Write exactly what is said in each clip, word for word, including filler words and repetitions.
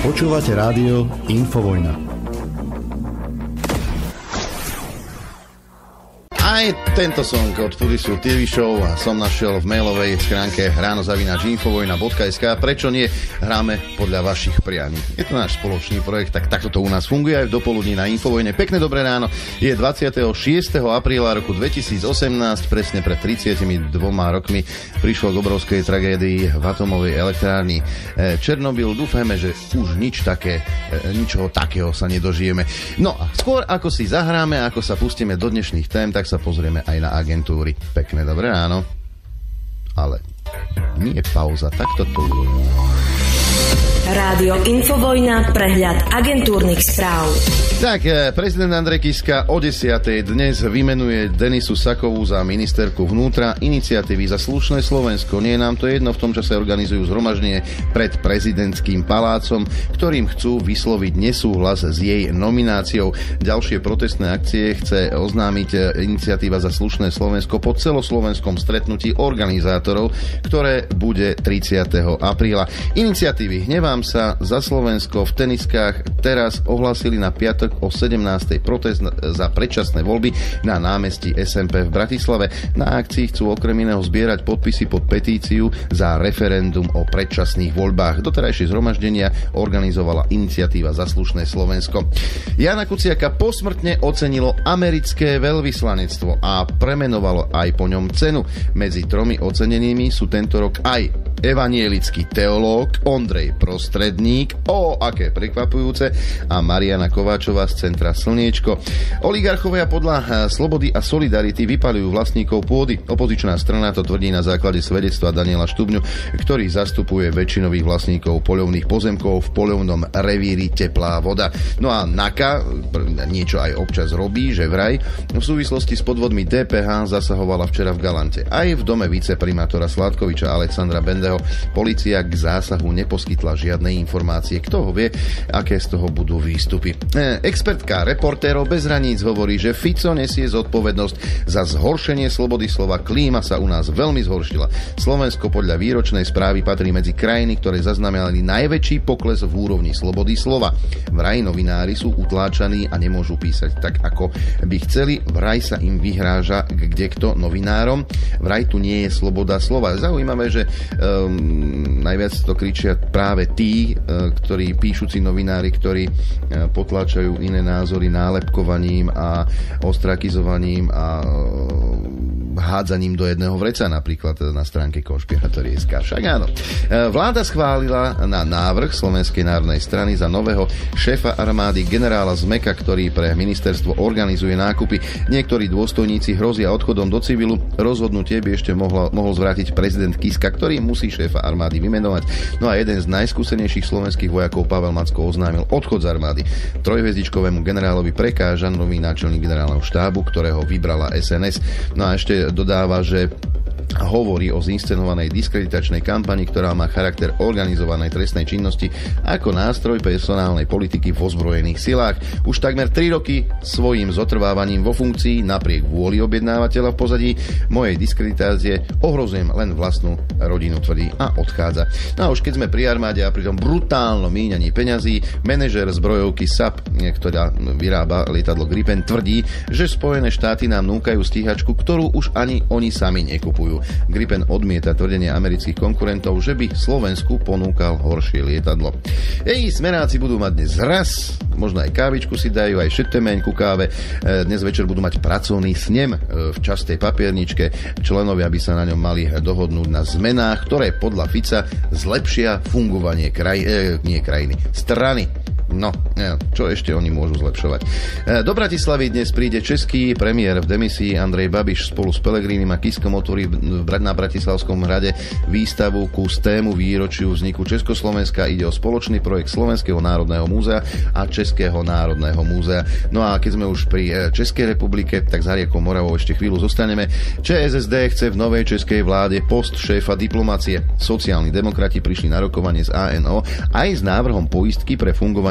Počúvate rádio Infovojna. Aj tento song od Fudisu tí ví Show som našiel v mailovej schránke ráno zavináč infovojna bodka es ká. Prečo nie? Hráme podľa vašich prianí. Je to náš spoločný projekt, tak takto to u nás funguje aj v dopoludní na Infovojne. Pekné dobré ráno. Je dvadsiateho šiesteho apríla roku dvetisícosemnásť, presne pred tridsiatimi dvoma rokmi prišlo k obrovskej tragédii v atomovej elektrárni Černobyl. Dúfajme, že už nič také, ničoho takého sa nedožijeme. No a skôr ako si zahráme, ako sa pustíme do dnešných tém, tak sa pozrieme aj na agentúry. Pekné dobré ráno. Ale nie je pauza, tak toto. Rádio Infovojna, prehľad agentúrnych správ. Tak, prezident Andrej Kiska o desiatej dnes vymenuje Denisu Sakovú za ministerku vnútra iniciatívy za slušné Slovensko. Nie je nám to jedno, v tom čase organizujú zhromaždenie pred prezidentským palácom, ktorým chcú vysloviť nesúhlas s jej nomináciou. Ďalšie protestné akcie chce oznámiť iniciatíva za slušné Slovensko po celoslovenskom stretnutí organizátorov, ktoré bude tridsiateho apríla. Iniciatívy Hnevám sa za Slovensko v teniskách teraz ohlásili na piatok o sedemnástej protest za predčasné voľby na námestí es em pé v Bratislave. Na akcii chcú okrem iného zbierať podpisy pod petíciu za referendum o predčasných voľbách. Doterajšie zhromaždenia organizovala iniciatíva za slušné Slovensko. Jana Kuciaka posmrtne ocenilo americké veľvyslanectvo a premenovalo aj po ňom cenu. Medzi tromi ocenenými sú tento rok aj evanielický teológ Ondrej Prostredník, o aké prekvapujúce, a Mariana Kováčová z Centra Slniečko. Oligarchovia podľa Slobody a Solidarity vypaľujú vlastníkov pôdy. Opozičná strana to tvrdí na základe svedectva Daniela Štubňu, ktorý zastupuje väčšinových vlastníkov poľovných pozemkov v poľovnom revíri Teplá voda. No a NAKA niečo aj občas robí, že vraj v súvislosti s podvodmi dé pé há zasahovala včera v Galante. Aj v dome viceprimátora Sládkoviča Alexandra Bendeho polícia k zásahu neposkytla žiadne informácie. Kto ho vie, aké z toho budú výstupy. E, expertka Reportérov bez hraníc hovorí, že Fico nesie zodpovednosť za zhoršenie slobody slova. Klíma sa u nás veľmi zhoršila. Slovensko podľa výročnej správy patrí medzi krajiny, ktoré zaznamenali najväčší pokles v úrovni slobody slova. Vraj novinári sú utláčaní a nemôžu písať tak, ako by chceli. Vraj sa im vyhráža kdekto novinárom. Vraj tu nie je sloboda slova. Zaujímavé, že e, Um, najviac to kričia práve tí, uh, ktorí píšuci novinári, ktorí uh, potláčajú iné názory nálepkovaním a ostrakizovaním a uh, hádzaním do jedného vreca, napríklad na stránke konšpiratórie bodka es ká. Však áno. Uh, vláda schválila na návrh Slovenskej národnej strany za nového šéfa armády generála Zmeka, ktorý pre ministerstvo organizuje nákupy. Niektorí dôstojníci hrozia odchodom do civilu. Rozhodnutie by ešte mohla, mohol zvrátiť prezident Kiska, ktorý musí šéfa armády vymenovať. No a jeden z najskúsenejších slovenských vojakov Pavel Macko oznámil odchod z armády. Trojhviezdičkovému generálovi prekáža nový náčelník generálneho štábu, ktorého vybrala es en es. No a ešte dodáva, že hovorí o zinscenovanej diskreditačnej kampani, ktorá má charakter organizovanej trestnej činnosti ako nástroj personálnej politiky v ozbrojených silách. Už takmer tri roky svojím zotrvávaním vo funkcii napriek vôli objednávateľa v pozadí mojej diskreditácie ohrozujem len vlastnú rodinu, tvrdí a odchádza. No a už keď sme pri armáde a pri tom brutálnom míňaní peňazí, manažér zbrojovky es á pé, ktorá vyrába lietadlo Gripen, tvrdí, že Spojené štáty nám núkajú stíhačku, ktorú už ani oni sami nekupujú. Gripen odmieta tvrdenie amerických konkurentov, že by Slovensku ponúkal horšie lietadlo. Jej smeráci budú mať dnes raz, možno aj kávičku si dajú, aj šetemeň ku káve. Dnes večer budú mať pracovný snem v častej papierničke. Členovia by sa na ňom mali dohodnúť na zmenách, ktoré podľa Fica zlepšia fungovanie kraj, eh, nie krajiny, strany. No, čo ešte oni môžu zlepšovať? Do Bratislavy dnes príde český premiér v demisii Andrej Babiš. Spolu s Pelegrínim a Kiskom otvorí na Bratislavskom hrade výstavu ku stému výročiu vzniku Československa. Ide o spoločný projekt Slovenského národného múzea a Českého národného múzea. No a keď sme už pri Českej republike, tak s Hariekom Moravou ešte chvíľu zostaneme. ČSSD chce v novej českej vláde post šéfa diplomácie. Sociálni demokrati prišli na rokovanie z á en ó aj s návrhom poistky pre fungovanie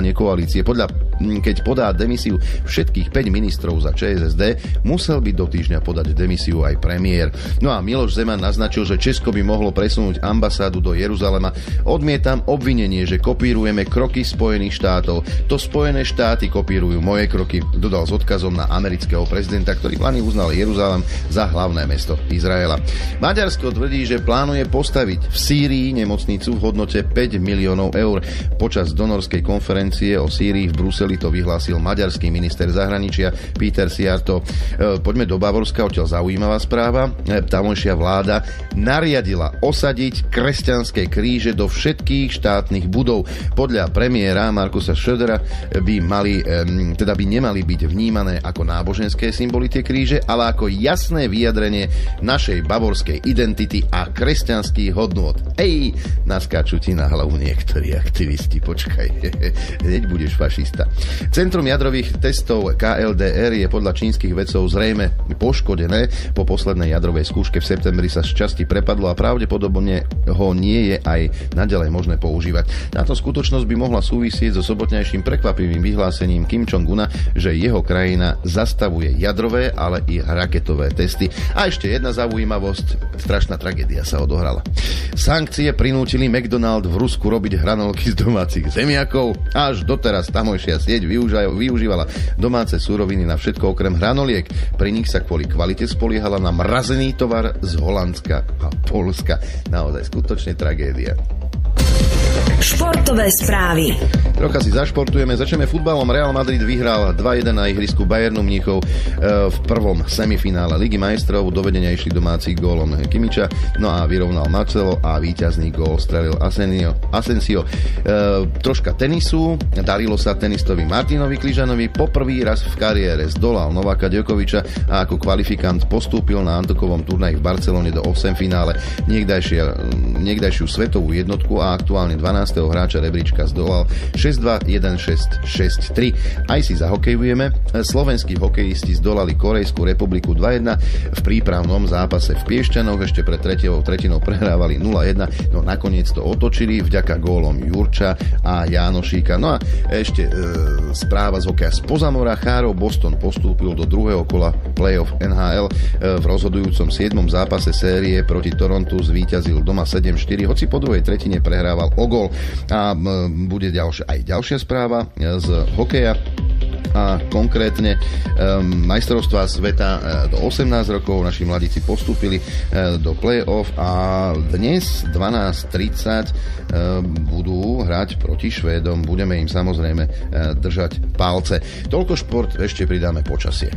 fungovanie koalície. Podľa, keď podá demisiu všetkých päť ministrov za ČSSD, musel by do týždňa podať demisiu aj premiér. No a Miloš Zeman naznačil, že Česko by mohlo presunúť ambasádu do Jeruzalema. Odmietam obvinenie, že kopírujeme kroky Spojených štátov. To Spojené štáty kopírujú moje kroky, dodal s odkazom na amerického prezidenta, ktorý v lani uznal Jeruzalem za hlavné mesto Izraela. Maďarsko tvrdí, že plánuje postaviť v Sýrii nemocnicu v hodnote päť miliónov eur. Počas donorskej konferencie o Sýrii v Bruseli to vyhlásil maďarský minister zahraničia Peter Szijjártó. Poďme do Bavorska, odtiaľ zaujímavá správa. Tamojšia vláda nariadila osadiť kresťanské kríže do všetkých štátnych budov. Podľa premiéra Markusa Schrödera by mali, teda by nemali byť vnímané ako náboženské symboly tie kríže, ale ako jasné vyjadrenie našej bavorskej identity a kresťanských hodnôt. Ej, naskáču ti na hlavu niektorí aktivisti, počkaj, hneď budeš fašista. Centrum jadrových testov ká el dé er je podľa čínskych vedcov zrejme poškodené. Po poslednej jadrovej skúške v septembri sa z časti prepadlo a pravdepodobne ho nie je aj naďalej možné používať. Táto skutočnosť by mohla súvisieť so sobotnejším prekvapivým vyhlásením Kim Jong-una, že jeho krajina zastavuje jadrové, ale i raketové testy. A ešte jedna zaujímavosť, strašná tragédia sa odohrala. Sankcie prinútili McDonald v Rusku robiť hranolky z domácich zemiakov. Až doteraz tamojšia sieť využívala domáce suroviny na všetko okrem hranoliek. Pri nich sa kvôli kvalite spoliehala na mrazený tovar z Holandska a Poľska. Naozaj skutočne tragédia. Športové správy. Trocha si zašportujeme. Začneme futbalom. Real Madrid vyhral dva jeden na ihrisku Bayernu Mníchov v prvom semifinále Ligy majstrov. Do vedenia išli domáci gólom Kimiča, no a vyrovnal Marcelo a víťazný gól strelil Asensio. Asensio. E, troška tenisu. Darilo sa tenistovi Martinovi Kližanovi. Poprvý raz v kariére zdolal Nováka Djokoviča a ako kvalifikant postúpil na Antokovom turnaji v Barcelone do osemfinále. Niekdajšiu svetovú jednotku a aktuálne dvanásteho hráča rebríčka zdolal šesť dva, jeden šesť, šesť tri. Aj si zahokejujeme. Slovenskí hokejisti zdolali Korejskú republiku dva jedna v prípravnom zápase v Piešťanoch. Ešte pred tretiou tretinou prehrávali nula jedna, no nakoniec to otočili vďaka gólom Jurča a Jánošíka. No a ešte e, správa z hokeja spoza mora. Chárov Boston postúpil do druhého kola playoff en há el. E, v rozhodujúcom siedmom zápase série proti Torontu zvíťazil doma sedem štyri, hoci po druhej tretine prehrával o gól. A m, bude ďalšia, aj ďalšia správa z hokeja a konkrétne um, majstrovstvá sveta uh, do osemnásť rokov. Naši mladíci postúpili uh, do play-off a dnes dvanásť tridsať uh, budú hrať proti Švédom. Budeme im samozrejme uh, držať palce. Toľko šport, ešte pridáme počasie.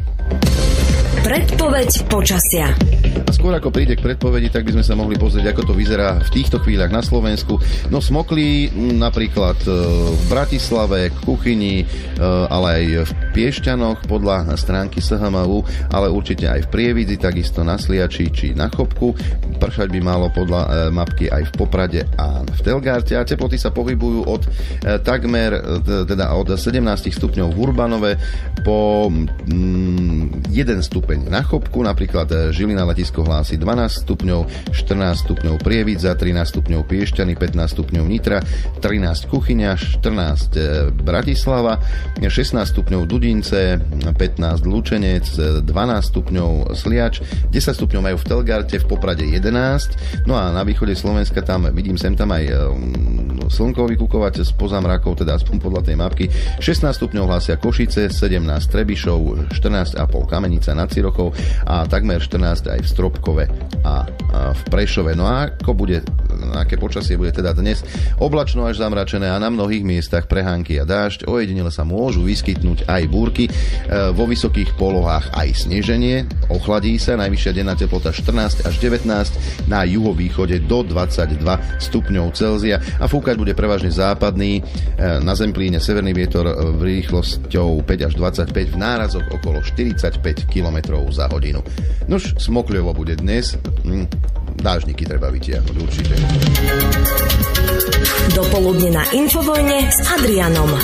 Predpoveď počasia. A skôr ako príde k predpovedi, tak by sme sa mohli pozrieť, ako to vyzerá v týchto chvíľach na Slovensku. No smokli napríklad v Bratislave, Kuchyni, ale aj v Piešťanoch podľa stránky es há em ú, ale určite aj v Prievidzi, takisto na Sliači či na Chopku. Pršať by malo podľa mapky aj v Poprade a v Telgárte a teploty sa pohybujú od takmer, teda od sedemnásť stupňov v Urbanove po jeden stupeň na Chopku, napríklad Žilina letisko hlási dvanásť stupňov, štrnásť stupňov Prievidza, trinásť stupňov Piešťany, pätnásť stupňov Nitra, trinásť Kuchyňa, štrnásť Bratislava, šestnásť stupňov Dudince, pätnásť Lučenec, dvanásť stupňov Sliač, desať stupňov majú v Telgarte, v Poprade jedenásť, no a na východe Slovenska tam vidím sem tam aj slnko vykukovať spoza mrakov, teda aspoň podľa tej mapky. šestnásť stupňov hlásia Košice, sedemnásť Trebišov, štrnásť a pol Kamenica nad Cirochou a takmer štrnásť aj v Stropkove a, a v Prešove. No a ako bude, aké počasie bude teda dnes? Oblačno až zamračené a na mnohých miestach prehánky a dážď. Ojedinele sa môžu vyskytnúť aj búrky. E, vo vysokých polohách aj sneženie. Ochladí sa, najvyššia denná teplota štrnásť až devätnásť, na juhovýchode do dvadsaťdva stupňov Celzia a fúkať bude prevažne západný. E, na Zemplíne severný vietor v rýchlosťou päť až dvadsaťpäť, v nárazoch okolo štyridsaťpäť kilometrov za hodinu. Nož, smokľovo bude dnes. Hm, dážniky treba vytiahnuť určite. Dopoludne na Infovojne s Adrianom.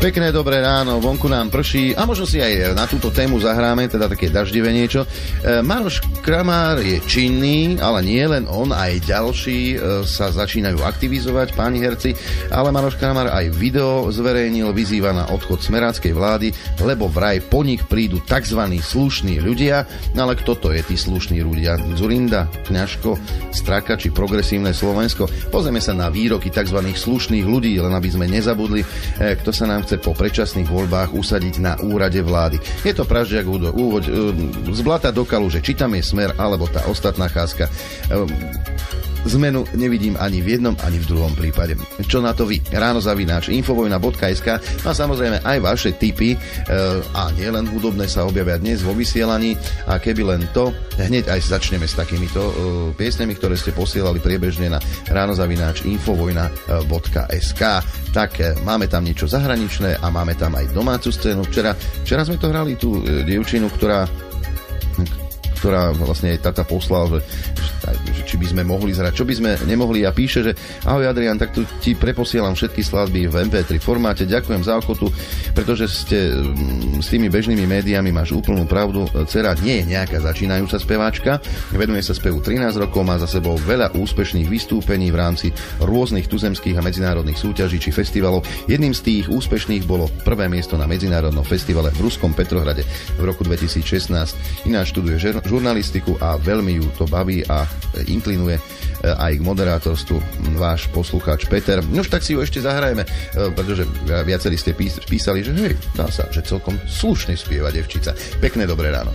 Pekné dobré ráno, vonku nám prší a možno si aj na túto tému zahráme, teda také daždivé niečo. E, Maroš Kramár je činný, ale nie len on, aj ďalší e, sa začínajú aktivizovať, páni herci, ale Maroš Kramár aj video zverejnil, vyzýva na odchod smeráckej vlády, lebo vraj po nich prídu tzv. Slušní ľudia. No ale kto to je tí slušní ľudia? Dzurinda, Kňažko, Straka či progresívne Slovensko? Pozrieme sa na výroky tzv. Slušných ľudí, len aby sme nezabudli, e, kto sa nám chce po predčasných voľbách usadiť na úrade vlády. Je to pražďak úvod z blata do kaluže, či tam je Smer alebo tá ostatná cházka. Zmenu nevidím ani v jednom, ani v druhom prípade. Čo na to vy? Ráno zavináč infovojna bodka es ká. A samozrejme aj vaše tipy, a nie len hudobné, sa objavia dnes vo vysielaní. A keby len to, hneď aj začneme s takýmito piesňami, ktoré ste posielali priebežne na ráno zavináč infovojna bodka es ká. Tak máme tam niečo zahraničné a máme tam aj domácu scénu. Včera, včera sme to hrali tú dievčinu, ktorá ktorá vlastne aj tata poslal, že, že či by sme mohli zhrať, čo by sme nemohli. A píše, že ahoj Adrián, tak tu ti preposielam všetky skladby v em pé tri formáte. Ďakujem za ochotu, pretože ste s tými bežnými médiami, máš úplnú pravdu. Dcera nie je nejaká začínajúca speváčka, venuje sa spevu trinásť rokov, má za sebou veľa úspešných vystúpení v rámci rôznych tuzemských a medzinárodných súťaží či festivalov. Jedným z tých úspešných bolo prvé miesto na medzinárodnom festivale v ruskom Petrohrade v roku dvetisícšestnásť. Ináč študuje žer- žurnalistiku a veľmi ju to baví a inklinuje aj k moderátorstvu váš poslucháč Peter. No už tak si ju ešte zahrajeme, pretože viacerí ste písali, že hej, dá sa, že celkom slušne spieva devčica. Pekné dobré ráno.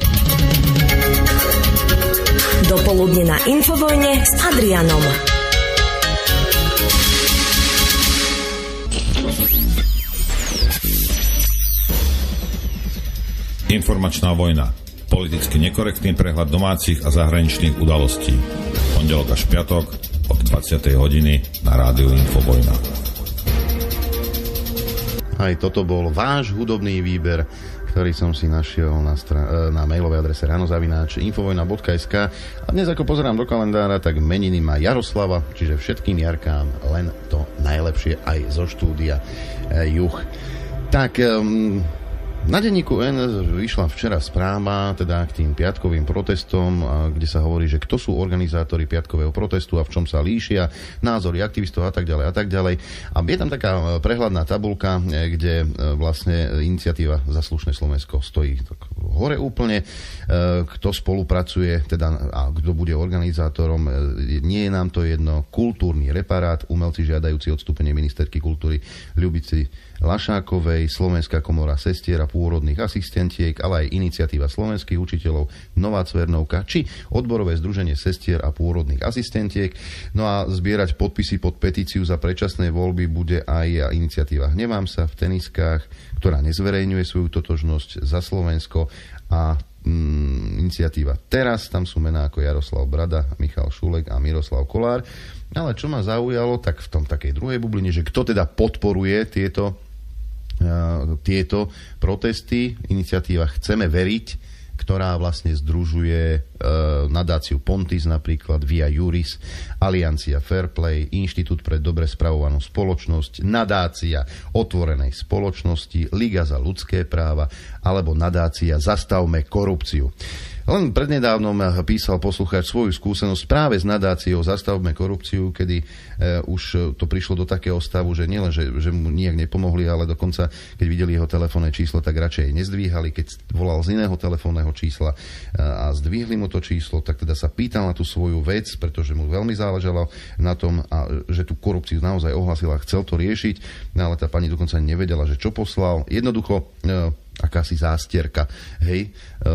Dopoludne na Infovojne s Adrianom. Informačná vojna. Politicky nekorektný prehľad domácich a zahraničných udalostí. Pondelok až piatok od dvadsiatej hodiny na rádiu Infovojna. Aj toto bol váš hudobný výber, ktorý som si našiel na, stra- na mailovej adrese ránozavináč infovojna bodka es ká. A dnes, ako pozerám do kalendára, tak meniny má Jaroslava, čiže všetkým Jarkám len to najlepšie aj zo štúdia e, Juh. Tak... Um, Na denníku N vyšla včera správa teda k tým piatkovým protestom, kde sa hovorí, že kto sú organizátori piatkového protestu a v čom sa líšia názory aktivistov a tak ďalej a tak ďalej. A je tam taká prehľadná tabuľka, kde vlastne iniciatíva Za slušné Slovensko stojí tak hore úplne. Kto spolupracuje, teda a kto bude organizátorom, nie je nám to jedno. Kultúrny reparát, umelci žiadajúci odstúpenie ministerky kultúry Ľubici Lašákovej, Slovenská komora sestier a pôrodných asistentiek, ale aj iniciatíva slovenských učiteľov Nová Cvernovka, či odborové združenie sestier a pôrodných asistentiek. No a zbierať podpisy pod petíciu za predčasné voľby bude aj iniciatíva Hnevám sa v teniskách, ktorá nezverejňuje svoju totožnosť za Slovensko, a mm, iniciatíva Teraz, tam sú mená ako Jaroslav Brada, Michal Šulek a Miroslav Kolár. Ale čo ma zaujalo, tak v tom takej druhej bubline, že kto teda podporuje tieto tieto protesty, iniciatíva Chceme veriť, ktorá vlastne združuje e, nadáciu Pontis napríklad, Via Juris, Aliancia Fairplay, Inštitút pre dobre spravovanú spoločnosť, nadácia Otvorenej spoločnosti, Liga za ľudské práva alebo nadácia Zastavme korupciu. Len prednedávnom písal poslucháč svoju skúsenosť práve s nadáciou Zastavme korupciu, kedy e, už to prišlo do takého stavu, že nielen, že, že mu nijak nepomohli, ale dokonca, keď videli jeho telefónne číslo, tak radšej nezdvíhali. Keď volal z iného telefónneho čísla e, a zdvihli mu to číslo, tak teda sa pýtal na tú svoju vec, pretože mu veľmi záležalo na tom, a, že tú korupciu naozaj ohlasila a chcel to riešiť, no, ale tá pani dokonca nevedela, že čo poslal. Jednoducho... E, akási zástierka, hej, e,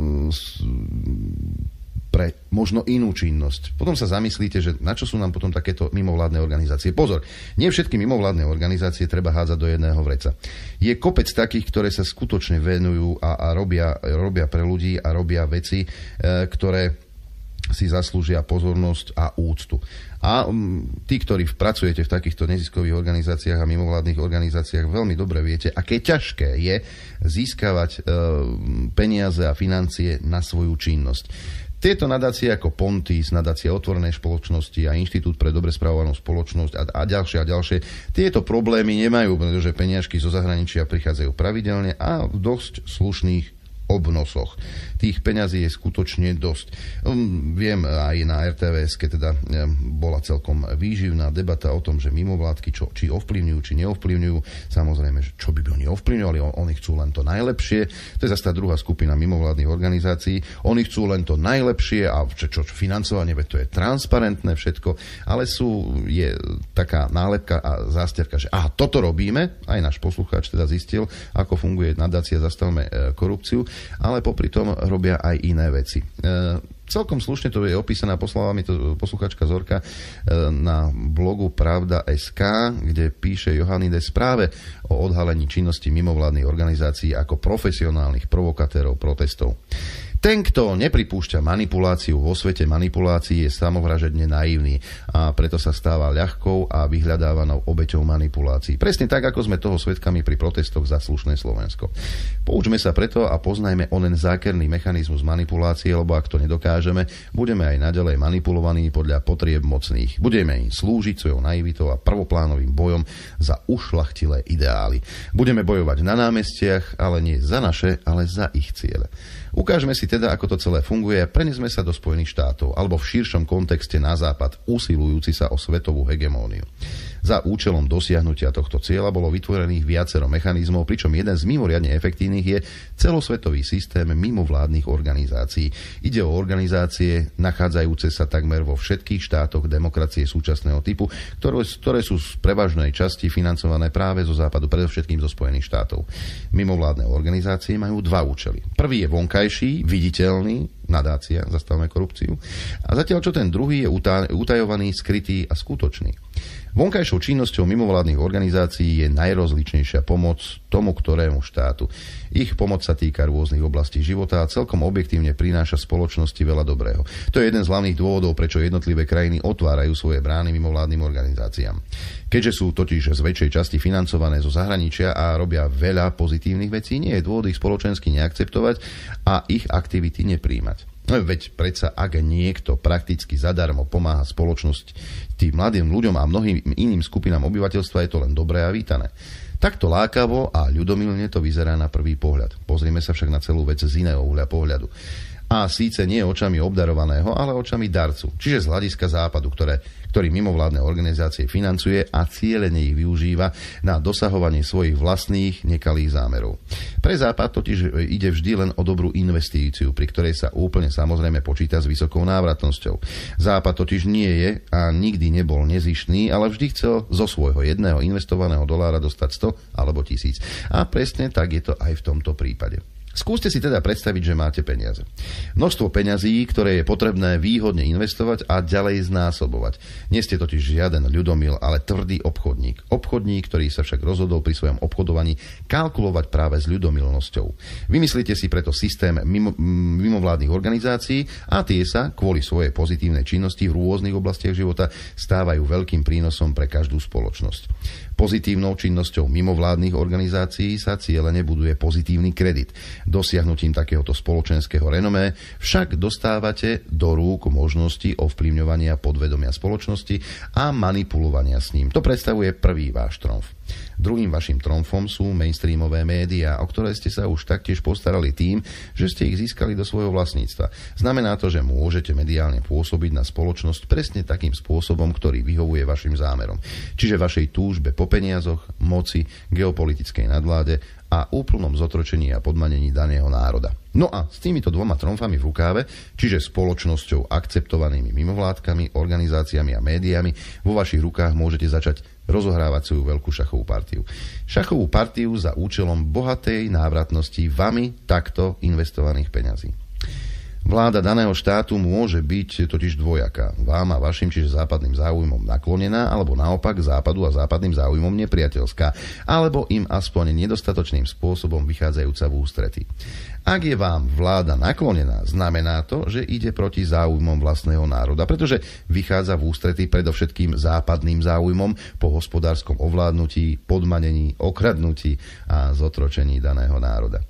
pre možno inú činnosť. Potom sa zamyslíte, že na čo sú nám potom takéto mimovládne organizácie. Pozor, nie všetky mimovládne organizácie treba hádzať do jedného vreca. Je kopec takých, ktoré sa skutočne venujú a, a robia, robia pre ľudí a robia veci, e, ktoré si zaslúžia pozornosť a úctu. A um, tí, ktorí pracujete v takýchto neziskových organizáciách a mimovládnych organizáciách, veľmi dobre viete, aké ťažké je získavať uh, peniaze a financie na svoju činnosť. Tieto nadácie ako Pontis, nadácia otvorenej spoločnosti a Inštitút pre dobre spravovanú spoločnosť a, a ďalšie a ďalšie, tieto problémy nemajú, pretože peniažky zo zahraničia prichádzajú pravidelne a v dosť slušných obnosoch. Tých peňazí je skutočne dosť. Um, viem aj na er té vé es, keď teda um, bola celkom výživná debata o tom, že mimovládky čo, či ovplyvňujú, či neovplyvňujú. Samozrejme, že čo by by oni ovplyvňovali, on, oni chcú len to najlepšie. To je zase tá druhá skupina mimovládnych organizácií. Oni chcú len to najlepšie a čo, čo financovanie, veď to je transparentné všetko, ale sú, je taká nálepka a zásterka, že aha, toto robíme, aj náš poslucháč teda zistil, ako funguje nadácia Zastavme korupciu, ale popri tom robia aj iné veci. E, celkom slušne to je opísaná, poslala mi to posluchačka Zorka e, na blogu Pravda bodka es ká, kde píše Johannidis práve o odhalení činnosti mimovládnych organizácií ako profesionálnych provokatérov protestov. Ten, kto nepripúšťa manipuláciu vo svete manipulácií, je samovražedne naivný a preto sa stáva ľahkou a vyhľadávanou obeťou manipulácií. Presne tak, ako sme toho svedkami pri protestoch za slušné Slovensko. Poučme sa preto a poznajme onen zákerný mechanizmus manipulácie, lebo ak to nedokážeme, budeme aj naďalej manipulovaní podľa potrieb mocných. Budeme im slúžiť svojou naivitou a prvoplánovým bojom za ušľachtilé ideály. Budeme bojovať na námestiach, ale nie za naše, ale za ich ciele. Ukážme si teda, ako to celé funguje a prenesme sa do Spojených štátov alebo v širšom kontexte na západ, usilujúci sa o svetovú hegemóniu. Za účelom dosiahnutia tohto cieľa bolo vytvorených viacero mechanizmov, pričom jeden z mimoriadne efektívnych je celosvetový systém mimovládnych organizácií. Ide o organizácie nachádzajúce sa takmer vo všetkých štátoch demokracie súčasného typu, ktoré, ktoré sú z prevažnej časti financované práve zo západu, predovšetkým zo Spojených štátov. Mimovládne organizácie majú dva účely. Prvý je vonkajší, viditeľný, nadácia Zastavme korupciu, a zatiaľ čo ten druhý je utajovaný, skrytý a skutočný. Vonkajšou činnosťou mimovládnych organizácií je najrozličnejšia pomoc tomu ktorému štátu. Ich pomoc sa týka rôznych oblastí života a celkom objektívne prináša spoločnosti veľa dobrého. To je jeden z hlavných dôvodov, prečo jednotlivé krajiny otvárajú svoje brány mimovládnym organizáciám. Keďže sú totiž z väčšej časti financované zo zahraničia a robia veľa pozitívnych vecí, nie je dôvod ich spoločensky neakceptovať a ich aktivity nepríjmať. No veď predsa, ak niekto prakticky zadarmo pomáha spoločnosť tým mladým ľuďom a mnohým iným skupinám obyvateľstva, je to len dobré a vítané. Takto lákavo a ľudomilne to vyzerá na prvý pohľad. Pozrieme sa však na celú vec z iného uhľa pohľadu. A síce nie očami obdarovaného, ale očami darcu, čiže z hľadiska západu, ktoré, ktorý mimovládne organizácie financuje a cielene ich využíva na dosahovanie svojich vlastných nekalých zámerov. Pre západ totiž ide vždy len o dobrú investíciu, pri ktorej sa úplne samozrejme počíta s vysokou návratnosťou. Západ totiž nie je a nikdy nebol nezištný, ale vždy chcel zo svojho jedného investovaného dolára dostať sto alebo tisíc. A presne tak je to aj v tomto prípade. Skúste si teda predstaviť, že máte peniaze. Množstvo peňazí, ktoré je potrebné výhodne investovať a ďalej znásobovať. Nie ste totiž žiaden ľudomil, ale tvrdý obchodník. Obchodník, ktorý sa však rozhodol pri svojom obchodovaní kalkulovať práve s ľudomilnosťou. Vymyslíte si preto systém mimo, mimovládnych organizácií a tie sa kvôli svojej pozitívnej činnosti v rôznych oblastiach života stávajú veľkým prínosom pre každú spoločnosť. Pozitívnou činnosťou mimovládnych organizácií sa cieľene buduje pozitívny kredit. Dosiahnutím takéhoto spoločenského renomé však dostávate do rúk možnosti ovplyvňovania podvedomia spoločnosti a manipulovania s ním. To predstavuje prvý váš tromf. Druhým vašim tromfom sú mainstreamové médiá, o ktoré ste sa už taktiež postarali tým, že ste ich získali do svojho vlastníctva. Znamená to, že môžete mediálne pôsobiť na spoločnosť presne takým spôsobom, ktorý vyhovuje vašim zámerom. Čiže vašej túžbe po peniazoch, moci, geopolitickej nadvláde a úplnom zotročení a podmanení daného národa. No a s týmito dvoma tromfami v rukáve, čiže spoločnosťou akceptovanými mimovládkami, organizáciami a médiami, vo vašich rukách môžete začať rozohrávať svoju veľkú šachovú partiu. Šachovú partiu za účelom bohatej návratnosti vami takto investovaných peňazí. Vláda daného štátu môže byť totiž dvojaká. Vám a vašim, čiže západným záujmom naklonená, alebo naopak západu a západným záujmom nepriateľská, alebo im aspoň nedostatočným spôsobom vychádzajúca v ústrety. Ak je vám vláda naklonená, znamená to, že ide proti záujmom vlastného národa, pretože vychádza v ústrety predovšetkým západným záujmom po hospodárskom ovládnutí, podmanení, okradnutí a zotročení daného národa.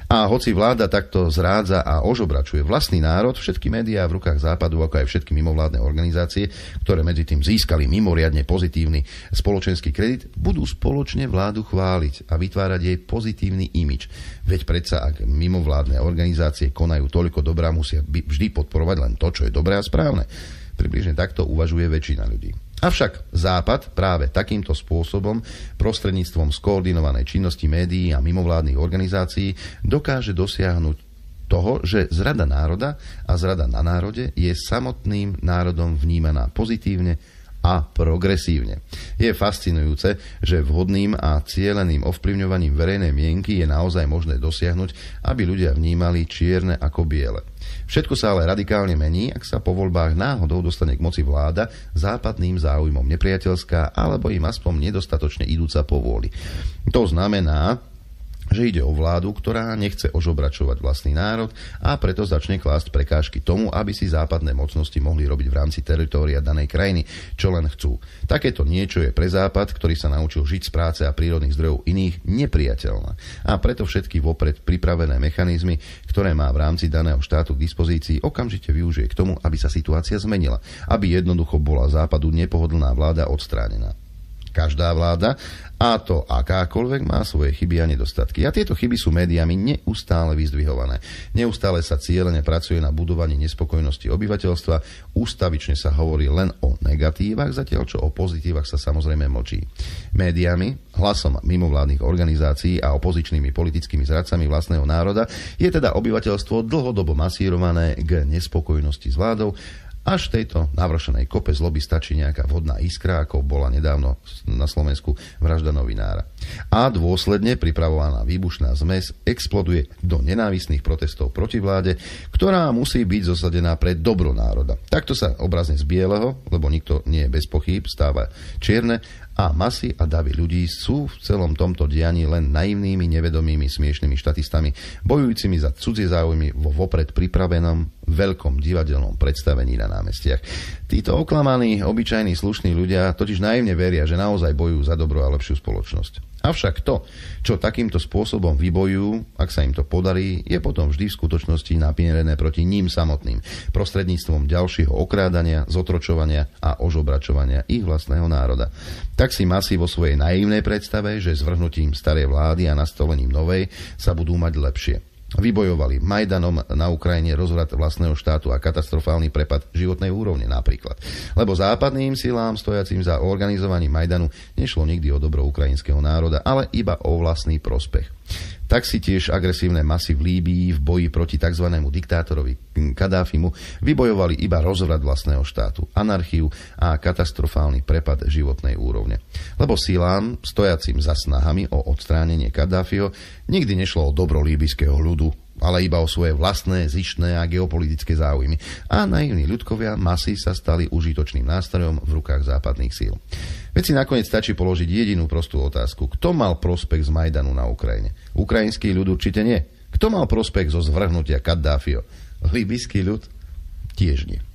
A hoci vláda takto zrádza a ožobračuje vlastný národ, všetky médiá v rukách Západu, ako aj všetky mimovládne organizácie, ktoré medzi tým získali mimoriadne pozitívny spoločenský kredit, budú spoločne vládu chváliť a vytvárať jej pozitívny imič. Veď predsa, ak mimovládne organizácie konajú toľko dobrá, musia vždy podporovať len to, čo je dobré a správne. Približne takto uvažuje väčšina ľudí. Avšak Západ práve takýmto spôsobom, prostredníctvom skoordinovanej činnosti médií a mimovládnych organizácií, dokáže dosiahnuť toho, že zrada národa a zrada na národe je samotným národom vnímaná pozitívne a progresívne. Je fascinujúce, že vhodným a cieleným ovplyvňovaním verejnej mienky je naozaj možné dosiahnuť, aby ľudia vnímali čierne ako biele. Všetko sa ale radikálne mení, ak sa po voľbách náhodou dostane k moci vláda západným záujmom nepriateľská alebo im aspoň nedostatočne idúca povôli. To znamená, že ide o vládu, ktorá nechce ožobračovať vlastný národ a preto začne klásť prekážky tomu, aby si západné mocnosti mohli robiť v rámci teritória danej krajiny, čo len chcú. Takéto niečo je pre Západ, ktorý sa naučil žiť z práce a prírodných zdrojov iných, nepriateľné. A preto všetky vopred pripravené mechanizmy, ktoré má v rámci daného štátu k dispozícii, okamžite využije k tomu, aby sa situácia zmenila, aby jednoducho bola Západu nepohodlná vláda odstránená. Každá vláda, a to akákoľvek, má svoje chyby a nedostatky. A tieto chyby sú médiami neustále vyzdvihované. Neustále sa cieľene pracuje na budovaní nespokojnosti obyvateľstva, ústavične sa hovorí len o negatívach, zatiaľ čo o pozitívach sa samozrejme mlčí. Médiami, hlasom mimovládnych organizácií a opozičnými politickými zradcami vlastného národa je teda obyvateľstvo dlhodobo masírované k nespokojnosti s vládou. Až v tejto navršenej kope zloby stačí nejaká vodná iskra, ako bola nedávno na Slovensku vražda novinára. A dôsledne pripravovaná výbušná zmes exploduje do nenávistných protestov proti vláde, ktorá musí byť zosadená pre dobro národa. Takto sa obrazne z bieleho, lebo nikto nie je bez pochýb, stáva čierne a masy a davy ľudí sú v celom tomto dianí len naivnými, nevedomými, smiešnými štatistami, bojujúcimi za cudzie záujmy vo vopred pripravenom veľkom divadelnom predstavení na námestiach. Títo oklamaní, obyčajní, slušní ľudia totiž naivne veria, že naozaj bojujú za dobrú a lepšiu spoločnosť. Avšak to, čo takýmto spôsobom vybojujú, ak sa im to podarí, je potom vždy v skutočnosti napierené proti ním samotným, prostredníctvom ďalšieho okrádania, zotročovania a ožobračovania ich vlastného národa. Tak si masy vo svojej naivnej predstave, že zvrhnutím starej vlády a nastolením novej sa budú mať lepšie. Vybojovali Majdanom na Ukrajine rozvrat vlastného štátu a katastrofálny prepad životnej úrovne napríklad. Lebo západným silám stojacím za organizovaním Majdanu nešlo nikdy o dobro ukrajinského národa, ale iba o vlastný prospech. Tak si tiež agresívne masy v Líbii v boji proti tzv. Diktátorovi Kadáfimu vybojovali iba rozvrat vlastného štátu, anarchiu a katastrofálny prepad životnej úrovne. Lebo silám, stojacím za snahami o odstránenie Kadáfiho, nikdy nešlo o dobro líbyjského ľudu, ale iba o svoje vlastné, zištné a geopolitické záujmy. A naivní ľudkovia masy sa stali užitočným nástrojom v rukách západných síl. Veď si nakoniec stačí položiť jedinú prostú otázku. Kto mal prospech z Majdanu na Ukrajine? Ukrajinský ľud určite nie. Kto mal prospech zo zvrhnutia Kaddáfiho? Líbyjský ľud? Tiež nie.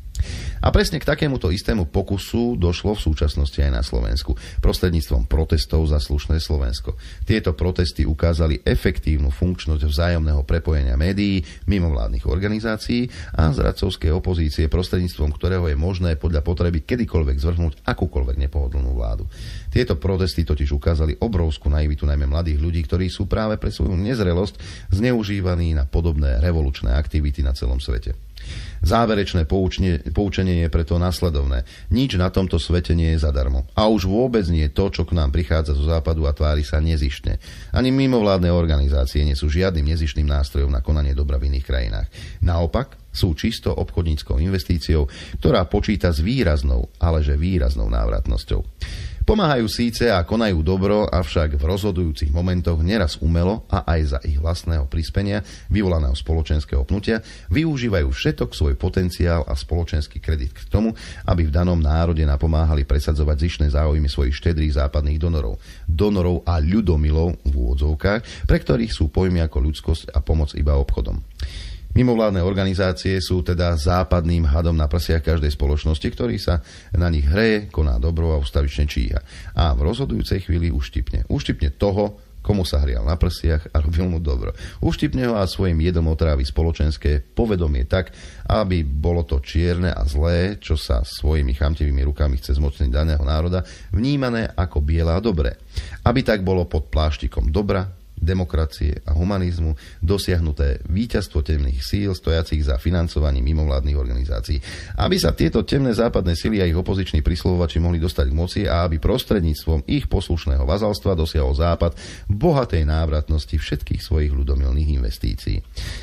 A presne k takémuto istému pokusu došlo v súčasnosti aj na Slovensku prostredníctvom protestov za slušné Slovensko. Tieto protesty ukázali efektívnu funkčnosť vzájomného prepojenia médií, mimovládnych organizácií a zradcovskej opozície, prostredníctvom ktorého je možné podľa potreby kedykoľvek zvrhnúť akúkoľvek nepohodlnú vládu. Tieto protesty totiž ukázali obrovskú naivitu najmä mladých ľudí, ktorí sú práve pre svoju nezrelosť zneužívaní na podobné revolučné aktivity na celom svete. Záverečné poučenie, poučenie je preto nasledovné. Nič na tomto svete nie je zadarmo. A už vôbec nie to, čo k nám prichádza zo západu a tvári sa nezištne. Ani mimovládne organizácie nie sú žiadnym nezištným nástrojom na konanie dobra v iných krajinách. Naopak, sú čisto obchodníckou investíciou, ktorá počíta s výraznou, ale že výraznou návratnosťou. Pomáhajú síce a konajú dobro, avšak v rozhodujúcich momentoch neraz umelo a aj za ich vlastného prispenia, vyvolaného spoločenského pnutia, využívajú všetok svoj potenciál a spoločenský kredit k tomu, aby v danom národe napomáhali presadzovať zištné záujmy svojich štedrých západných donorov. Donorov a ľudomilov v úvodzovkách, pre ktorých sú pojmy ako ľudskosť a pomoc iba obchodom. Mimovládne organizácie sú teda západným hadom na prsiach každej spoločnosti, ktorý sa na nich hreje, koná dobro a ustavične číha. A v rozhodujúcej chvíli uštipne. Uštipne toho, komu sa hrial na prsiach a robil mu dobro. Uštipne ho a svojim jedom otrávi spoločenské povedomie tak, aby bolo to čierne a zlé, čo sa svojimi chamtivými rukami chce zmocniť daného národa, vnímané ako biele a dobré. Aby tak bolo pod pláštikom dobra, demokracie a humanizmu dosiahnuté víťazstvo temných síl stojacich za financovaním mimovládnych organizácií. Aby sa tieto temné západné sily a ich opoziční prisluhovači mohli dostať k moci a aby prostredníctvom ich poslušného vazalstva dosiahol Západ bohatej návratnosti všetkých svojich ľudomilných investícií.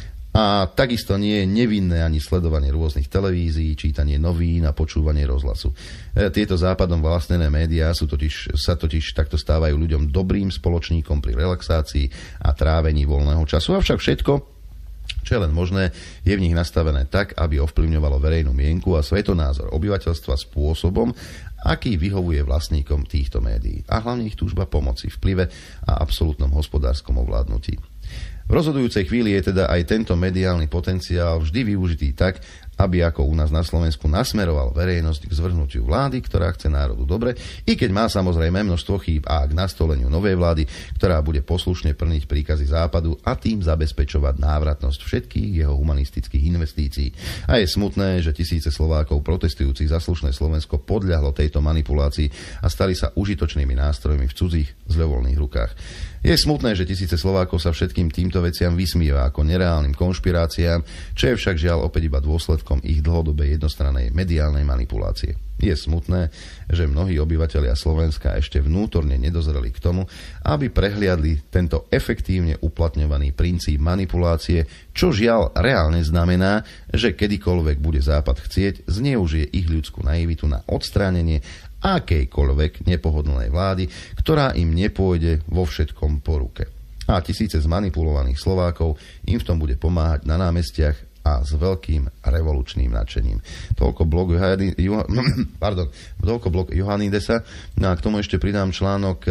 A takisto nie je nevinné ani sledovanie rôznych televízií, čítanie novín a počúvanie rozhlasu. Tieto západom vlastnené médiá sú totiž, sa totiž takto stávajú ľuďom dobrým spoločníkom pri relaxácii a trávení voľného času. Avšak všetko, čo je len možné, je v nich nastavené tak, aby ovplyvňovalo verejnú mienku a svetonázor obyvateľstva spôsobom, aký vyhovuje vlastníkom týchto médií. A hlavne ich túžba pomoci, vplyve a absolútnom hospodárskom ovládnutí. V rozhodujúcej chvíli je teda aj tento mediálny potenciál vždy využitý tak, aby ako u nás na Slovensku nasmeroval verejnosť k zvrhnutiu vlády, ktorá chce národu dobre, i keď má samozrejme množstvo chýb a k nastoleniu novej vlády, ktorá bude poslušne plniť príkazy Západu a tým zabezpečovať návratnosť všetkých jeho humanistických investícií. A je smutné, že tisíce Slovákov protestujúcich za slušné Slovensko podľahlo tejto manipulácii a stali sa užitočnými nástrojmi v cudzích zľovoľných rukách. Je smutné, že tisíce Slovákov sa všetkým týmto veciam vysmieva ako nereálnym konšpiráciám, čo je však žiaľ opäť iba dôsledkom ich dlhodobej jednostrannej mediálnej manipulácie. Je smutné, že mnohí obyvatelia Slovenska ešte vnútorne nedozreli k tomu, aby prehliadli tento efektívne uplatňovaný princíp manipulácie, čo žiaľ reálne znamená, že kedykoľvek bude Západ chcieť, zneužije ich ľudskú naivitu na odstránenie akejkoľvek nepohodlnej vlády, ktorá im nepôjde vo všetkom po ruke. A tisíce zmanipulovaných Slovákov im v tom bude pomáhať na námestiach a s veľkým revolučným nadšením. Toľko blog, Johani, Joh, pardon, toľko blog Johannidesa. No a k tomu ešte pridám článok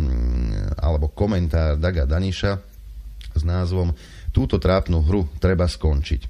alebo komentár Daga Daniša s názvom Túto trápnu hru treba skončiť.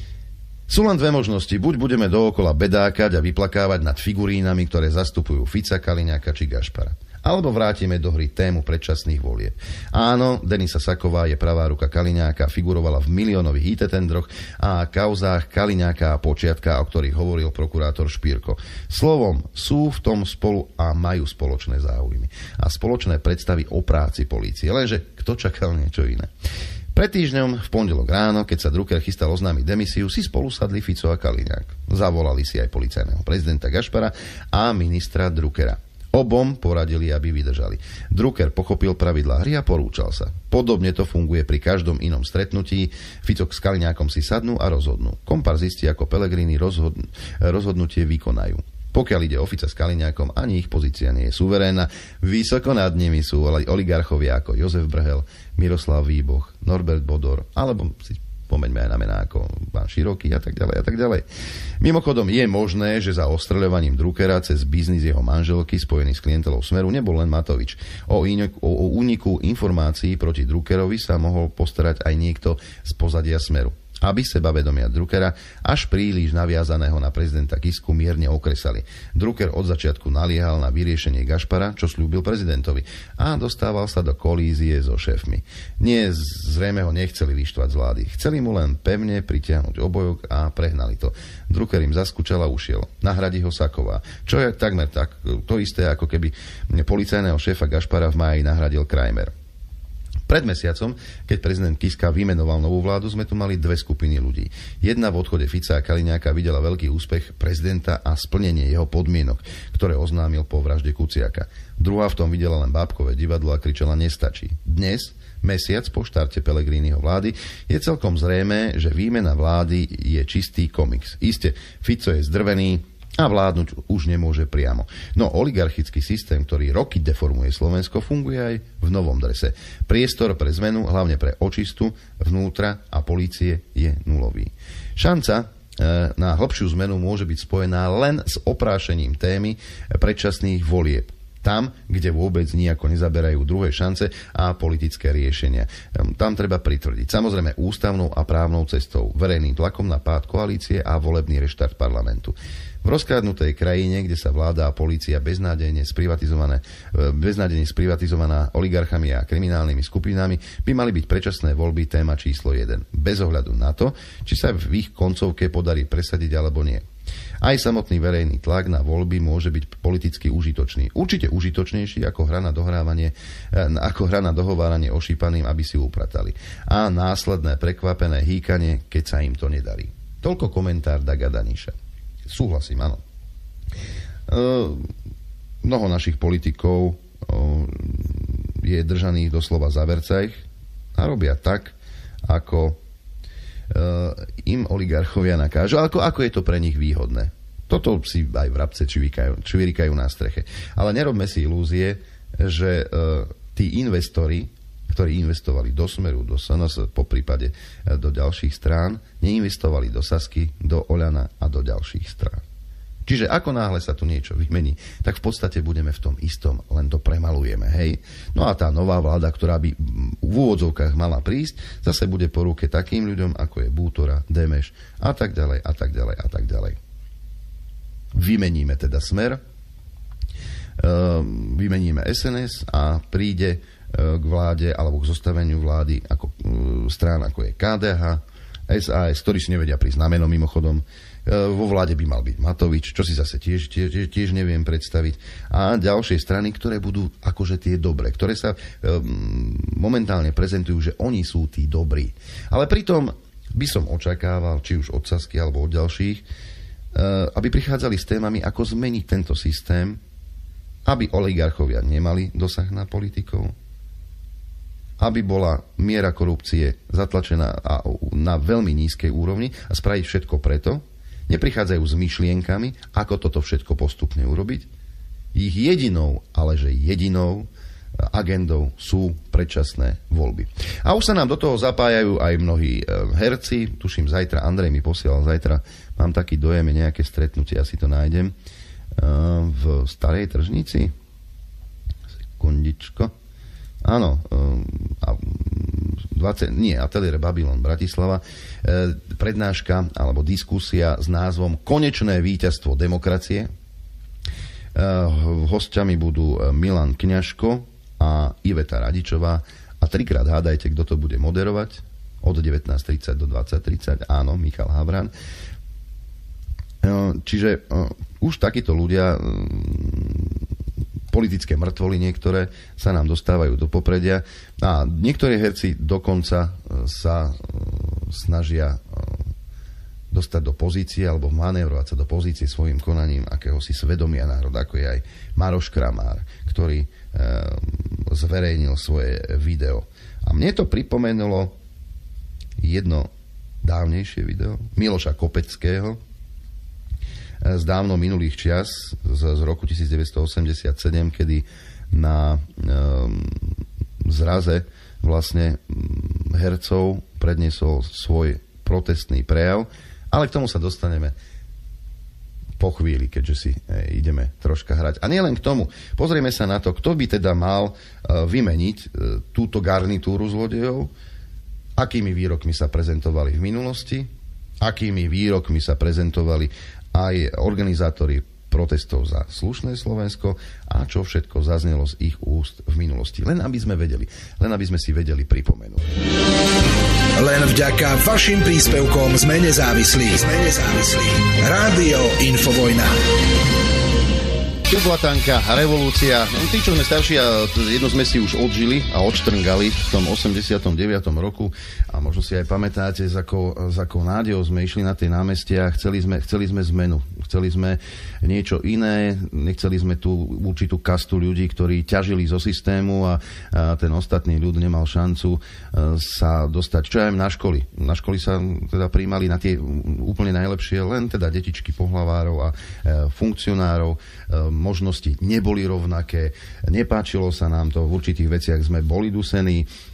Sú len dve možnosti. Buď budeme dookola bedákať a vyplakávať nad figurínami, ktoré zastupujú Fica, Kaliňáka či Gašpara. Alebo vrátime do hry tému predčasných volieb. Áno, Denisa Saková je pravá ruka Kaliňáka, figurovala v miliónových í té tendroch a kauzách Kaliňáka a Počiatka, o ktorých hovoril prokurátor Špírko. Slovom, sú v tom spolu a majú spoločné záujmy a spoločné predstavy o práci polície. Lenže kto čakal niečo iné? Pred týždňom v pondelok ráno, keď sa Drucker chystal oznámiť demisiu, si spolu sadli Fico a Kaliňák. Zavolali si aj policajného prezidenta Gašpara a ministra Druckera. Obom poradili, aby vydržali. Drucker pochopil pravidlá hry a porúčal sa. Podobne to funguje pri každom inom stretnutí. Fico s Kaliňákom si sadnú a rozhodnú. Komparzisti ako Pellegrini rozhod- rozhodnutie vykonajú. Pokiaľ ide o Fica s Kaliňákom, ani ich pozícia nie je suverénna. Vysoko nad nimi sú oligarchovia ako Jozef Brhel, Miroslav Výboch, Norbert Bodor, alebo si pomeňme aj na mená ako pán Široký a tak ďalej a tak ďalej. Mimochodom je možné, že za ostreľovaním Druckera cez biznis jeho manželky spojený s klientelou Smeru nebol len Matovič. O, inek, o, o úniku informácií proti Druckerovi sa mohol postarať aj niekto z pozadia Smeru, aby sebavedomia Druckera až príliš naviazaného na prezidenta Kisku mierne okresali. Drucker od začiatku naliehal na vyriešenie Gašpara, čo sľúbil prezidentovi, a dostával sa do kolízie so šéfmi. Nie, zrejme ho nechceli vyštvať z vlády. Chceli mu len pevne pritiahnuť obojok a prehnali to. Drucker im zaskúčal a ušiel. Nahradí ho Saková. Čo je takmer tak, to isté, ako keby policajného šéfa Gašpara v máji nahradil Krajmer. Pred mesiacom, keď prezident Kiska vymenoval novú vládu, sme tu mali dve skupiny ľudí. Jedna v odchode Fica a Kaliňáka videla veľký úspech prezidenta a splnenie jeho podmienok, ktoré oznámil po vražde Kuciaka. Druhá v tom videla len bábkové divadlo a kričala nestačí. Dnes, mesiac po štarte Pellegriniho vlády, je celkom zrejmé, že výmena vlády je čistý komiks. Isté, Fico je zdrvený a vládnuť už nemôže priamo. No oligarchický systém, ktorý roky deformuje Slovensko, funguje aj v novom drese. Priestor pre zmenu, hlavne pre očistu vnútra a polície, je nulový. Šanca e, na hlbšiu zmenu môže byť spojená len s oprášením témy predčasných volieb. Tam, kde vôbec nijako nezaberajú druhé šance a politické riešenia. Tam treba pritvrdiť. Samozrejme ústavnou a právnou cestou, verejným tlakom na pád koalície a volebný reštart parlamentu. V rozkradnutej krajine, kde sa vláda a polícia beznádejne sprivatizované, beznádejne sprivatizovaná oligarchami a kriminálnymi skupinami, by mali byť predčasné voľby téma číslo jeden. Bez ohľadu na to, či sa v ich koncovke podarí presadiť alebo nie. Aj samotný verejný tlak na voľby môže byť politicky užitočný. Určite užitočnejší ako hra na dohrávanie, ako hra na dohováranie ošípaným, aby si upratali. A následné prekvapené hýkanie, keď sa im to nedarí. Toľko komentár Daga Daniša. Súhlasím, áno. E, mnoho našich politikov e, je držaných doslova za vercajch a robia tak, ako Uh, im oligarchovia nakážu. Ako, ako je to pre nich výhodné? Toto si aj vrabce čvirikajú, čvirikajú na streche. Ale nerobme si ilúzie, že uh, tí investori, ktorí investovali do Smeru, do es en es, po prípade uh, do ďalších strán, neinvestovali do Sasky, do Oľana a do ďalších strán. Čiže ako náhle sa tu niečo vymení, tak v podstate budeme v tom istom, len to premalujeme, hej. No a tá nová vláda, ktorá by v úvodzovkách mala prísť, zase bude po ruke takým ľuďom, ako je Bútora, Demeš a tak ďalej, a tak ďalej, a tak ďalej. Vymeníme teda Smer, vymeníme es en es a príde k vláde alebo k zostaveniu vlády ako strán, ako je ká dé há, es a es, ktorí si nevedia prísť na meno mimochodom. Vo vláde by mal byť Matovič, čo si zase tiež, tiež, tiež neviem predstaviť. A ďalšie strany, ktoré budú akože tie dobré, ktoré sa um, momentálne prezentujú, že oni sú tí dobrí. Ale pritom by som očakával, či už od Sasky alebo od ďalších, uh, aby prichádzali s témami, ako zmeniť tento systém, aby oligarchovia nemali dosah na politikov, aby bola miera korupcie zatlačená na veľmi nízkej úrovni a spraviť všetko preto, neprichádzajú s myšlienkami, ako toto všetko postupne urobiť. Ich jedinou, ale že jedinou agendou sú predčasné voľby. A už sa nám do toho zapájajú aj mnohí herci. Tuším, zajtra, Andrej mi posielal zajtra, mám taký dojem, nejaké stretnutie, asi to nájdem, v Starej Tržnici. Sekundičko. Áno, dvadsať, nie, Atelier Babylon Bratislava, prednáška alebo diskusia s názvom Konečné víťazstvo demokracie. Hosťami budú Milan Kňažko a Iveta Radičová a trikrát hádajte, kto to bude moderovať od devätnásť tridsať do dvadsať tridsať. Áno, Michal Havran. Čiže už takíto ľudia, politické mŕtvoly niektoré, sa nám dostávajú do popredia a niektorí herci dokonca sa snažia dostať do pozície alebo manévrovať sa do pozície svojim konaním akéhosi svedomia národa, ako je aj Maroš Kramár, ktorý e, zverejnil svoje video. A mne to pripomenulo jedno dávnejšie video Miloša Kopeckého z dávno minulých čias, z, z roku devätnásťstoosemdesiatsedem, kedy na um, zraze vlastne um, hercov predniesol svoj protestný prejav, ale k tomu sa dostaneme po chvíli, keďže si e, ideme troška hrať. A nielen k tomu, pozrieme sa na to, kto by teda mal e, vymeniť e, túto garnitúru zlodejov, akými výrokmi sa prezentovali v minulosti, akými výrokmi sa prezentovali aj organizátori protestov za slušné Slovensko a čo všetko zaznelo z ich úst v minulosti. Len aby sme vedeli, len aby sme si vedeli pripomenúť. Len vďaka vašim príspevkom sme nezávislí. Sme nezávislí. Rádio Infovojna. Tublatanka, revolúcia. Tí, čo sme starší, a jedno sme si už odžili a odštrngali v tom osemdesiatom deviatom roku a možno si aj pamätáte, s akou, s akou nádejou sme išli na tie námestia a chceli sme, chceli sme zmenu. Chceli sme niečo iné, nechceli sme tú určitú kastu ľudí, ktorí ťažili zo systému a, a ten ostatný ľud nemal šancu sa dostať, čo aj na školy. Na školy sa teda prijímali na tie úplne najlepšie len teda detičky pohlavárov a e, funkcionárov. E, možnosti neboli rovnaké, nepáčilo sa nám to, v určitých veciach sme boli dusení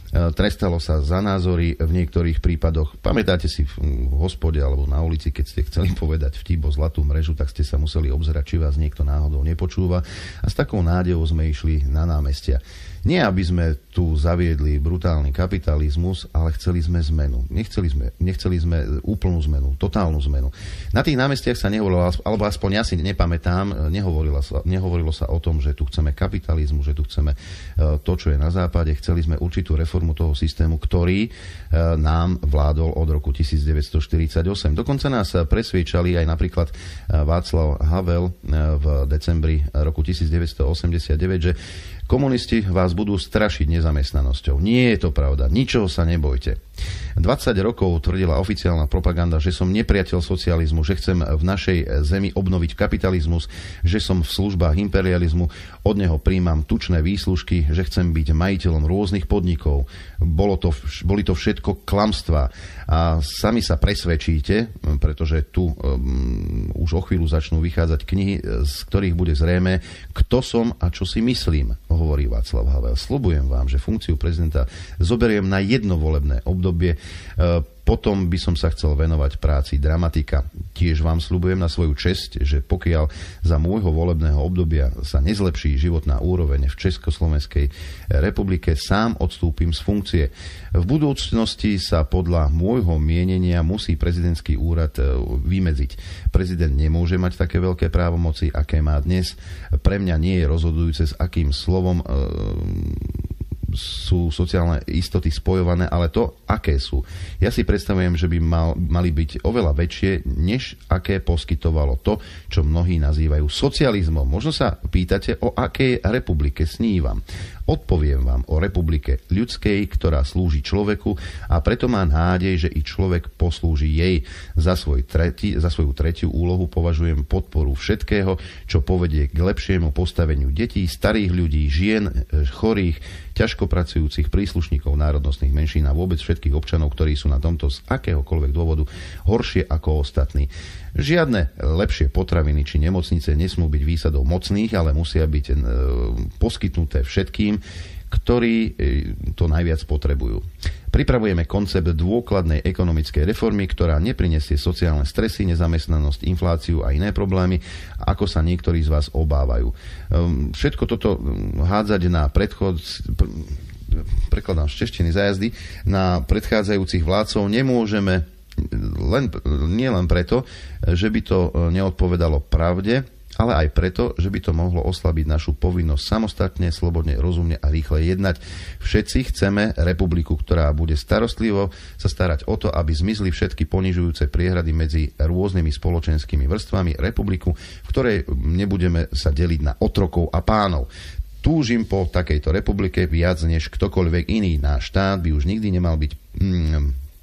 trestalo sa za názory v niektorých prípadoch. Pamätáte si v hospode alebo na ulici, keď ste chceli povedať vtip o zlatú mrežu, tak ste sa museli obzerať, či vás niekto náhodou nepočúva. A s takou nádejou sme išli na námestia. Nie, aby sme tu zaviedli brutálny kapitalizmus, ale chceli sme zmenu. Nechceli sme, nechceli sme úplnú zmenu, totálnu zmenu. Na tých námestiach sa nehovorilo, alebo aspoň ja si nepamätám, nehovorilo sa, nehovorilo sa o tom, že tu chceme kapitalizmu, že tu chceme to, čo je na západe. Chceli sme určitú reformu toho systému, ktorý nám vládol od roku devätnásťstoštyridsaťosem. Dokonca nás presviečali aj napríklad Václav Havel v decembri roku devätnásťstoosemdesiatdeväť, že komunisti vás budú strašiť nezamestnanosťou. Nie je to pravda. Ničoho sa nebojte. dvadsať rokov tvrdila oficiálna propaganda, že som nepriateľ socializmu, že chcem v našej zemi obnoviť kapitalizmus, že som v službách imperializmu, od neho príjmam tučné výslužky, že chcem byť majiteľom rôznych podnikov. Bolo to, boli to všetko klamstvá. A sami sa presvedčíte, pretože tu um, už o chvíľu začnú vychádzať knihy, z ktorých bude zrejme, kto som a čo si myslím, hovorí Václav Havel. Sľubujem vám, že funkciu prezidenta zoberiem na jedno volebné obdobie, potom by som sa chcel venovať práci dramatika. Tiež vám sľubujem na svoju česť, že pokiaľ za môjho volebného obdobia sa nezlepší životná úroveň v Československej republike, sám odstúpim z funkcie. V budúcnosti sa podľa môjho mienenia musí prezidentský úrad vymedziť. Prezident nemôže mať také veľké právomoci, aké má dnes. Pre mňa nie je rozhodujúce, s akým slovom sú sociálne istoty spojované, ale to, aké sú. Ja si predstavujem, že by mal, mali byť oveľa väčšie, než aké poskytovalo to, čo mnohí nazývajú socializmom. Možno sa pýtate, o akej republike snívam. Odpoviem vám o republike ľudskej, ktorá slúži človeku a preto má nádej, že i človek poslúži jej. Za, svoj tretí, za svoju tretiu úlohu považujem podporu všetkého, čo povedie k lepšiemu postaveniu detí, starých ľudí, žien, chorých, ťažko pracujúcich príslušníkov národnostných menšín a vôbec všetkých občanov, ktorí sú na tomto z akéhokoľvek dôvodu horšie ako ostatní. Žiadne lepšie potraviny či nemocnice nesmú byť výsadou mocných, ale musia byť poskytnuté všetkým, ktorí to najviac potrebujú. Pripravujeme koncept dôkladnej ekonomickej reformy, ktorá neprinesie sociálne stresy, nezamestnanosť, infláciu a iné problémy, ako sa niektorí z vás obávajú. Všetko toto hádzať na predchod, prekladám z češtiny zájazdy, na predchádzajúcich vládcov nemôžeme len, nie len preto, že by to neodpovedalo pravde, ale aj preto, že by to mohlo oslabiť našu povinnosť samostatne, slobodne, rozumne a rýchle jednať. Všetci chceme republiku, ktorá bude starostlivo sa starať o to, aby zmizli všetky ponižujúce priehrady medzi rôznymi spoločenskými vrstvami, republiku, v ktorej nebudeme sa deliť na otrokov a pánov. Túžim po takejto republike viac než ktokoľvek iný. Náš štát by už nikdy nemal byť mm,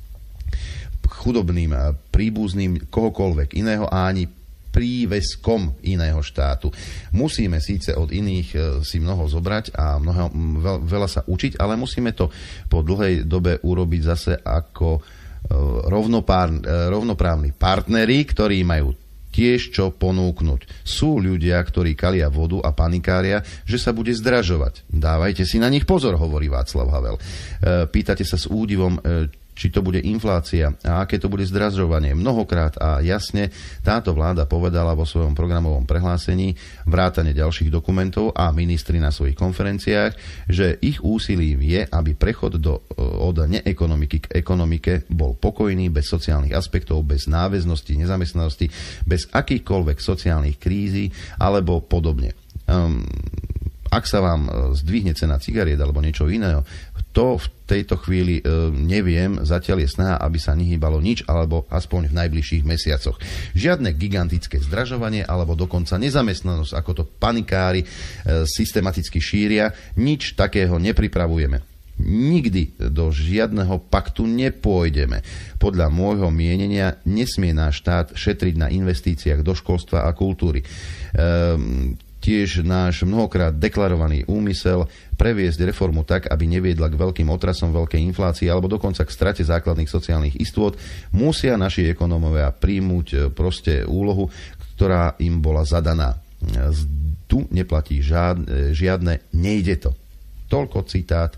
chudobným príbuzným kohokoľvek iného a ani príveskom iného štátu. Musíme síce od iných si mnoho zobrať a mnoho, veľa sa učiť, ale musíme to po dlhej dobe urobiť zase ako rovnopár, rovnoprávni partneri, ktorí majú tiež čo ponúknuť. Sú ľudia, ktorí kalia vodu a panikária, že sa bude zdražovať. Dávajte si na nich pozor, hovorí Václav Havel. Pýtate sa s údivom, či to bude inflácia a aké to bude zdražovanie. Mnohokrát a jasne táto vláda povedala vo svojom programovom prehlásení vrátane ďalších dokumentov a ministri na svojich konferenciách, že ich úsilím je, aby prechod do, od neekonomiky k ekonomike bol pokojný, bez sociálnych aspektov, bez náväznosti, nezamestnanosti, bez akýchkoľvek sociálnych krízy alebo podobne. Um, ak sa vám zdvihne cena cigariet alebo niečo iného, to v tejto chvíli e, neviem, zatiaľ je snaha, aby sa nehýbalo nič, alebo aspoň v najbližších mesiacoch. Žiadne gigantické zdražovanie, alebo dokonca nezamestnanosť, ako to panikári e, systematicky šíria, nič takého nepripravujeme. Nikdy do žiadneho paktu nepôjdeme. Podľa môjho mienenia nesmie náš štát šetriť na investíciách do školstva a kultúry. E, Tiež náš mnohokrát deklarovaný úmysel previesť reformu tak, aby neviedla k veľkým otrasom, veľkej inflácii alebo dokonca k strate základných sociálnych istôt, musia naši ekonómovia príjmuť proste úlohu, ktorá im bola zadaná. Tu neplatí žiadne, žiadne nejde to. Toľko citát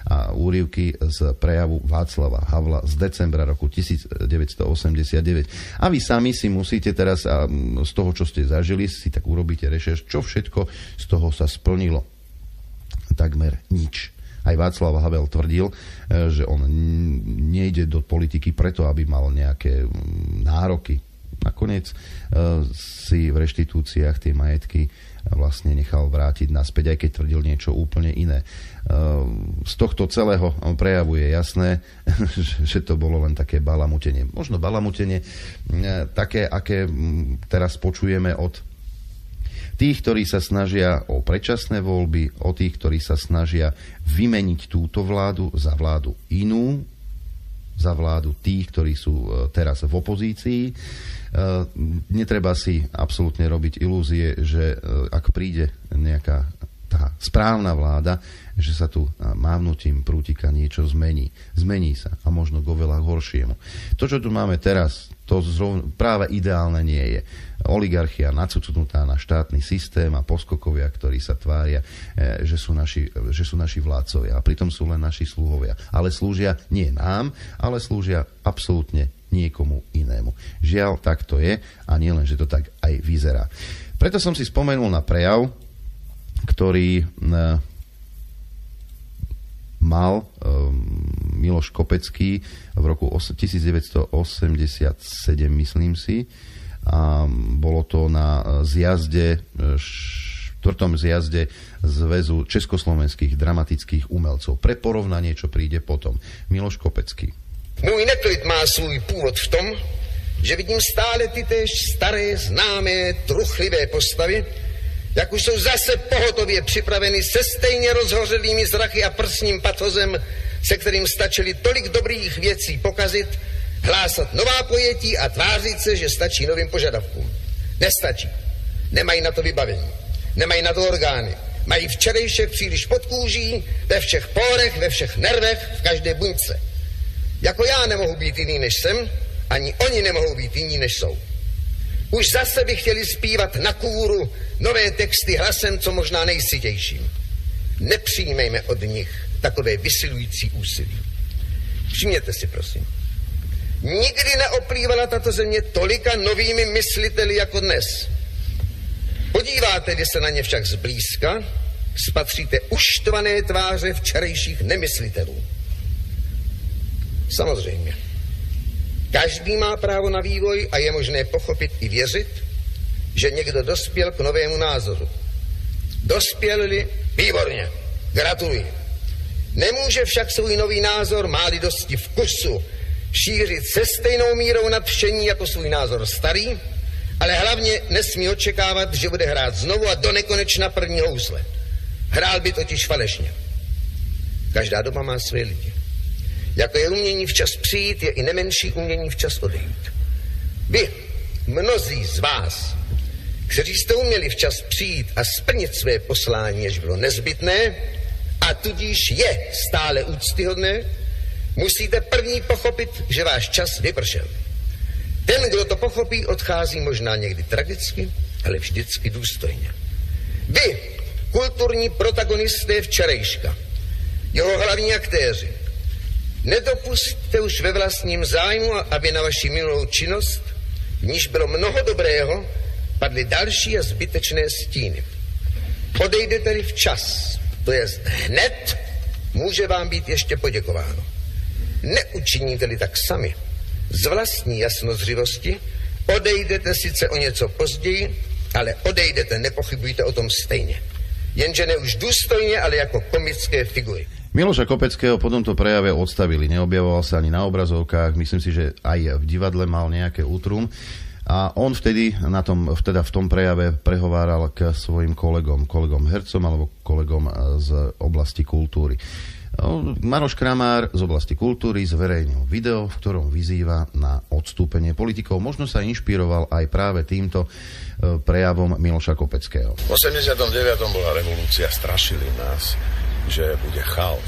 a úryvky z prejavu Václava Havla z decembra roku devätnásťstoosemdesiatdeväť. A vy sami si musíte teraz z toho, čo ste zažili, si tak urobíte rešerš, čo všetko z toho sa splnilo. Takmer nič. Aj Václav Havel tvrdil, že on nejde do politiky preto, aby mal nejaké nároky. Nakoniec si v reštitúciách tie majetky vlastne nechal vrátiť naspäť, aj keď tvrdil niečo úplne iné. Z tohto celého prejavu je jasné, že to bolo len také balamutenie. Možno balamutenie také, aké teraz počujeme od tých, ktorí sa snažia o predčasné voľby, o tých, ktorí sa snažia vymeniť túto vládu za vládu inú, za vládu tých, ktorí sú teraz v opozícii. Netreba si absolútne robiť ilúzie, že ak príde nejaká tá správna vláda, že sa tu mávnutím prútika niečo zmení. Zmení sa a možno k oveľa horšiemu. To, čo tu máme teraz, to zrovna, práve ideálne nie je. Oligarchia nacucnutá na štátny systém a poskokovia, ktorí sa tvária, že sú naši, že sú naši vládcovia. A pritom sú len naši sluhovia. Ale slúžia nie nám, ale slúžia absolútne niekomu inému. Žiaľ, tak to je a nie len, že to tak aj vyzerá. Preto som si spomenul na prejav, ktorý mal Miloš Kopecký v roku devätnásťstoosemdesiatsedem, myslím si. A bolo to na zjazde, štvrtom zjazde Zväzu československých dramatických umelcov. Pre porovnanie, čo príde potom. Miloš Kopecký. Můj neklid má svůj původ v tom, že vidím stále ty též staré, známé, truchlivé postavy, jak už jsou zase pohotově připraveny se stejně rozhořelými zrachy a prsním patozem, se kterým stačili tolik dobrých věcí pokazit, hlásat nová pojetí a tvářit se, že stačí novým požadavkům. Nestačí. Nemají na to vybavení. Nemají na to orgány. Mají včerejšek příliš pod kůží, ve všech pórech, ve všech nervech, v každé buňce. Jako já nemohu být jiný, než jsem, ani oni nemohou být jiní, než jsou. Už zase by chtěli zpívat na kůru nové texty hlasem, co možná nejsytějším. Nepřijmejme od nich takové vysilující úsilí. Všimněte si, prosím. Nikdy neoplývala tato země tolika novými mysliteli jako dnes. Podíváte-li se na ně však zblízka, spatříte uštvané tváře včerejších nemyslitelů. Samozřejmě. Každý má právo na vývoj a je možné pochopit i věřit, že někdo dospěl k novému názoru. Dospěl-li, výborně, gratuluji. Nemůže však svůj nový názor, má-li dosti vkusu, šířit se stejnou mírou nadšení jako svůj názor starý, ale hlavně nesmí očekávat, že bude hrát znovu a do nekonečna první housle. Hrál by totiž falešně. Každá doba má své lidi. Jako je umění včas přijít, je i nemenší umění včas odejít. Vy, mnozí z vás, kteří jste uměli včas přijít a splnit své poslání, jež bylo nezbytné, a tudíž je stále úctyhodné, musíte první pochopit, že váš čas vypršel. Ten, kdo to pochopí, odchází možná někdy tragicky, ale vždycky důstojně. Vy, kulturní protagonisté včerejška, jeho hlavní aktéři, nedopustte už ve vlastním zájmu, aby na vaši minulou činnost, v níž bylo mnoho dobrého, padly další a zbytečné stíny. Odejdete-li včas, to jest hned, může vám být ještě poděkováno. Neučiníte-li tak sami, z vlastní jasnozřivosti, odejdete sice o něco později, ale odejdete, nepochybujte o tom stejně. Jenže ne už důstojně, ale jako komické figury. Miloša Kopeckého po tomto prejave odstavili. Neobjavoval sa ani na obrazovkách. Myslím si, že aj v divadle mal nejaké útrum. A on vtedy na tom, teda v tom prejave prehováral k svojim kolegom, kolegom hercom alebo kolegom z oblasti kultúry. Maroš Kramár z oblasti kultúry zverejnil video, v ktorom vyzýva na odstúpenie politikov. Možno sa inšpiroval aj práve týmto prejavom Miloša Kopeckého. V osemdesiatom deviatom bola revolúcia, strašili nás, že bude chaos.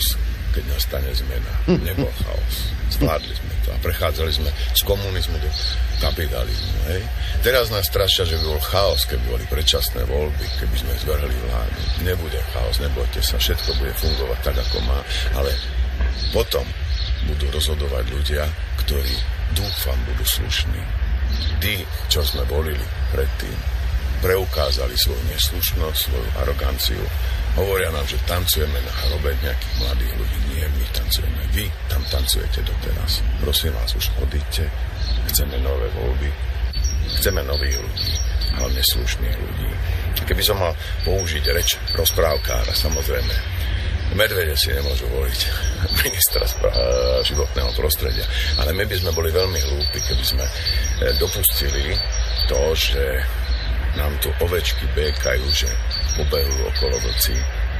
keď nastane zmena. Nebol chaos. Zvládli sme to a prechádzali sme z komunizmu do kapitalizmu. Hej? Teraz nás strašia, že by bol chaos, keby boli predčasné voľby, keby sme zvrhli vládu. Nebude chaos, nebojte sa, všetko bude fungovať tak, ako má, ale potom budú rozhodovať ľudia, ktorí, dúfam, budú slušní. Tí, čo sme volili predtým, preukázali svoju neslušnosť, svoju aroganciu. Hovoria nám, že tancujeme na hrobe nejakých mladých ľudí. Nie, my tancujeme. Vy tam tancujete doteraz. Prosím vás, už odíďte. Chceme nové voľby. Chceme nových ľudí, hlavne slušných ľudí. Keby som mal použiť reč rozprávkára, samozrejme, medvede si nemôžu voliť ministra životného prostredia. Ale my by sme boli veľmi hlúpi, keby sme dopustili to, že nám tu ovečky békajú, že pobehujú okolo vlci.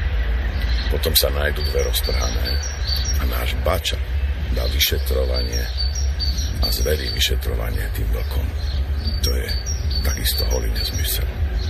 Potom sa nájdú dve roztrhané a náš bača dá vyšetrovanie a zverí vyšetrovanie tým vlkom. To je takisto holý nezmysel.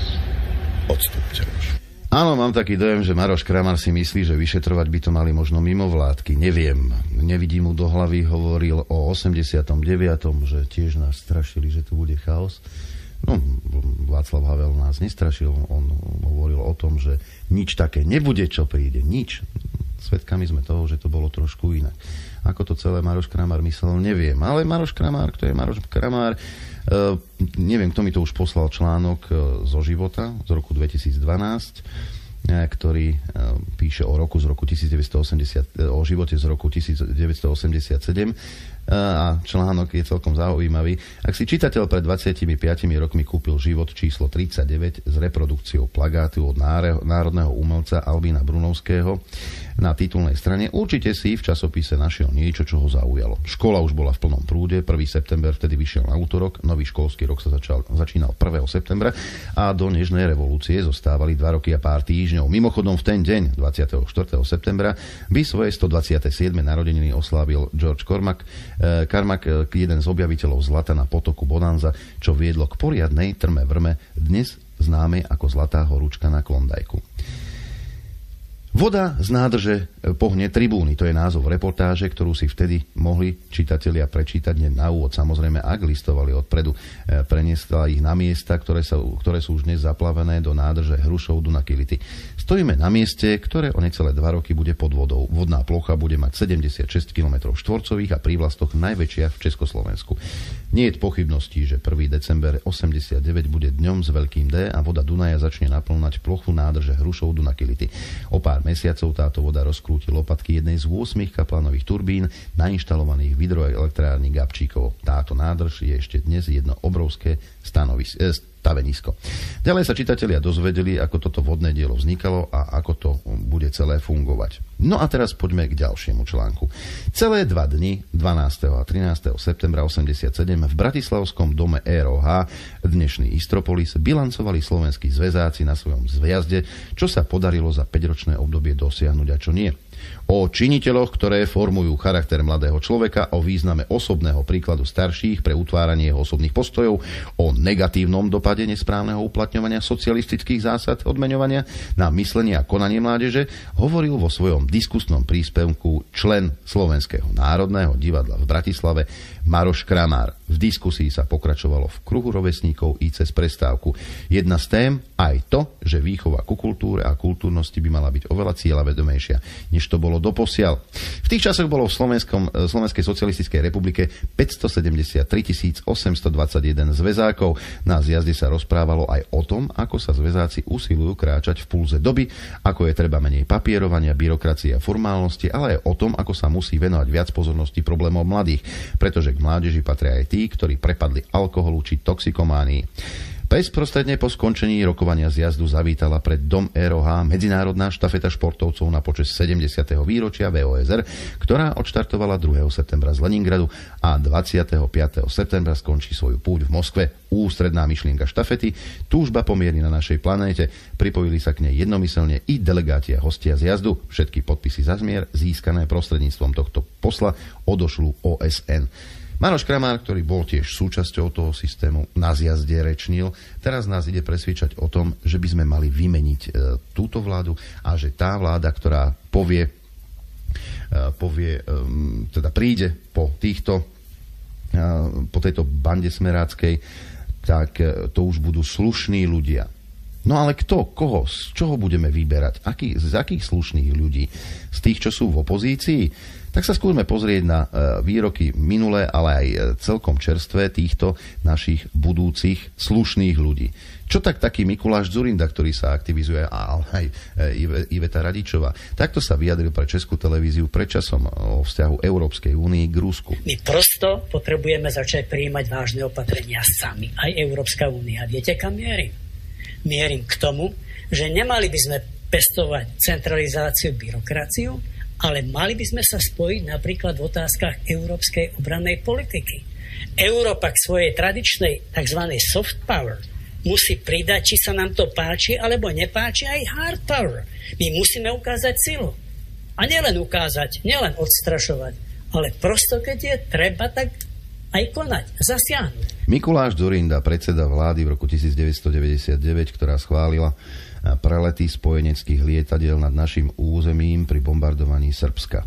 Odstúpte už. Áno, mám taký dojem, že Maroš Kramar si myslí, že vyšetrovať by to mali možno mimovládky. Neviem. Nevidím mu do hlavy. Hovoril o osemdesiatom deviatom že tiež nás strašili, že tu bude chaos. No, Václav Havel nás nestrašil. On hovoril o tom, že nič také nebude, čo príde. Nič. Svedkami sme toho, že to bolo trošku inak. Ako to celé Maroš Kramar myslel, neviem. Ale Maroš Kramar, kto je Maroš Kramar, Uh, neviem, kto mi to už poslal článok uh, zo života z roku dvetisícdvanásť, uh, ktorý uh, píše o roku z roku devätnásťstoosemdesiat, uh, o živote z roku devätnásťstoosemdesiatsedem. A článok je celkom zaujímavý. Ak si čitateľ pred dvadsiatimi piatimi rokmi kúpil Život číslo tridsaťdeväť s reprodukciou plagátu od národného umelca Albína Brunovského na titulnej strane, určite si v časopise našiel niečo, čo ho zaujalo. Škola už bola v plnom prúde, prvý september vtedy vyšiel na útorok, nový školský rok sa začal, začínal prvého septembra a do nežnej revolúcie zostávali dva roky a pár týždňov. Mimochodom v ten deň, dvadsiateho štvrtého septembra, by svoje stodvadsiate siedme narodeniny oslávil George Cormack, Karmak, jeden z objaviteľov zlata na potoku Bonanza, čo viedlo k poriadnej trme vrme, dnes známej ako Zlatá horúčka na Klondajku. Voda z nádrže pohne tribúny, to je názov reportáže, ktorú si vtedy mohli čitatelia prečítať hneď na úvod. Samozrejme, ak listovali odpredu, preniesla ich na miesta, ktoré, sa, ktoré sú už dnes zaplavené do nádrže Hrušov Dunakility. Stojíme na mieste, ktoré o necelé dva roky bude pod vodou. Vodná plocha bude mať sedemdesiatšesť kilometrov štvorcových a prívlastok najväčšia v Československu. Nie je pochybností, že prvého decembra osemdesiatdeväť bude dňom s veľkým D a voda Dunaja začne naplňať plochu nádrže Hrušov Dunakility. O pár mesiacov táto voda rozkrúti lopatky jednej z ôsmich kaplánových turbín nainštalovaných v hydroelektrárni Gabčíkovo. Táto nádrž je ešte dnes jedno obrovské stanovis- eh, stavenisko. Ďalej sa čitatelia dozvedeli, ako toto vodné dielo vznikalo a ako to bude celé fungovať. No a teraz poďme k ďalšiemu článku. Celé dva dni, dvanásteho a trinásteho septembra osemdesiatsedem, v bratislavskom dome é er ó há, dnešný Istropolis, bilancovali slovenskí zväzáci na svojom zjazde, čo sa podarilo za päťročné obdobie dosiahnuť a čo nie. O činiteľoch, ktoré formujú charakter mladého človeka, o význame osobného príkladu starších pre utváranie jeho osobných postojov, o negatívnom dopade nesprávneho uplatňovania socialistických zásad odmeňovania na myslenie a konanie mládeže, hovoril vo svojom diskusnom príspevku člen Slovenského národného divadla v Bratislave Maroš Kramar. V diskusii sa pokračovalo v kruhu rovesníkov i cez prestávku. Jedna z tém aj to, že výchova ku kultúre a kultúrnosti by mala byť oveľa cieľavedomejšia, než to bolo doposiaľ. V tých časoch bolo v Slovenskom, Slovenskej socialistickej republike päťstosedemdesiattri tisíc osemstodvadsaťjeden zväzákov. Na zjazde sa rozprávalo aj o tom, ako sa zväzáci usilujú kráčať v pulze doby, ako je treba menej papierovania, byrokracie a formálnosti, ale aj o tom, ako sa musí venovať viac pozornosti problémov mladých, pretože k mládeži patria aj tí, ktorí prepadli alkoholu či toxikománii. Bezprostredne po skončení rokovania zjazdu zavítala pred dom é er ó há medzinárodná štafeta športovcov na počesť sedemdesiateho výročia vé ó es er, ktorá odštartovala druhého septembra z Leningradu a dvadsiateho piateho septembra skončí svoju púť v Moskve. Ústredná myšlienka štafety, túžba po mieri na našej planéte, pripojili sa k nej jednomyselne i delegáti a hostia zjazdu. Všetky podpisy za zmier získané prostredníctvom tohto posla odošľú ó es en. Maroš Kramar, ktorý bol tiež súčasťou toho systému, na zjazde rečnil. Teraz nás ide presviečať o tom, že by sme mali vymeniť e, túto vládu a že tá vláda, ktorá povie, povie, teda príde po týchto, po tejto bande smeráckej, tak to už budú slušní ľudia. No ale kto, koho, z čoho budeme vyberať? Aký, z akých slušných ľudí? Z tých, čo sú v opozícii? Tak sa skúsme pozrieť na výroky minulé, ale aj celkom čerstvé týchto našich budúcich slušných ľudí. Čo tak taký Mikuláš Dzurinda, ktorý sa aktivizuje, ale aj Iveta Radičová. Takto sa vyjadril pre Českú televíziu pred časom o vzťahu Európskej únii k Rusku. My prosto potrebujeme začať prijímať vážne opatrenia sami. Aj Európska únia. Viete, kam mierim? Mierim k tomu, že nemali by sme pestovať centralizáciu, byrokraciu, ale mali by sme sa spojiť napríklad v otázkach európskej obrannej politiky. Európa k svojej tradičnej tzv. Soft power musí pridať, či sa nám to páči, alebo nepáči, aj hard power. My musíme ukázať silu. A nielen ukázať, nielen odstrašovať, ale prosto, keď je treba, tak aj konať, zasiahnuť. Mikuláš Dzurinda, predseda vlády v roku devätnásťstodeväťdesiatdeväť, ktorá schválila prelety spojeneckých lietadiel nad našim územím pri bombardovaní Srbska.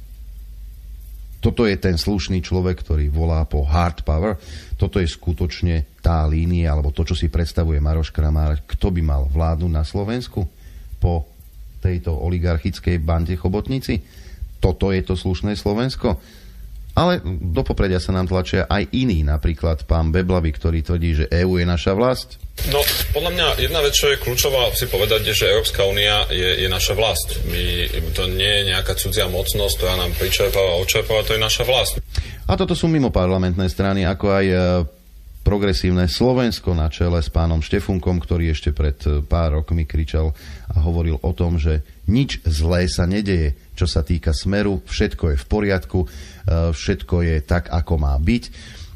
Toto je ten slušný človek, ktorý volá po hard power. Toto je skutočne tá línia, alebo to, čo si predstavuje Maroš Kramár, kto by mal vládnuť na Slovensku po tejto oligarchickej bande chobotnici. Toto je to slušné Slovensko. Ale do popredia sa nám tlačia aj iní, napríklad pán Beblavy, ktorý tvrdí, že EÚ je naša vlast. No, podľa mňa jedna vec, čo je kľúčová si povedať, je, že Európska únia je, je naša vlast. My, to nie je nejaká cudzia mocnosť, ktorá nám pričerpáva a odčerpáva, to je naša vlast. A toto sú mimo parlamentné strany, ako aj progresívne Slovensko na čele s pánom Štefunkom, ktorý ešte pred pár rokmi kričal a hovoril o tom, že nič zlé sa nedeje, čo sa týka Smeru, všetko je v poriadku, všetko je tak, ako má byť.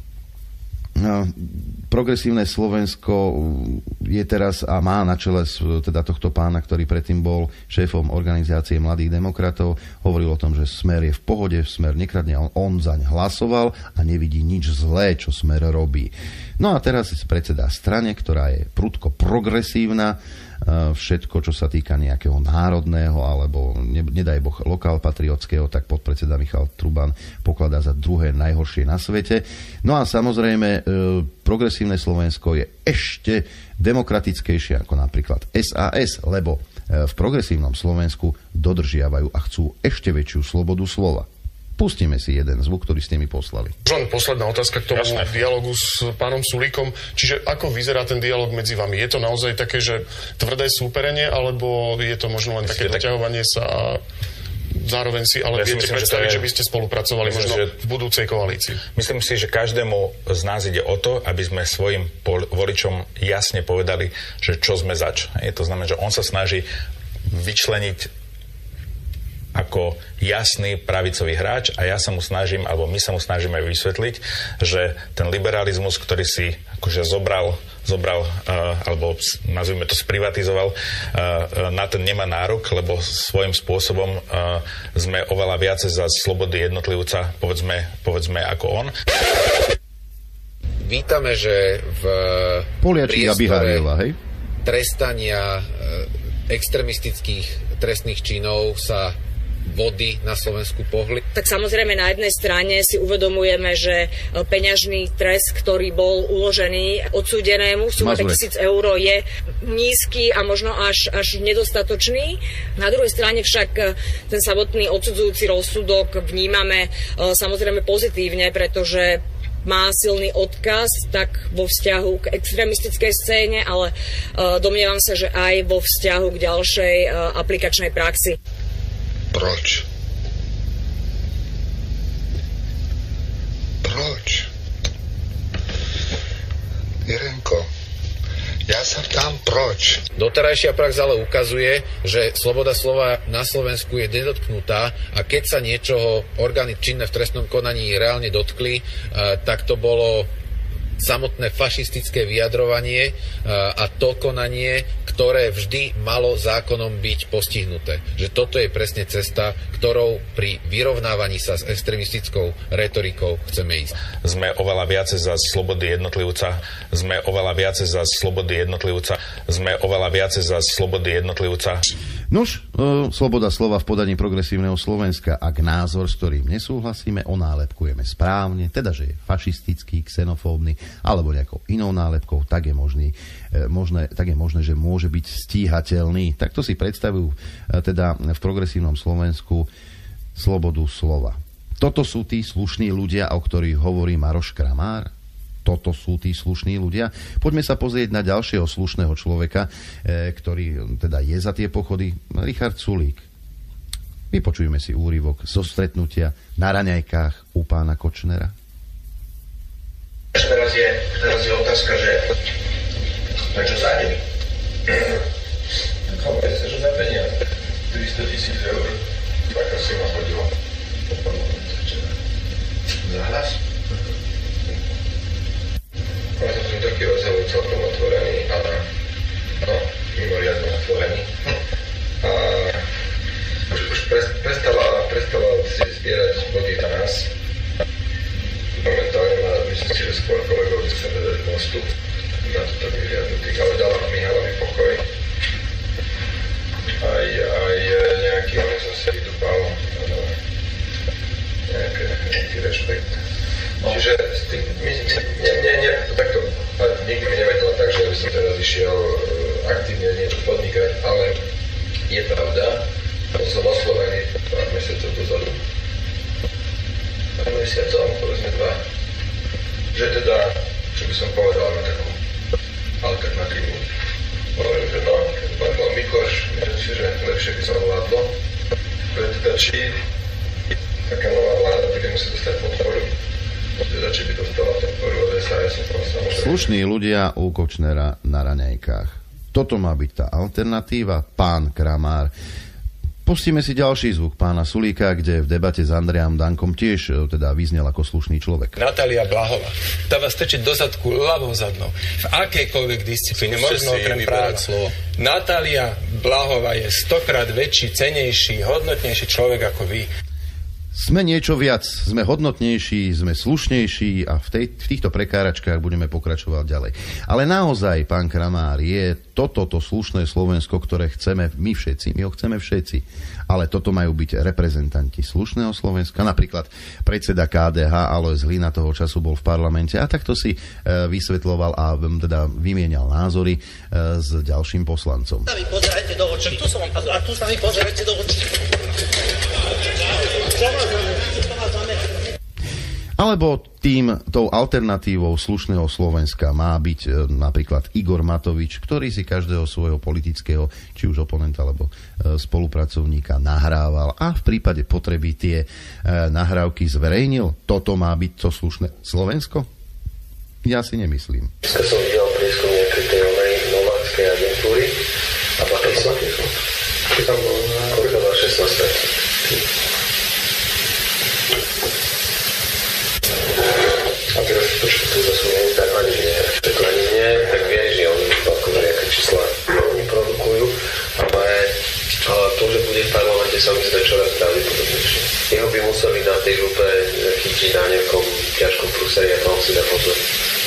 Progresívne Slovensko je teraz a má na čele teda tohto pána, ktorý predtým bol šéfom organizácie Mladých demokratov, hovoril o tom, že Smer je v pohode, Smer nekradne, on, on zaň hlasoval a nevidí nič zlé, čo Smer robí. No a teraz je predseda strane, ktorá je prudko progresívna, všetko, čo sa týka nejakého národného alebo ne, nedaj Boh lokálpatriotského, tak podpredseda Michal Truban pokladá za druhé najhoršie na svete. No a samozrejme progresívne Slovensko je ešte demokratickejšie ako napríklad es a es, lebo v progresívnom Slovensku dodržiavajú a chcú ešte väčšiu slobodu slova. Pustíme si jeden zvuk, ktorý ste mi poslali. Len posledná otázka k tomu Jasne. dialogu s pánom Sulíkom. Čiže ako vyzerá ten dialog medzi vami? Je to naozaj také, že tvrdé súperenie, alebo je to možno len také doťahovanie sa a zároveň si, ale ja viete myslím, predstaviť, že, je... že by ste spolupracovali myslím, možno že... v budúcej koalícii? Myslím si, že každému z nás ide o to, aby sme svojim voličom jasne povedali, že čo sme zač. Je to znamená, že on sa snaží vyčleniť ako jasný pravicový hráč a ja sa mu snažím, alebo my sa mu snažíme vysvetliť, že ten liberalizmus, ktorý si akože zobral, zobral uh, alebo nazvime to sprivatizoval, uh, na ten nemá nárok, lebo svojím spôsobom uh, sme oveľa viacej za slobody jednotlivca, povedzme, povedzme ako on. Vítame, že v priestore trestania extremistických trestných činov sa vody na Slovensku pohli. Tak samozrejme na jednej strane si uvedomujeme, že peňažný trest, ktorý bol uložený odsúdenému v sume päťtisíc eur je nízky a možno až, až nedostatočný. Na druhej strane však ten samotný odsudzujúci rozsudok vnímame samozrejme pozitívne, pretože má silný odkaz tak vo vzťahu k extrémistickej scéne, ale domnievam sa, že aj vo vzťahu k ďalšej aplikačnej praxi. Proč? Proč? Jirenko, ja sa ptám proč. Doterajšia prax ale ukazuje, že sloboda slova na Slovensku je nedotknutá a keď sa niečoho orgány činné v trestnom konaní reálne dotkli, tak to bolo samotné fašistické vyjadrovanie a to konanie, ktoré vždy malo zákonom byť postihnuté. Že toto je presne cesta, ktorou pri vyrovnávaní sa s extremistickou retorikou chceme ísť. Sme oveľa viacej za slobody jednotlivca, sme oveľa viacej za slobody jednotlivca, sme oveľa viacej za slobody jednotlivca. Nuž, e, sloboda slova v podaní Progresívneho Slovenska. Ak názor, s ktorým nesúhlasíme, onálepkujeme správne, teda, že je fašistický, xenofóbny, alebo nejakou inou nálepkou, tak je, možný, e, možné, tak je možné, že môže byť stíhateľný. Takto si predstavujú e, teda v Progresívnom Slovensku slobodu slova. Toto sú tí slušní ľudia, o ktorých hovorí Maroš Kramár. Toto sú tí slušní ľudia. Poďme sa pozrieť na ďalšieho slušného človeka, e, ktorý teda je za tie pochody, Richard Sulík. Vypočujeme si úryvok zo stretnutia na raňajkách u pána Kočnera. Teraz je, teraz je otázka, že prečo zájdem? Chápajte sa, že za peniaze. tristo tisíc eur. Taká suma chodila. Za hlas? Ja som tým taký rozhovor celkom otvorený, ale no, mimoriadne otvorený. A už, už prestala, prestala si zbierať body na nás. Momentálne má, myslím si, že skôr kolegov z es en dé Mostu na toto vyhliadnutých, ale dala Mihalovi pokoj. Aj, aj nejaký, ale zase vydúpal nejaký, nejaký rešpekt. Čiže tým, my, nie, nie, nie, takto, nikdy mi nevedela tak, že by som teraz išiel aktívne niečo podnikať, ale je pravda, bol som oslovený pár mesiacov dozadu. Pár mesiacov, povedzme dva, že teda, čo by som povedal na takú alternatívu. Hovorím, že no, keď by bol Mikoš, myslím si, že lepšie by sa vládlo, že teda či taká nová vláda bude musieť dostať podporu. Teda, či by dostala podporu od es a es. Slušní ľudia u Kočnera na raňajkách. Toto má byť tá alternatíva. Pán Kramár. Pustíme si ďalší zvuk pána Sulíka, kde v debate s Andrejom Dankom tiež teda vyznel ako slušný človek. Natália Blahová. Tá vás strčiť do zadku ľavou zadnou. V akejkoľvek disciplíne, možno okrem práva. Natália Blahová je stokrát väčší, cenejší, hodnotnejší človek ako vy. Sme niečo viac, sme hodnotnejší, sme slušnejší a v, tej, v týchto prekáračkách budeme pokračovať ďalej. Ale naozaj, pán Kramár, je toto to slušné Slovensko, ktoré chceme my všetci, my ho chceme všetci. Ale toto majú byť reprezentanti slušného Slovenska. Napríklad predseda ká dé há Alojz Hlina toho času bol v parlamente a takto si e, vysvetľoval a teda vymienial názory e, s ďalším poslancom. Tu sa mi pozerajte do očí. Tu som, a tu sa mi pozerajte do očí. Alebo tým, tou alternatívou slušného Slovenska má byť e, napríklad Igor Matovič, ktorý si každého svojho politického, či už oponenta alebo e, spolupracovníka nahrával a v prípade potreby tie e, nahrávky zverejnil. Toto má byť to slušné Slovensko? Ja si nemyslím. Dneska som videl prieskum nejakej tej nováckej agentúry a platil som. Či tam bolo na... Koľko dá šestnásť percent. A teraz trošku tu zase nie, tak ani nie. Keď to ani nie, tak vieš, že oni akože nejaké čísla oni produkujú, ale, ale to, že bude v parlamente, sa mi zdá čoraz pravdepodobnejšie. Jeho by museli na tej župe chytiť na nejakom ťažkom prúseri a tam si dá pozor.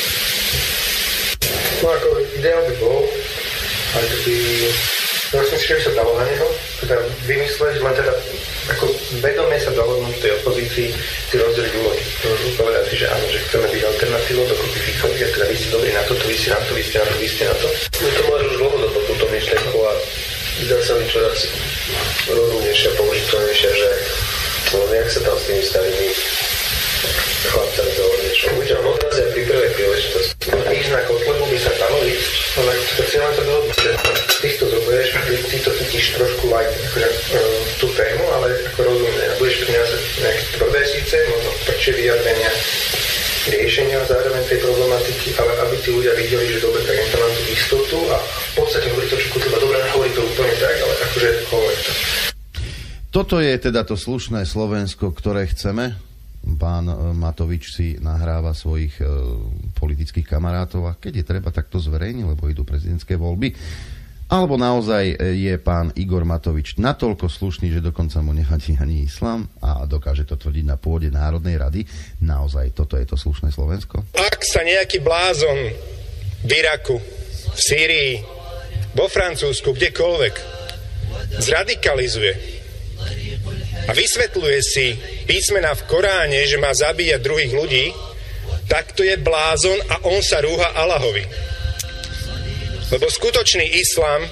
No ako ideál by bol, ale to by... Ja si myslím, že by sa dalo na neho teda vymysleť, len teda ako vedomie sa dohodnúť v tej opozícii si rozdeliť úlohy. Mm-hmm. Povedať si, že áno, že chceme byť alternatívou do kopy Ficovi a teda vy ste dobrí na to, vy ste na to, vy ste na to, vy ste na to. No to máš už dlhodobo túto myšlienku a zdá sa mi čoraz rozumnejšia, použiteľnejšia, že no, jak sa tam s tými starými chlapcami dohodne, čo buď vám odrazia pri prvej príležitosti. Ísť na kotlebu by sa dalo ísť, ale to si len to dohodnúť. Ty to zoberieš, ty to chytíš trošku light, akože tú tému, ale ako rozumne. A budeš priniesť nejaké tvrdé síce, možno tvrdšie vyjadrenia, riešenia zároveň tej problematiky, ale aby tí ľudia videli, že dobre, tak im to mám tú istotu a v podstate hovorí to, čo Kotleba dobre nehovorí to úplne tak, ale akože hovorí to. Toto je teda to slušné Slovensko, ktoré chceme. Pán Matovič si nahráva svojich e, politických kamarátov a keď je treba, tak to zverejní, lebo idú prezidentské voľby. Alebo naozaj je pán Igor Matovič natoľko slušný, že dokonca mu nevadí ani islám a dokáže to tvrdiť na pôde Národnej rady. Naozaj toto je to slušné Slovensko? Ak sa nejaký blázon v Iraku, v Sýrii, vo Francúzsku, kdekoľvek zradikalizuje a vysvetľuje si písmená v Koráne, že má zabíjať druhých ľudí, tak to je blázon a on sa rúha Allahovi. Lebo skutočný islám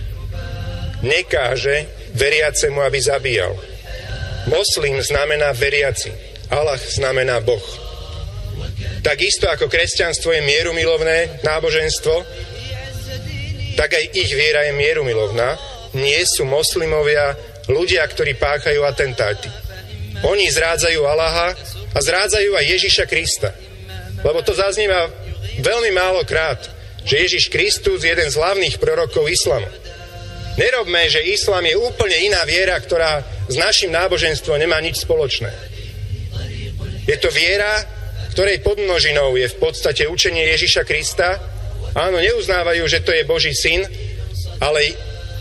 nekáže veriacemu, aby zabíjal. Moslim znamená veriaci. Allah znamená Boh. Takisto ako kresťanstvo je mierumilovné náboženstvo, tak aj ich viera je mierumilovná. Nie sú moslimovia ľudia, ktorí páchajú atentáty. Oni zrádzajú Allaha a zrádzajú aj Ježiša Krista. Lebo to zaznieva veľmi málo krát, že Ježiš Kristus je jeden z hlavných prorokov islamu. Nerobme, že islám je úplne iná viera, ktorá s našim náboženstvom nemá nič spoločné. Je to viera, ktorej podmnožinou je v podstate učenie Ježiša Krista. Áno, neuznávajú, že to je Boží syn, ale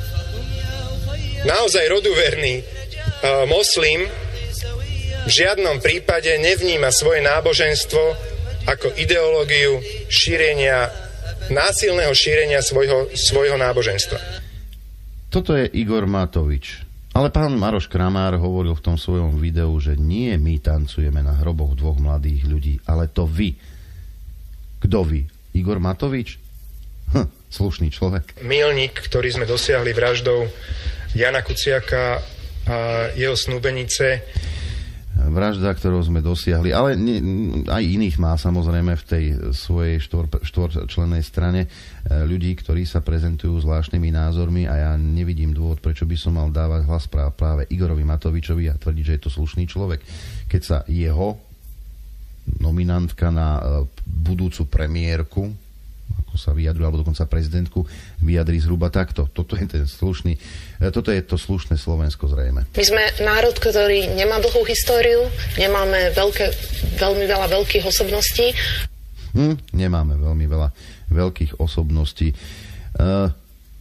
naozaj roduverný uh, moslim v žiadnom prípade nevníma svoje náboženstvo ako ideológiu šírenia, násilného šírenia svojho, svojho náboženstva. Toto je Igor Matovič. Ale pán Maroš Kramár hovoril v tom svojom videu, že nie my tancujeme na hroboch dvoch mladých ľudí, ale to vy. Kto vy? Igor Matovič? Hm, slušný človek. Milník, ktorý sme dosiahli vraždou Jana Kuciaka a jeho snúbenice. Vražda, ktorú sme dosiahli, ale ne, aj iných má samozrejme v tej svojej štvor, štvorčlennej strane ľudí, ktorí sa prezentujú zvláštnymi názormi a ja nevidím dôvod, prečo by som mal dávať hlas práve Igorovi Matovičovi a tvrdiť, že je to slušný človek. Keď sa jeho nominantka na budúcu premiérku, ako sa vyjadruje, alebo dokonca prezidentku, vyjadrí zhruba takto. Toto je ten slušný, toto je to slušné Slovensko zrejme. My sme národ, ktorý nemá dlhú históriu, nemáme veľké, veľmi veľa veľkých osobností. Hm, nemáme veľmi veľa veľkých osobností. Uh,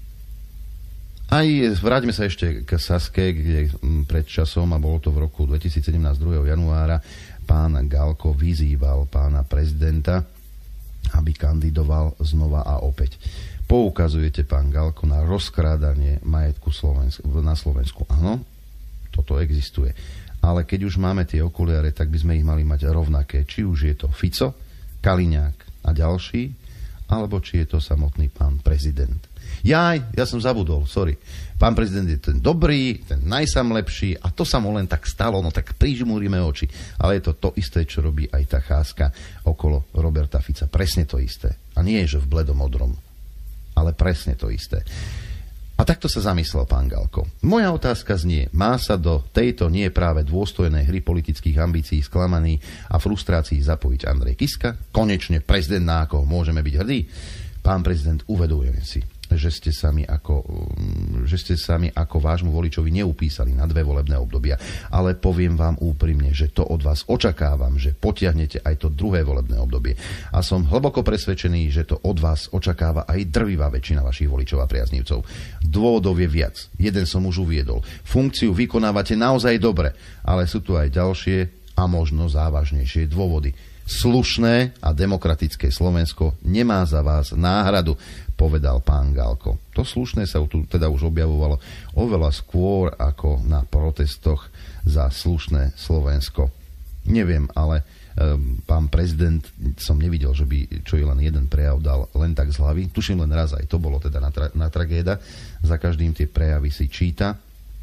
aj vráťme sa ešte k Saske, kde pred časom, a bolo to v roku dvetisícsedemnásť, druhého januára, pán Galko vyzýval pána prezidenta, aby kandidoval znova a opäť. Poukazujete, pán Galko, na rozkrádanie majetku Slovensk- na Slovensku. Áno, toto existuje. Ale keď už máme tie okuliare, tak by sme ich mali mať rovnaké. Či už je to Fico, Kaliňák a ďalší, alebo či je to samotný pán prezident. Jaj, ja som zabudol, sorry. Pán prezident je ten dobrý, ten najsamlepší a to sa mu len tak stalo, no tak prižmúrime oči. Ale je to to isté, čo robí aj tá cházka okolo Roberta Fica. Presne to isté. A nie je, že v bledomodrom, ale presne to isté. A takto sa zamyslel pán Galko. Moja otázka znie, má sa do tejto nie práve dôstojnej hry politických ambícií, sklamaní a frustrácií zapojiť Andrej Kiska? Konečne prezident, na ako môžeme byť hrdí? Pán prezident, uvedujeme si, že ste sami ako, že ste sami ako vášmu voličovi neupísali na dve volebné obdobia. Ale poviem vám úprimne, že to od vás očakávam, že potiahnete aj to druhé volebné obdobie. A som hlboko presvedčený, že to od vás očakáva aj drvivá väčšina vašich voličov a priaznivcov. Dôvodov je viac. Jeden som už uviedol. Funkciu vykonávate naozaj dobre, ale sú tu aj ďalšie a možno závažnejšie dôvody. Slušné a demokratické Slovensko nemá za vás náhradu, povedal pán Galko. To slušné sa tu teda už objavovalo oveľa skôr ako na protestoch za slušné Slovensko. Neviem, ale um, pán prezident, som nevidel, že by čo je len jeden prejav dal len tak z hlavy. Tuším len raz, aj to bolo teda na, tra- na tragéda. Za každým tie prejavy si číta.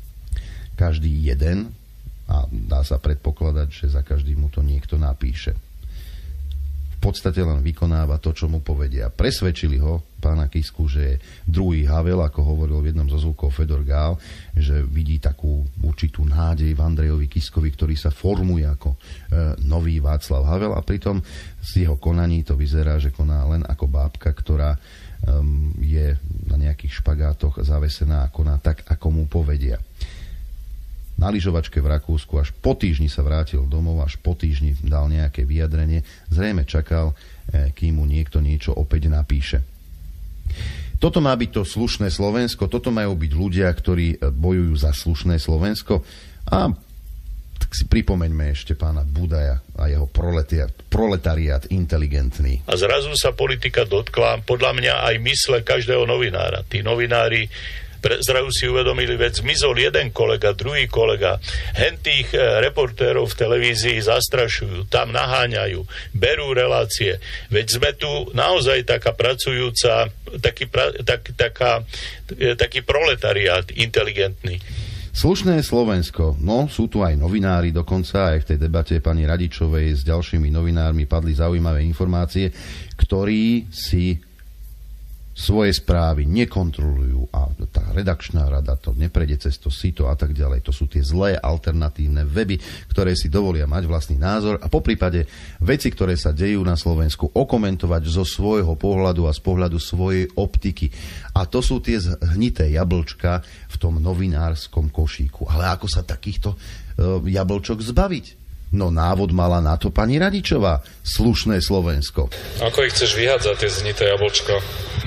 Každý jeden. A dá sa predpokladať, že za každým mu to niekto napíše. V podstate len vykonáva to, čo mu povedia. Presvedčili ho, pána Kisku, že je druhý Havel, ako hovoril v jednom zo zvukov Fedor Gál, že vidí takú určitú nádej v Andrejovi Kiskovi, ktorý sa formuje ako e, nový Václav Havel, a pritom z jeho konaní to vyzerá, že koná len ako bábka, ktorá e, je na nejakých špagátoch zavesená a koná tak, ako mu povedia. Na lyžovačke v Rakúsku až po týždni sa vrátil domov, až po týždni dal nejaké vyjadrenie. Zrejme čakal, kým mu niekto niečo opäť napíše. Toto má byť to slušné Slovensko, toto majú byť ľudia, ktorí bojujú za slušné Slovensko. A tak si pripomeňme ešte pána Budaja a jeho proletariat, proletariat inteligentný. A zrazu sa politika dotkla podľa mňa aj mysle každého novinára. Tí novinári pre, zrazu si uvedomili, veď zmizol jeden kolega, druhý kolega, hen tých e, reportérov v televízii zastrašujú, tam naháňajú, berú relácie. Veď sme tu naozaj taká pracujúca, taký, pra, tak, taká, e, taký proletariát inteligentný. Slušné Slovensko. No, sú tu aj novinári, dokonca aj v tej debate pani Radičovej s ďalšími novinármi padli zaujímavé informácie, ktorí si svoje správy nekontrolujú a tá redakčná rada to neprejde cez to sito a tak ďalej. To sú tie zlé alternatívne weby, ktoré si dovolia mať vlastný názor a poprípade veci, ktoré sa dejú na Slovensku, okomentovať zo svojho pohľadu a z pohľadu svojej optiky. A to sú tie zhnité jablčka v tom novinárskom košíku. Ale ako sa takýchto uh, jablčok zbaviť? No návod mala na to pani Radičová. Slušné Slovensko. Ako ich chceš vyhádzať, tie zhnité jablčka?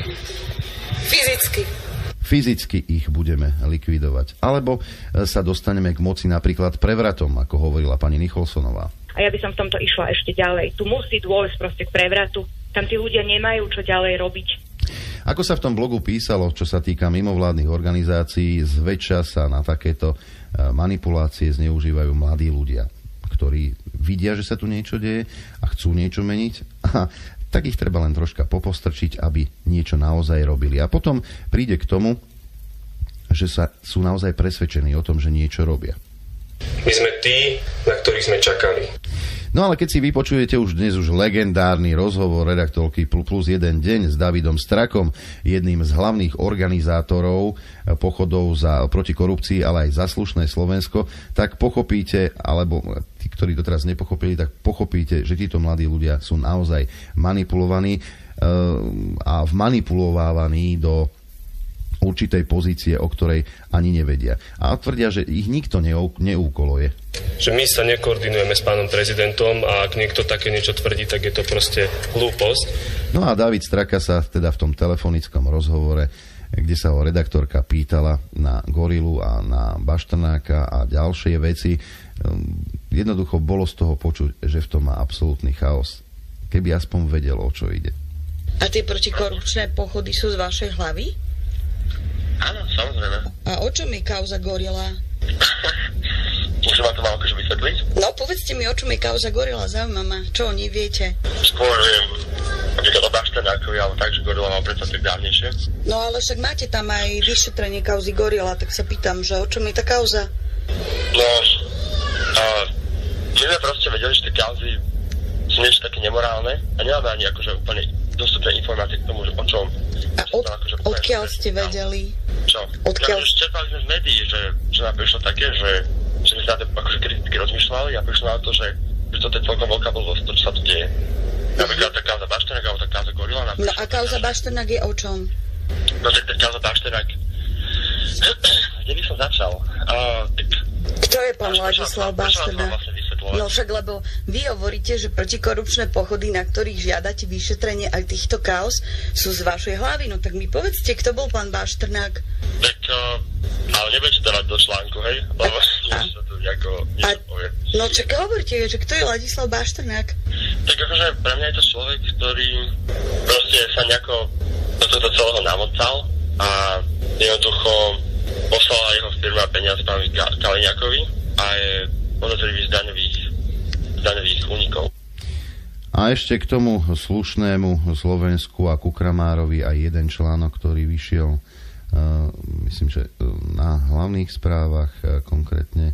Fyzicky. Fyzicky ich budeme likvidovať. Alebo sa dostaneme k moci napríklad prevratom, ako hovorila pani Nicholsonová. A ja by som v tomto išla ešte ďalej. Tu musí dôjsť proste k prevratu. Tam tí ľudia nemajú čo ďalej robiť. Ako sa v tom blogu písalo, čo sa týka mimovládnych organizácií, zväčša sa na takéto manipulácie zneužívajú mladí ľudia, ktorí vidia, že sa tu niečo deje a chcú niečo meniť. A tak ich treba len troška popostrčiť, aby niečo naozaj robili. A potom príde k tomu, že sa, sú naozaj presvedčení o tom, že niečo robia. My sme tí, na ktorých sme čakali. No ale keď si vypočujete už dnes už legendárny rozhovor redaktorky Plus jeden deň s Davidom Strakom, jedným z hlavných organizátorov pochodov za, proti korupcii, ale aj za slušné Slovensko, tak pochopíte, alebo tí, ktorí to teraz nepochopili, tak pochopíte, že títo mladí ľudia sú naozaj manipulovaní a vmanipulovávaní do určitej pozície, o ktorej ani nevedia. A tvrdia, že ich nikto neúkoluje. Že my sa nekoordinujeme s pánom prezidentom a ak niekto také niečo tvrdí, tak je to proste hlúposť. No a David Straka sa teda v tom telefonickom rozhovore, kde sa ho redaktorka pýtala na Gorilu a na Baštrnáka a ďalšie veci, jednoducho bolo z toho počuť, že v tom má absolútny chaos. Keby aspoň vedel, o čo ide. A tie protikorupčné pochody sú z vašej hlavy? Áno, samozrejme. A o čom je kauza Gorila? Môžem vám to mal akože vysvetliť? No, povedzte mi, o čom je kauza Gorila, zaujíma ma. Čo o nej viete? Skôr viem, napríklad o Bašternákovi, ale tak, že Gorila mal predsa tak dávnejšie. No, ale však máte tam aj vyšetrenie kauzy Gorila, tak sa pýtam, že o čom je tá kauza? No, a my sme proste vedeli, že tie kauzy sú niečo také nemorálne a nemáme ani akože úplne dostupné informácie k tomu, že o čom. A od, akože odkiaľ ste vedeli? Čo? Odkiaľ... Ja, čerpali sme z médií, že, že nám prišlo také, že, že sme sa na to akože kriticky rozmýšľali a prišlo na to, že, že to je celkom veľká blbosť, to, čo sa tu deje. Napríklad tá kauza Bašternák alebo tá kauza Gorila. No a kauza Bašternák je o čom? No tak tá kauza Bašternák... Kde by som začal? Uh, tak... Kto je pán Ladislav Bašternák? No však, lebo vy hovoríte, že protikorupčné pochody, na ktorých žiadate vyšetrenie aj týchto kauz, sú z vašej hlavy. No tak mi povedzte, kto bol pán Bašternák? Tak, uh, ale nebudete dávať do článku, hej? Lebo niečo sa tu nejako niečo povie. No čak hovorte, že kto je Ladislav Bašternák? Tak akože pre mňa je to človek, ktorý proste sa nejako do tohto celého namocal a jednoducho poslala jeho firma peniaze pánovi Kaliňákovi a je podozrivý z daňových, z daňových únikov. A ešte k tomu slušnému Slovensku a Kukramárovi aj jeden článok, ktorý vyšiel, uh, myslím, že na hlavných správach uh, konkrétne.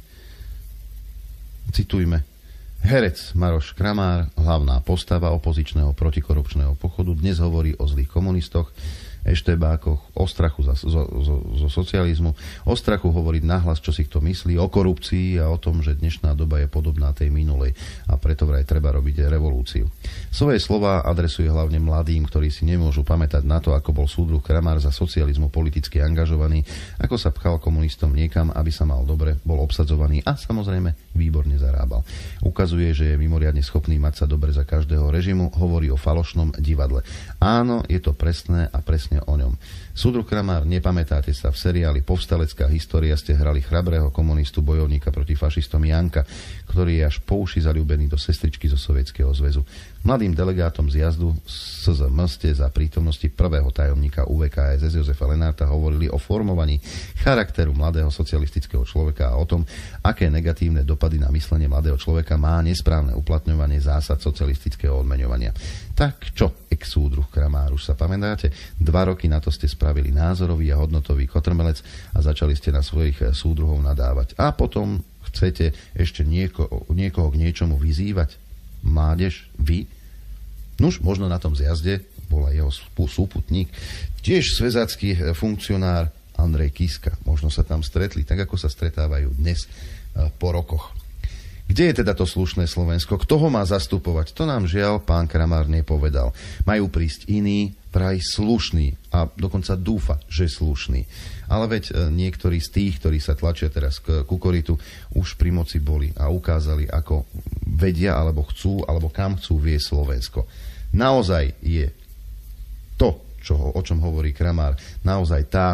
Citujme. Herec Maroš Kramár, hlavná postava opozičného protikorupčného pochodu, dnes hovorí o zlých komunistoch, eštebákoch, o strachu za, zo, zo, zo socializmu, o strachu hovoriť nahlas, čo si kto myslí, o korupcii a o tom, že dnešná doba je podobná tej minulej a preto vraj treba robiť revolúciu. Svoje slová adresuje hlavne mladým, ktorí si nemôžu pamätať na to, ako bol súdruh Kramár za socializmu politicky angažovaný, ako sa pchal komunistom niekam, aby sa mal dobre, bol obsadzovaný a samozrejme výborne zarábal. Ukazuje, že je mimoriadne schopný mať sa dobre za každého režimu, hovorí o falošnom divadle. Áno, je to presné a presne pekne o ňom. Súdruh Kramár, nepamätáte sa, v seriáli Povstalecká história ste hrali chrabrého komunistu, bojovníka proti fašistom Janka, ktorý je až po uši zaľúbený do sestričky zo Sovietskeho zväzu. Mladým delegátom z jazdu es zet em ste za prítomnosti prvého tajomníka ú vé ká es es Jozefa Lenárta hovorili o formovaní charakteru mladého socialistického človeka a o tom, aké negatívne dopady na myslenie mladého človeka má nesprávne uplatňovanie zásad socialistického odmeňovania. Tak čo, ex-súdruh Kramár, už sa pamätáte? Dva roky na to ste spravili názorový a hodnotový kotrmelec a začali ste na svojich súdruhov nadávať. A potom chcete ešte nieko, niekoho k niečomu vyzývať? Mládež, vy? Nuž, možno na tom zjazde bola jeho súputník, tiež svezacký funkcionár Andrej Kiska. Možno sa tam stretli, tak ako sa stretávajú dnes po rokoch. Kde je teda to slušné Slovensko? Kto ho má zastupovať? To nám žiaľ pán Kramár nepovedal. Majú prísť iní, vraj slušný a dokonca dúfa, že slušný. Ale veď niektorí z tých, ktorí sa tlačia teraz k kukoritu, už pri moci boli a ukázali, ako vedia, alebo chcú, alebo kam chcú viesť Slovensko. Naozaj je to, čo, o čom hovorí Kramár, naozaj tá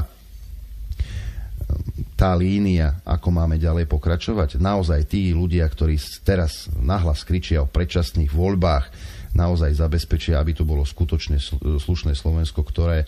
tá línia, ako máme ďalej pokračovať. Naozaj tí ľudia, ktorí teraz nahlas kričia o predčasných voľbách, naozaj zabezpečia, aby tu bolo skutočne slušné Slovensko, ktoré,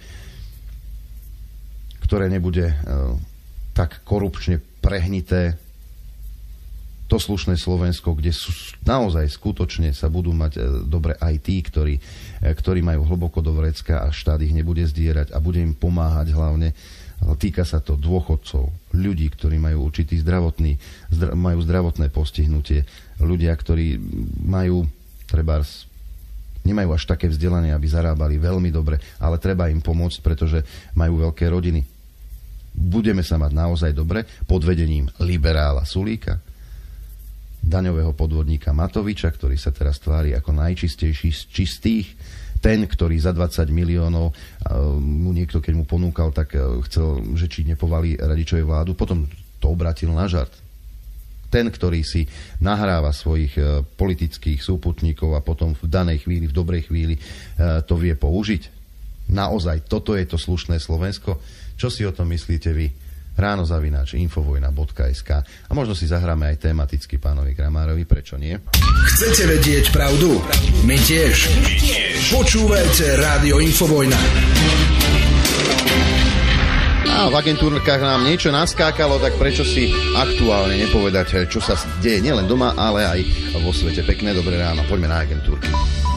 ktoré nebude uh, tak korupčne prehnité. To slušné Slovensko, kde sú, naozaj skutočne sa budú mať uh, dobre aj tí, ktorí, uh, ktorí majú hlboko do vrecka a štát ich nebude zdierať a bude im pomáhať hlavne. Týka sa to dôchodcov, ľudí, ktorí majú určitý zdravotný, zdra, majú zdravotné postihnutie, ľudia, ktorí majú, trebárs, nemajú až také vzdelanie, aby zarábali veľmi dobre, ale treba im pomôcť, pretože majú veľké rodiny. Budeme sa mať naozaj dobre pod vedením liberála Sulíka, daňového podvodníka Matoviča, ktorý sa teraz tvári ako najčistejší z čistých, ten, ktorý za dvadsať miliónov mu niekto, keď mu ponúkal, tak chcel, že či nepovalí Radičovej vládu, potom to obratil na žart. Ten, ktorý si nahráva svojich politických súputníkov a potom v danej chvíli, v dobrej chvíli to vie použiť. Naozaj, toto je to slušné Slovensko? Čo si o tom myslíte vy? Ráno zavináč infovojna bodka es ká a možno si zahráme aj tematicky pánovi Kramárovi, prečo nie? Chcete vedieť pravdu? My tiež. My tiež. Počúvajte Rádio Infovojna. A v agentúrkach nám niečo naskákalo, tak prečo si aktuálne nepovedať, čo sa deje nielen doma, ale aj vo svete. Pekné dobré ráno, poďme na agentúrky.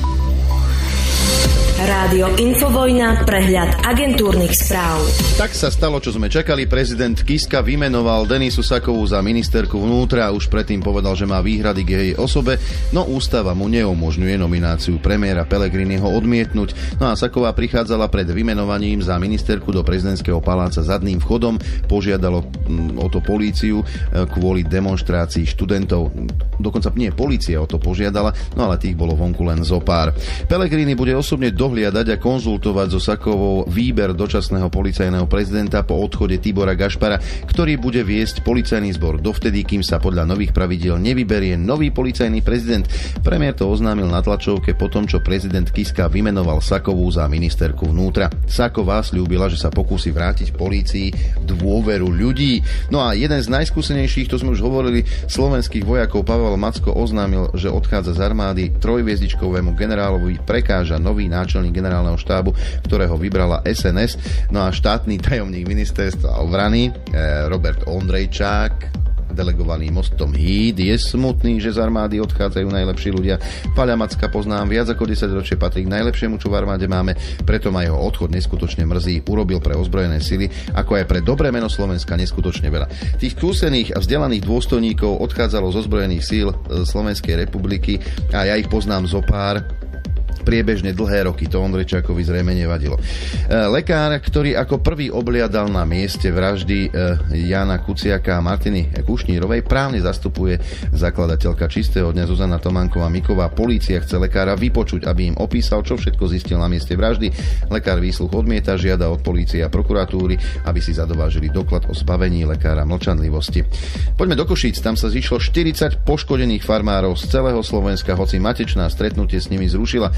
Rádio Infovojna, prehľad agentúrnych správ. Tak sa stalo, čo sme čakali. Prezident Kiska vymenoval Denisu Sakovú za ministerku vnútra. Už predtým povedal, že má výhrady k jej osobe, no ústava mu neumožňuje nomináciu premiéra Pellegriniho odmietnúť. No a Saková prichádzala pred vymenovaním za ministerku do prezidentského paláca zadným vchodom. Požiadalo o to políciu kvôli demonštrácii študentov. Dokonca nie, polícia o to požiadala, no ale tých bolo vonku len zopár. Pellegrini bude osobne dohliadať a konzultovať so Sakovou výber dočasného policajného prezidenta po odchode Tibora Gašpara, ktorý bude viesť policajný zbor dovtedy, kým sa podľa nových pravidiel nevyberie nový policajný prezident. Premiér to oznámil na tlačovke po tom, čo prezident Kiska vymenoval Sakovú za ministerku vnútra. Saková sľúbila, že sa pokúsi vrátiť polícii dôveru ľudí. No a jeden z najskúsenejších, to sme už hovorili, slovenských vojakov Pavel Macko oznámil, že odchádza z armády. Trojhviezdičkovému generálovi prekáža nový náčelník generálneho štábu, ktorého vybrala es en es. No a štátny tajomník ministerstva obrany Robert Ondrejčák, delegovaný mostom Híd, je smutný, že z armády odchádzajú najlepší ľudia. Paľa Macka poznám viac ako desaťročie, patrí k najlepšiemu, čo v armáde máme, preto ma jeho odchod neskutočne mrzí. Urobil pre ozbrojené sily, ako aj pre dobré meno Slovenska neskutočne veľa. Tých skúsených a vzdelaných dôstojníkov odchádzalo z ozbrojených síl Slovenskej republiky a ja ich poznám zo pár priebežne dlhé roky. To Ondrejčákovi zrejme nevadilo. Lekár, ktorý ako prvý obliadal na mieste vraždy Jana Kuciaka a Martiny Kušnírovej, právne zastupuje zakladateľka Čistého dňa Zuzana Tománková Miková. Polícia chce lekára vypočuť, aby im opísal, čo všetko zistil na mieste vraždy. Lekár výsluch odmieta, žiada od polície a prokuratúry, aby si zadovážili doklad o zbavení lekára mlčanlivosti. Poďme do Košíc. Tam sa zišlo štyridsať poškodených farmárov z celého Slovenska, hoci matečná stretnutie s nimi zrušila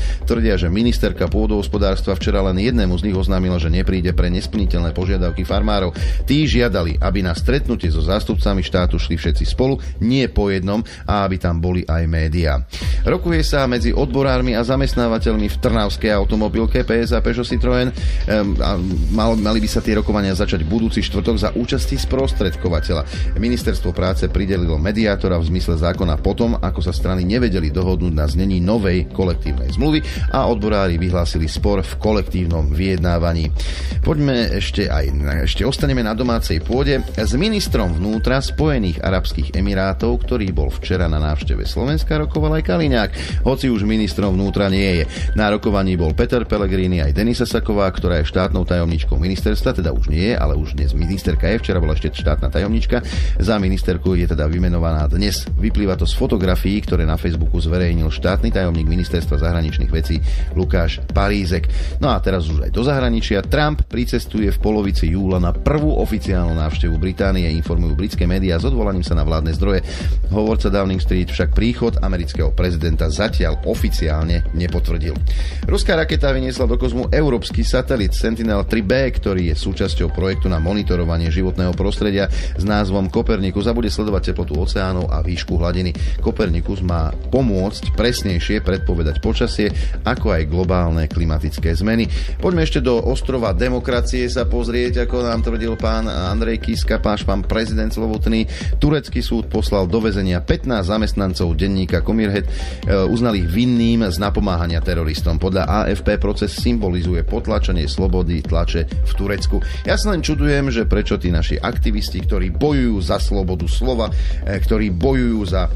tvrdia, že ministerka pôdohospodárstva včera len jednému z nich oznámila, že nepríde pre nesplniteľné požiadavky farmárov. Tí žiadali, aby na stretnutie so zástupcami štátu šli všetci spolu, nie po jednom, a aby tam boli aj médiá. Rokuje sa medzi odborármi a zamestnávateľmi v trnavskej automobilke pé es a Peugeot Citroën. Ehm, a mal, mali by sa tie rokovania začať budúci štvrtok za účasti sprostredkovateľa. Ministerstvo práce pridelilo mediátora v zmysle zákona potom, ako sa strany nevedeli dohodnúť na znení novej kolektívnej zmluvy a odborári vyhlásili spor v kolektívnom vyjednávaní. Poďme ešte aj ešte ostaneme na domácej pôde s ministrom vnútra Spojených arabských emirátov, ktorý bol včera na návšteve Slovenska, rokoval aj Kaliňák, hoci už ministrom vnútra nie je. Na rokovaní bol Peter Pellegrini aj Denisa Saková, ktorá je štátnou tajomničkou ministerstva, teda už nie je, ale už dnes ministerka je, včera bola ešte štátna tajomnička. Za ministerku je teda vymenovaná dnes. Vyplýva to z fotografií, ktoré na Facebooku zverejnil štátny tajomník ministerstva zahraničných vecí Lukáš Parízek. No a teraz už aj do zahraničia. Trump pricestuje v polovici júla na prvú oficiálnu návštevu Británie, informujú britské médiá s odvolaním sa na vládne zdroje. Hovorca Downing Street však príchod amerického prezidenta zatiaľ oficiálne nepotvrdil. Ruská raketa vyniesla do kozmu európsky satelit Sentinel tri bé, ktorý je súčasťou projektu na monitorovanie životného prostredia s názvom Copernicus a bude sledovať teplotu oceánov a výšku hladiny. Copernicus má pomôcť presnejšie predpovedať počasie, ako aj globálne klimatické zmeny. Poďme ešte do ostrova demokracie sa pozrieť, ako nám tvrdil pán Andrej Kiska, páš pán prezident Slovotný. Turecký súd poslal do väzenia pätnásť zamestnancov denníka Komirhet, uznal ich vinným z napomáhania teroristom. Podľa á ef pé proces symbolizuje potlačenie slobody tlače v Turecku. Ja sa len čudujem, že prečo tí naši aktivisti, ktorí bojujú za slobodu slova, ktorí bojujú za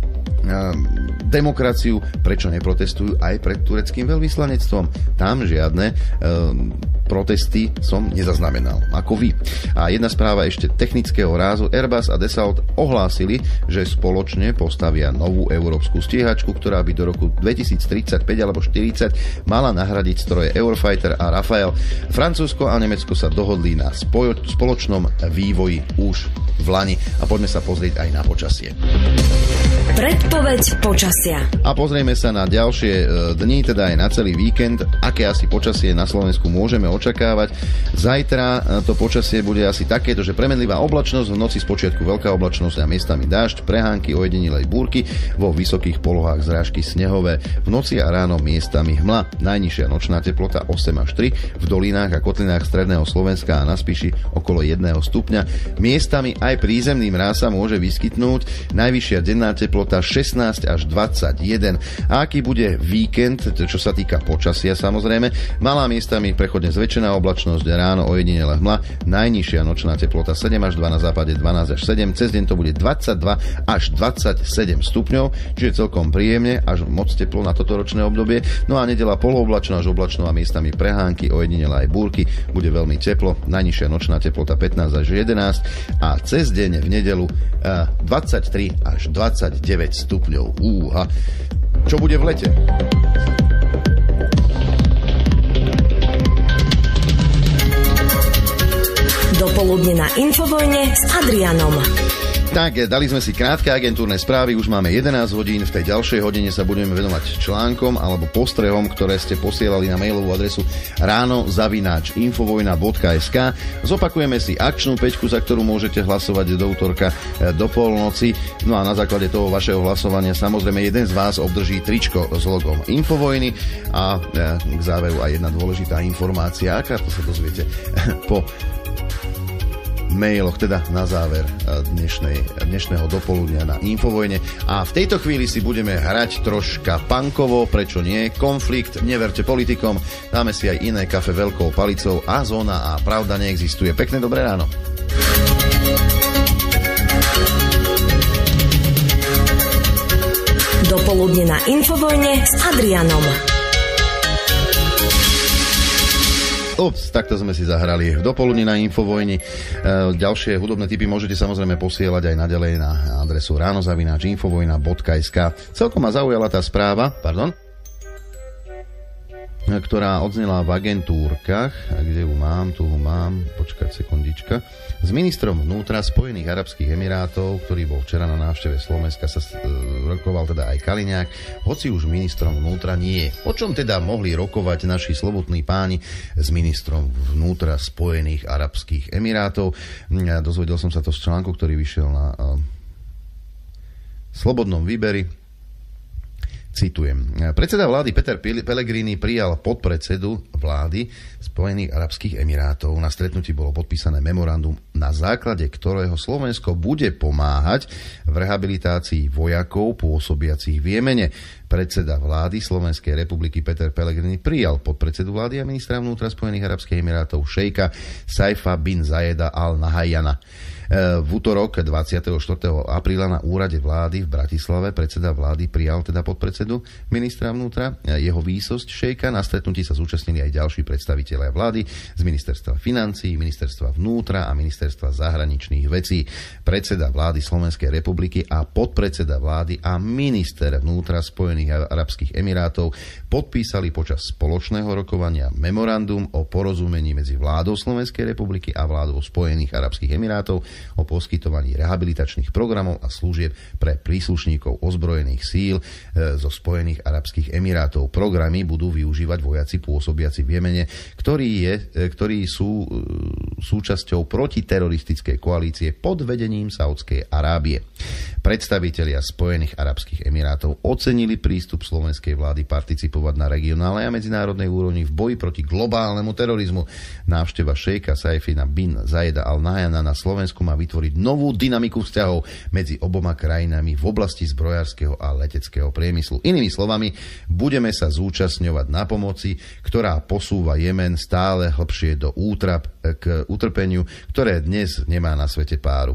demokraciu, prečo neprotestujú aj pred tureckým veľvyslanectvom. Tam žiadne um, protesty som nezaznamenal, ako vy. A jedna správa ešte technického rázu. Airbus a Dassault ohlásili, že spoločne postavia novú európsku stíhačku, ktorá by do roku dvetisíctridsaťpäť alebo štyridsať mala nahradiť stroje Eurofighter a Rafale. Francúzsko a Nemecko sa dohodli na spojo- spoločnom vývoji už v lani. A poďme sa pozrieť aj na počasie. Predpoveď počasia. A pozrieme sa na ďalšie dni, teda aj na celý víkend, aké asi počasie na Slovensku môžeme očakávať. Zajtra to počasie bude asi takéto, že premenlivá oblačnosť, v noci spočiatku veľká oblačnosť a miestami dážď, prehánky, ojedinelej búrky, vo vysokých polohách zrážky snehové, v noci a ráno miestami hmla. Najnižšia nočná teplota osem až tri, v dolinách a kotlinách stredného Slovenska a na Spiši okolo jedného stupňa. Miestami aj prízemný mráz sa môže vyskytnúť, najvyššia denná teplota šestnásť až dvadsaťjeden. A aký bude víkend, čo sa týka počasia samozrejme? Malá miestami prechodne zväčšená oblačnosť, ráno ojedinele hmla, najnižšia nočná teplota sedem až dva, na západe dvanásť až sedem, cez deň to bude dvadsaťdva až dvadsaťsedem stupňov, čiže celkom príjemne, až moc teplo na toto ročné obdobie. No a nedeľa polooblačná až oblačná a miestami prehánky, ojedinele aj búrky, bude veľmi teplo, najnižšia nočná teplota pätnásť až jedenásť a cez deň v nedeľu dvadsaťtri až dvadsaťdeväť stupňov. Úha. Čo bude v lete? Dopoludne na Infovojne s Adrianom. Tak, dali sme si krátke agentúrne správy, už máme jedenásť hodín, v tej ďalšej hodine sa budeme venovať článkom alebo postrehom, ktoré ste posielali na mailovú adresu ráno zavináč infovojna bodka es ká. Zopakujeme si akčnú päťku, za ktorú môžete hlasovať do útorka do polnoci. No a na základe toho vašeho hlasovania samozrejme jeden z vás obdrží tričko s logom Infovojny a k záveru aj jedna dôležitá informácia, aká to sa dozviete po mailoch, teda na záver dnešnej, dnešného dopoludnia na Infovojne. A v tejto chvíli si budeme hrať troška punkovo, prečo nie? Konflikt, neverte politikom, dáme si aj iné kafe veľkou palicou a zóna a pravda neexistuje. Pekné dobré ráno. Dopoludne na Infovojne s Adrianom. Ups, takto sme si zahrali v dopoludní na Infovojni. E, ďalšie hudobné tipy môžete samozrejme posielať aj naďalej na adresu ráno zavináč infovojna bodka es ká. Celkom ma zaujala tá správa, pardon. ktorá odznela v agentúrkach, kde ju mám, tu ju mám, počkať sekundička, s ministrom vnútra Spojených arabských emirátov, ktorý bol včera na návšteve Slovenska, sa e, rokoval teda aj Kaliňák, hoci už ministrom vnútra nie. O čom teda mohli rokovať naši slobodní páni s ministrom vnútra Spojených arabských emirátov? Ja dozvedel som sa to z článku, ktorý vyšiel na e, Slobodnom výberi. Citujem. Predseda vlády Peter Pellegrini prijal podpredsedu vlády Spojených arabských emirátov. Na stretnutí bolo podpísané memorandum, na základe ktorého Slovensko bude pomáhať v rehabilitácii vojakov pôsobiacich v Jemene. Predseda vlády Slovenskej republiky Peter Pellegrini prijal podpredsedu vlády a ministra vnútra Spojených arabských emirátov šejka Saifa bin Zayeda Al Nahyana. V útorok dvadsiateho štvrtého apríla na úrade vlády v Bratislave predseda vlády prijal teda podpredsedu ministra vnútra, jeho výsosť šejka. Na stretnutí sa zúčastnili aj ďalší predstavitelia vlády z ministerstva financií, ministerstva vnútra a ministerstva zahraničných vecí. Predseda vlády Slovenskej republiky a podpredseda vlády a minister vnútra Spojených arabských emirátov podpísali počas spoločného rokovania memorandum o porozumení medzi vládou Slovenskej republiky a vládou Spojených arabských emirátov o poskytovaní rehabilitačných programov a služieb pre príslušníkov ozbrojených síl e, zo Spojených arabských emirátov. Programy budú využívať vojaci pôsobiaci v Jemene, ktorí, je, e, ktorí sú e, súčasťou protiteroristickej koalície pod vedením Saúdskej Arábie. Predstavitelia Spojených arabských emirátov ocenili prístup slovenskej vlády participovať na regionálnej a medzinárodnej úrovni v boji proti globálnemu terorizmu. Návšteva šejka Saifina bin Zayeda Al Nahyana na Slovensku má vytvoriť novú dynamiku vzťahov medzi oboma krajinami v oblasti zbrojárskeho a leteckého priemyslu. Inými slovami, budeme sa zúčastňovať na pomoci, ktorá posúva Jemen stále hlbšie do útrap k utrpeniu, ktoré dnes nemá na svete páru.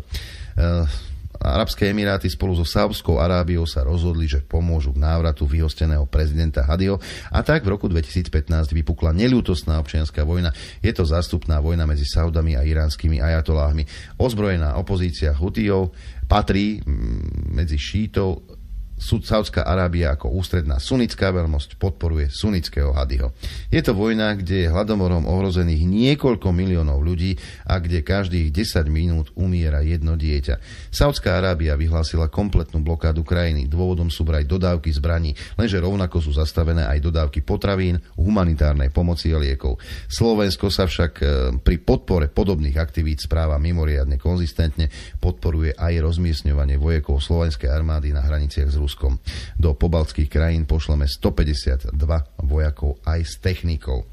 Uh, Arabské Emiráty spolu so Saudskou Arábiou sa rozhodli, že pomôžu k návratu vyhosteného prezidenta Hadiho, a tak v roku dvetisícpätnásť vypukla neľútostná občianska vojna. Je to zástupná vojna medzi Saudami a iránskymi ajatoláhmi. Ozbrojená opozícia Hutijov patrí medzi šítov. Saudská Arábia ako ústredná sunnická veľmosť podporuje sunnického Hadiho. Je to vojna, kde je hladomorom ohrozených niekoľko miliónov ľudí a kde každých desať minút umiera jedno dieťa. Saudská Arábia vyhlásila kompletnú blokádu krajiny. Dôvodom sú vraj dodávky zbraní, lenže rovnako sú zastavené aj dodávky potravín, humanitárnej pomoci a liekov. Slovensko sa však pri podpore podobných aktivít správa mimoriadne konzistentne, podporuje aj rozmiestňovanie vojakov slovenskej armády na hraniciach s Ruskom. Do pobaltských krajín pošleme stopäťdesiatdva vojakov aj s technikou.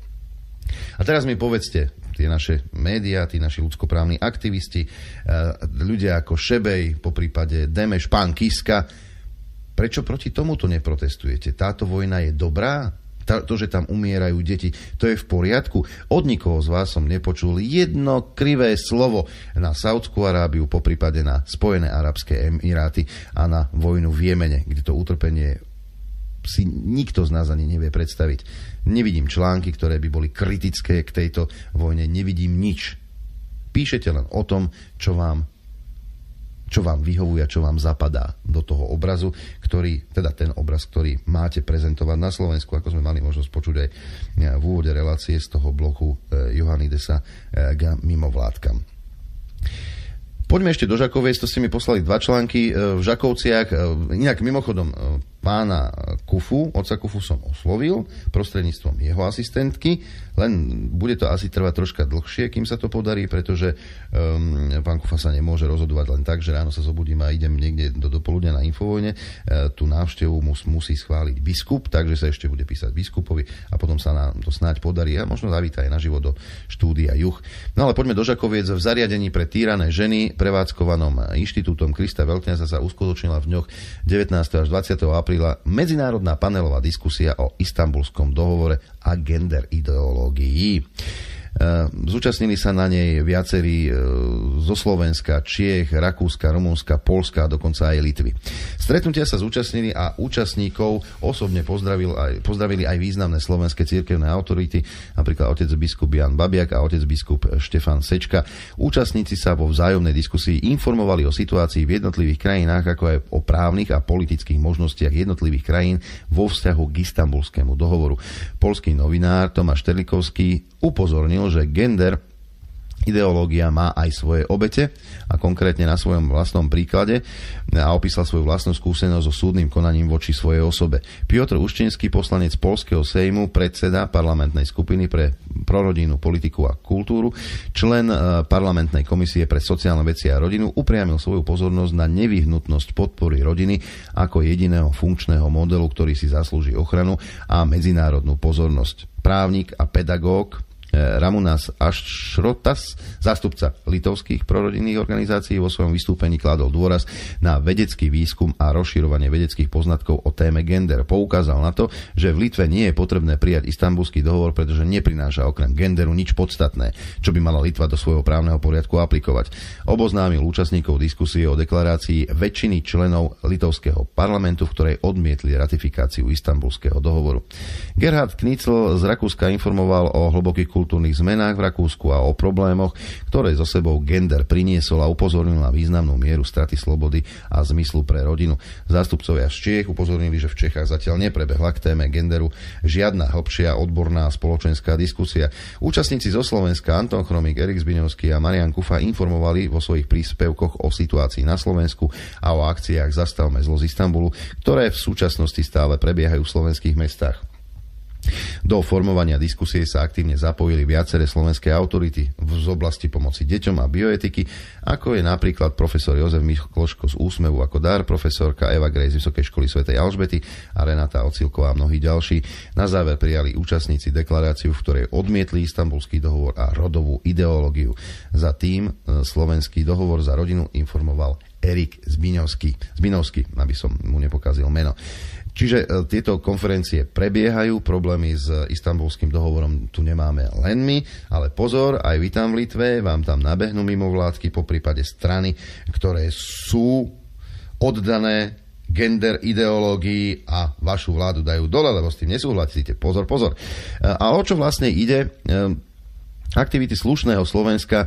A teraz mi povedzte, tie naše médiá, tí naši ľudskoprávni aktivisti, ľudia ako Šebej, poprípade Demeš, pán Kiska, prečo proti tomuto neprotestujete? Táto vojna je dobrá? To, že tam umierajú deti, to je v poriadku? Od nikoho z vás som nepočul jedno krivé slovo na Saúdskú Arábiu, poprípade na Spojené arabské emiráty a na vojnu v Jemene, kde to utrpenie si nikto z nás ani nevie predstaviť. Nevidím články, ktoré by boli kritické k tejto vojne, nevidím nič. Píšete len o tom, čo vám čo vám vyhovuje a čo vám zapadá do toho obrazu, ktorý, teda ten obraz, ktorý máte prezentovať na Slovensku, ako sme mali možnosť počuť aj v úvode relácie z toho bloku Johannidesa k mimovládkam. Poďme ešte do Žakoviec, to ste mi poslali dva články v Žakovciach. Inak mimochodom pána Kufu, otca Kufu som oslovil prostredníctvom jeho asistentky, len bude to asi trvať troška dlhšie, kým sa to podarí, pretože um, pán Kufa sa nemôže rozhodovať len tak, že ráno sa zobudím a idem niekde do dopoludnia na Infovojne. E, tú návštevu mus, musí schváliť biskup, takže sa ešte bude písať biskupovi a potom sa nám to snáď podarí a možno zavíta aj naživo do štúdia Juh. No ale poďme do Žakoviec. V zariadení pre týrané ženy prevádzkovanom inštitútom Krista Veľkňaza sa uskutočnila v dňoch devätnásteho až dvadsiateho apríla medzinárodná panelová diskusia o Istanbulskom dohovore a gender ideológii. Zúčastnili sa na nej viacerí zo Slovenska, Čiech, Rakúska, Rumunska, Poľska a dokonca aj Litvy. Stretnutia sa zúčastnili a účastníkov osobne pozdravil aj, pozdravili aj významné slovenské cirkevné autority, napríklad otec biskup Jan Babiak a otec biskup Štefan Sečka. Účastníci sa vo vzájomnej diskusii informovali o situácii v jednotlivých krajinách, ako aj o právnych a politických možnostiach jednotlivých krajín vo vzťahu k Istanbulskému dohovoru. Poľský novinár Tomáš Terlikovský upozornil, že gender ideológia má aj svoje obete a konkrétne na svojom vlastnom príklade a opísal svoju vlastnú skúsenosť so súdnym konaním voči svojej osobe. Piotr Uščinský, poslanec Poľského sejmu, predseda parlamentnej skupiny pre prorodinnú politiku a kultúru, člen parlamentnej komisie pre sociálne veci a rodinu, upriamil svoju pozornosť na nevyhnutnosť podpory rodiny ako jediného funkčného modelu, ktorý si zaslúži ochranu a medzinárodnú pozornosť. Právnik a pedagóg Ramunas Ašrotas, zástupca litovských prorodinných organizácií, vo svojom vystúpení kladol dôraz na vedecký výskum a rozširovanie vedeckých poznatkov o téme gender. Poukázal na to, že v Litve nie je potrebné prijať Istanbulský dohovor, pretože neprináša okrem genderu nič podstatné, čo by mala Litva do svojho právneho poriadku aplikovať. Oboznámil účastníkov diskusie o deklarácii väčšiny členov litovského parlamentu, v ktorej odmietli ratifikáciu Istanbulského dohovoru. Gerhard Knicl z Rakúska informoval o hlbokých kultúrnych zmenách v Rakúsku a o problémoch, ktoré so sebou gender priniesol, a upozornil na významnú mieru straty slobody a zmyslu pre rodinu. Zástupcovia z Čiech upozornili, že v Čechách zatiaľ neprebehla k téme genderu žiadna hlbšia odborná spoločenská diskusia. Účastníci zo Slovenska Anton Chromík, Erik Zbiňovský a Marian Kufa informovali vo svojich príspevkoch o situácii na Slovensku a o akciách Zastavme zlo z Istanbulu, ktoré v súčasnosti stále prebiehajú v slovenských mestách. Do formovania diskusie sa aktívne zapojili viaceré slovenské autority z oblasti pomoci deťom a bioetiky, ako je napríklad profesor Jozef Mikloško z Úsmevu ako dar, profesorka Eva Grej z Vysokej školy svätej Alžbety a Renata Ocilková a mnohí ďalší. Na záver prijali účastníci deklaráciu, v ktorej odmietli Istanbulský dohovor a rodovú ideológiu. Za tým Slovenský dohovor za rodinu informoval Erik Zbiňovský, Zbiňovský, aby som mu nepokazil meno. Čiže tieto konferencie prebiehajú, problémy s Istanbulským dohovorom tu nemáme len my, ale pozor, aj vy tam v Litve, vám tam nabehnú mimovládky, poprípade strany, ktoré sú oddané gender ideológii a vašu vládu dajú dole, lebo s tým nesúhlasíte. Pozor, pozor. A o čo vlastne ide? Aktivity slušného Slovenska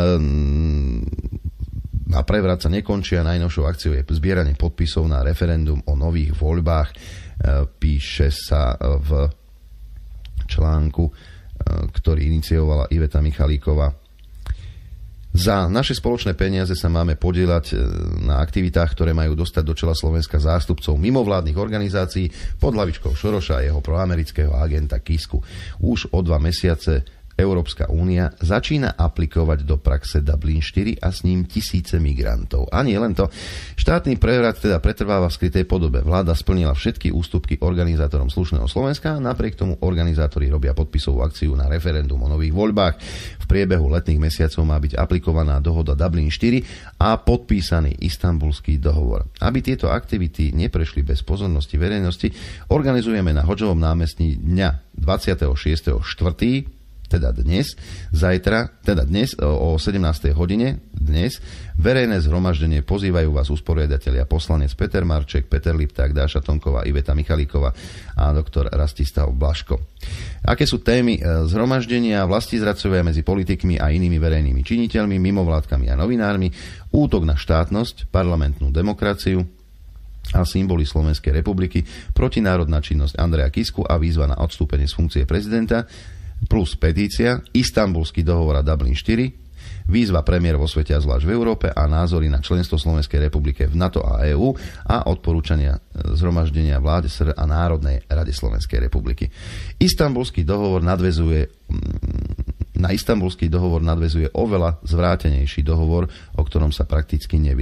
a prevrat sa nekončia. Najnovšou akciou je zbieranie podpisov na referendum o nových voľbách. Píše sa v článku, ktorý iniciovala Iveta Michalíková. Za naše spoločné peniaze sa máme podieľať na aktivitách, ktoré majú dostať do čela Slovenska zástupcov mimovládnych organizácií pod hlavičkou Šoroša a jeho proamerického agenta Kisku. Už o dva mesiace Európska únia začína aplikovať do praxe Dublin štyri a s ním tisíce migrantov. A nie len to. Štátny prevrat teda pretrváva v skrytej podobe. Vláda splnila všetky ústupky organizátorom slušného Slovenska, napriek tomu organizátori robia podpisovú akciu na referendum o nových voľbách. V priebehu letných mesiacov má byť aplikovaná dohoda Dublin štyri a podpísaný Istanbulský dohovor. Aby tieto aktivity neprešli bez pozornosti verejnosti, organizujeme na Hodžovom námestí dňa dvadsiateho šiesteho štvrtého teda dnes, zajtra, teda dnes o sedemnástej hodine, dnes, verejné zhromaždenie. Pozývajú vás usporiadatelia poslanec Peter Marček, Peter Lipták, Dáša Tonková, Iveta Michalíková a doktor Rastislav Blaško. Aké sú témy zhromaždenia? Vlastizradcovia medzi politikmi a inými verejnými činiteľmi, mimovládkami a novinármi, útok na štátnosť, parlamentnú demokraciu a symboly Slovenskej republiky, protinárodná činnosť Andreja Kisku a výzva na odstúpenie z funkcie prezidenta, plus petícia, Istanbulský dohovor a Dublin štyri, výzva premiér vo svete a zvlášť v Európe a názory na členstvo Slovenskej republike v NATO a EÚ a odporúčania zhromaždenia vlády es er a Národnej rade Slovenskej republiky. Istanbulský dohovor nadväzuje na Istanbulský dohovor nadväzuje oveľa zvrátenejší dohovor, o ktorom sa prakticky nevie.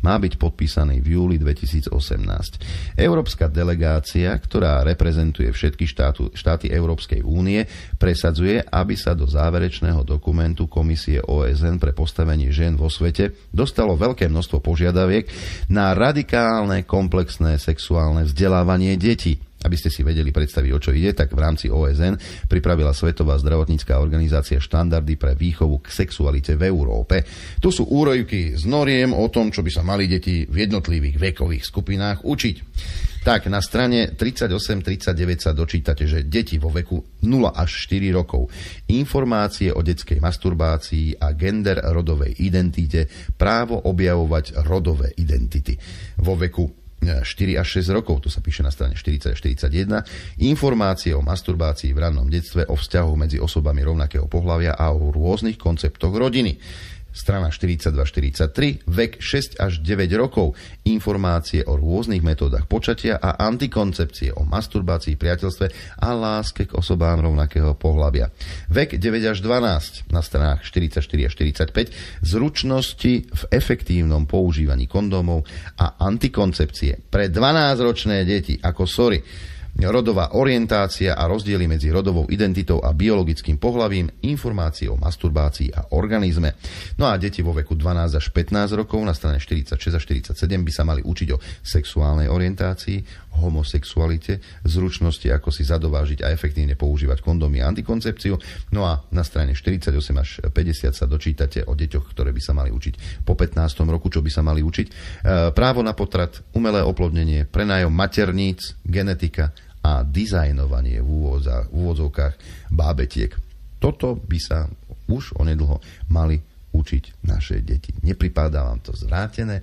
má byť podpísaný v júli dvetisícosemnásť. Európska delegácia, ktorá reprezentuje všetky štátu, štáty Európskej únie, presadzuje, aby sa do záverečného dokumentu Komisie ó es en pre postavenie žien vo svete dostalo veľké množstvo požiadaviek na radikálne komplexné sexuálne vzdelávanie detí. Aby ste si vedeli predstaviť, o čo ide, tak v rámci ó es en pripravila Svetová zdravotnícka organizácia štandardy pre výchovu k sexualite v Európe. Tu sú úryvky z noriem o tom, čo by sa mali deti v jednotlivých vekových skupinách učiť. Tak, na strane tridsaťosem tridsaťdeväť sa dočítate, že deti vo veku nula až štyri rokov, informácie o detskej masturbácii a gender rodovej identite, právo objavovať rodové identity. Vo veku štyri až šesť rokov, to sa píše na strane štyridsať až štyridsaťjeden, informácie o masturbácii v rannom detstve, o vzťahu medzi osobami rovnakého pohlavia a o rôznych konceptoch rodiny. Strana štyridsaťdva štyridsaťtri, vek šesť až deväť rokov, informácie o rôznych metódach počatia a antikoncepcie, o masturbácii, priateľstve a láske k osobám rovnakého pohlavia. Vek deväť až dvanásť, na stranách štyridsaťštyri až štyridsaťpäť, zručnosti v efektívnom používaní kondómov a antikoncepcie pre dvanásťročné deti, ako sorry, rodová orientácia a rozdiely medzi rodovou identitou a biologickým pohlavím, informácie o masturbácii a organizme. No a deti vo veku dvanásť až pätnásť rokov na strane štyridsaťšesť až štyridsaťsedem by sa mali učiť o sexuálnej orientácii, homosexualite, zručnosti, ako si zadovážiť a efektívne používať kondómy a antikoncepciu. No a na strane štyridsaťosem až päťdesiat sa dočítate o deťoch, ktoré by sa mali učiť po pätnástom roku, čo by sa mali učiť. Právo na potrat, umelé oplodnenie, prenájom materníc, genetika a dizajnovanie v, úvodza, v úvodzovkách bábetiek. Toto by sa už onedlho mali učiť naše deti. Nepripadá vám to zvrátené?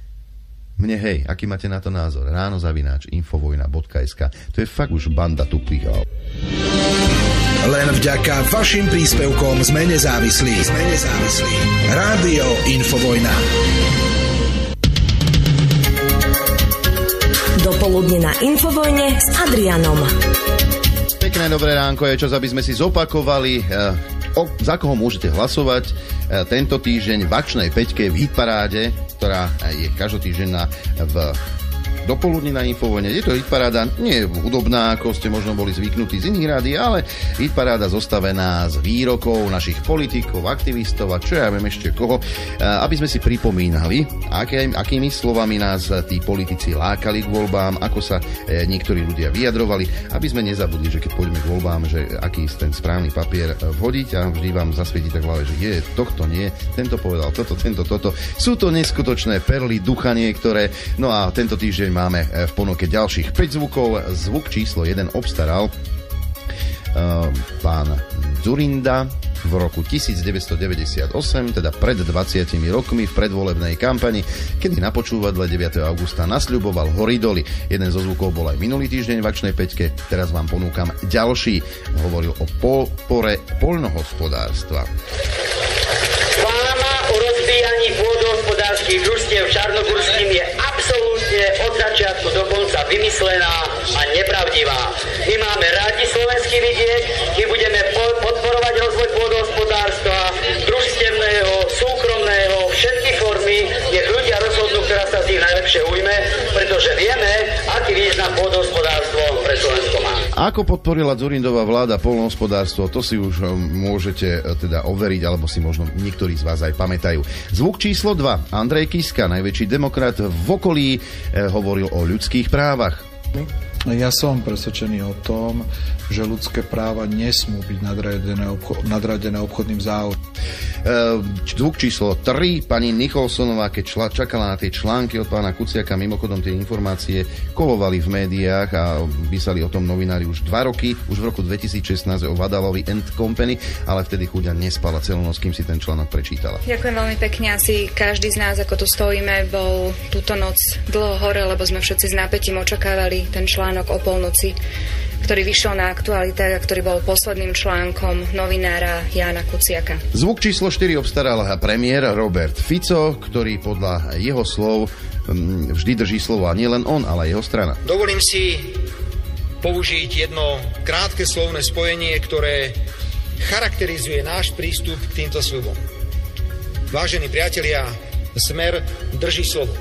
Mne hej, aký máte na to názor? Ráno zavináč infovojna bodka es ká. To je fakt už banda tupých. Len vďaka vašim príspevkom sme nezávislí. Sme nezávislí. Rádio Infovojna. Dopoludne na Infovojne s Adrianom. Pekné dobré ránko je čas, aby sme si zopakovali, o, za koho môžete hlasovať tento týždeň v akčnej peťke v hitparáde, ktorá je každotýždenná v dopoludní na Infovojne. Je to hitparáda, nie je hudobná, ako ste možno boli zvyknutí z iných rádií, ale hitparáda zostavená z výrokov našich politikov, aktivistov a čo ja viem ešte koho, aby sme si pripomínali, aké, akými slovami nás tí politici lákali k voľbám, ako sa niektorí ľudia vyjadrovali, aby sme nezabudli, že keď pôjdeme k voľbám, že aký ten správny papier vhodiť a vždy vám zasvietí tak v hlave, že je, tohto nie, tento povedal toto, tento, toto. Sú to neskutočné perly ducha niektoré. No a tento týždeň máme v ponuke ďalších päť zvukov. Zvuk číslo jeden obstaral uh, pán Dzurinda v roku devätnásťstodeväťdesiatosem, teda pred dvadsiatimi rokmi v predvolebnej kampani, kedy na počúvadle deviateho augusta nasľuboval hory doly. Jeden zo zvukov bol aj minulý týždeň v akčnej peťke, teraz vám ponúkam ďalší. Hovoril o podpore poľnohospodárstva. Fáma o rozbíjaní pôdohospodárskych družstiev čarnogórským je absolútne od začiatku do konca vymyslená a nepravdivá. My máme rádi slovenský vidiek, my budeme podporovať rozvoj pôdohospodárstva, družstevného, súkromného, všetky formy, nech ľudia rozhodnú, ktorá sa z nich najlepšie ujme, pretože vieme, aký význam pôdohospodárstvo pre Slovensko má. Ako podporila Dzurindová vláda poľnohospodárstvo, to si už môžete teda overiť, alebo si možno niektorí z vás aj pamätajú. Zvuk číslo dva. Andrej Kiska, najväčší demokrat v okolí, eh, hovoril o ľudských právach. Ja som presvedčený o tom, že ľudské práva nesmú byť nadradené, obcho- nadradené obchodným záujmom. Zvuk číslo tri. Pani Nicholsonová, keď čla, čakala na tie články od pána Kuciaka, mimochodom tie informácie kolovali v médiách a písali o tom novinári už dva roky, už v roku dvetisícšestnásť o Vadalovi and Company, ale vtedy chuďa nespala celú noc, kým si ten článok prečítala. Ďakujem veľmi pekne. Asi každý z nás, ako tu stojíme, bol túto noc dlho hore, lebo sme všetci s napätím očakávali ten článok o polnoci, ktorý vyšiel na Aktualitách a ktorý bol posledným článkom novinára Jána Kuciaka. Zvuk číslo štyri obstaral premiér Robert Fico, ktorý podľa jeho slov vždy drží slovo, a nie len on, ale aj jeho strana. Dovolím si použiť jedno krátke slovné spojenie, ktoré charakterizuje náš prístup k týmto sľubom. Vážení priatelia, Smer drží slovo.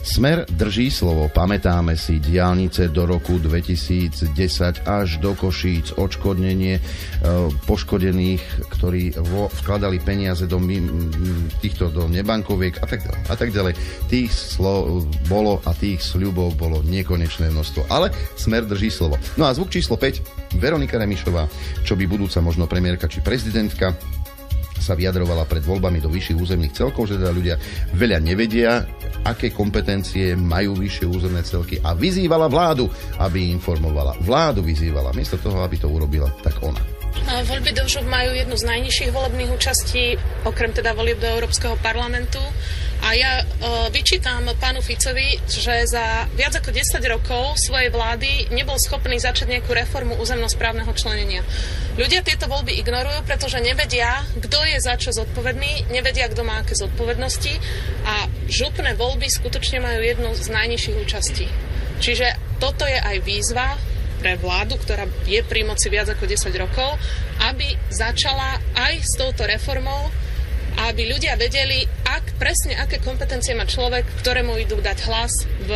Smer drží slovo. Pamätáme si diaľnice do roku dvetisícdesať až do Košíc, odškodnenie e, poškodených, ktorí vo, vkladali peniaze do týchto do nebankoviek a tak ďalej. A tak ďalej. Tých slov bolo a tých sľubov bolo nekonečné množstvo. Ale Smer drží slovo. No a zvuk číslo päť. Veronika Remišová, čo by budúca možno premiérka či prezidentka, sa vyjadrovala pred voľbami do vyšších územných celkov, že teda ľudia veľa nevedia, aké kompetencie majú vyššie územné celky a vyzývala vládu, aby informovala. Vládu vyzývala, miesto toho, aby to urobila tak ona. Voľby do žup majú jednu z najnižších volebných účastí, okrem teda volieb do Európskeho parlamentu. A ja e, vyčítam pánu Ficovi, že za viac ako desať rokov svojej vlády nebol schopný začať nejakú reformu územnosprávneho členenia. Ľudia tieto voľby ignorujú, pretože nevedia, kto je za čo zodpovedný, nevedia, kto má aké zodpovednosti a župné voľby skutočne majú jednu z najnižších účastí. Čiže toto je aj výzva pre vládu, ktorá je pri moci viac ako desať rokov, aby začala aj s touto reformou, aby ľudia vedeli, ak, presne aké kompetencie má človek, ktorému idú dať hlas v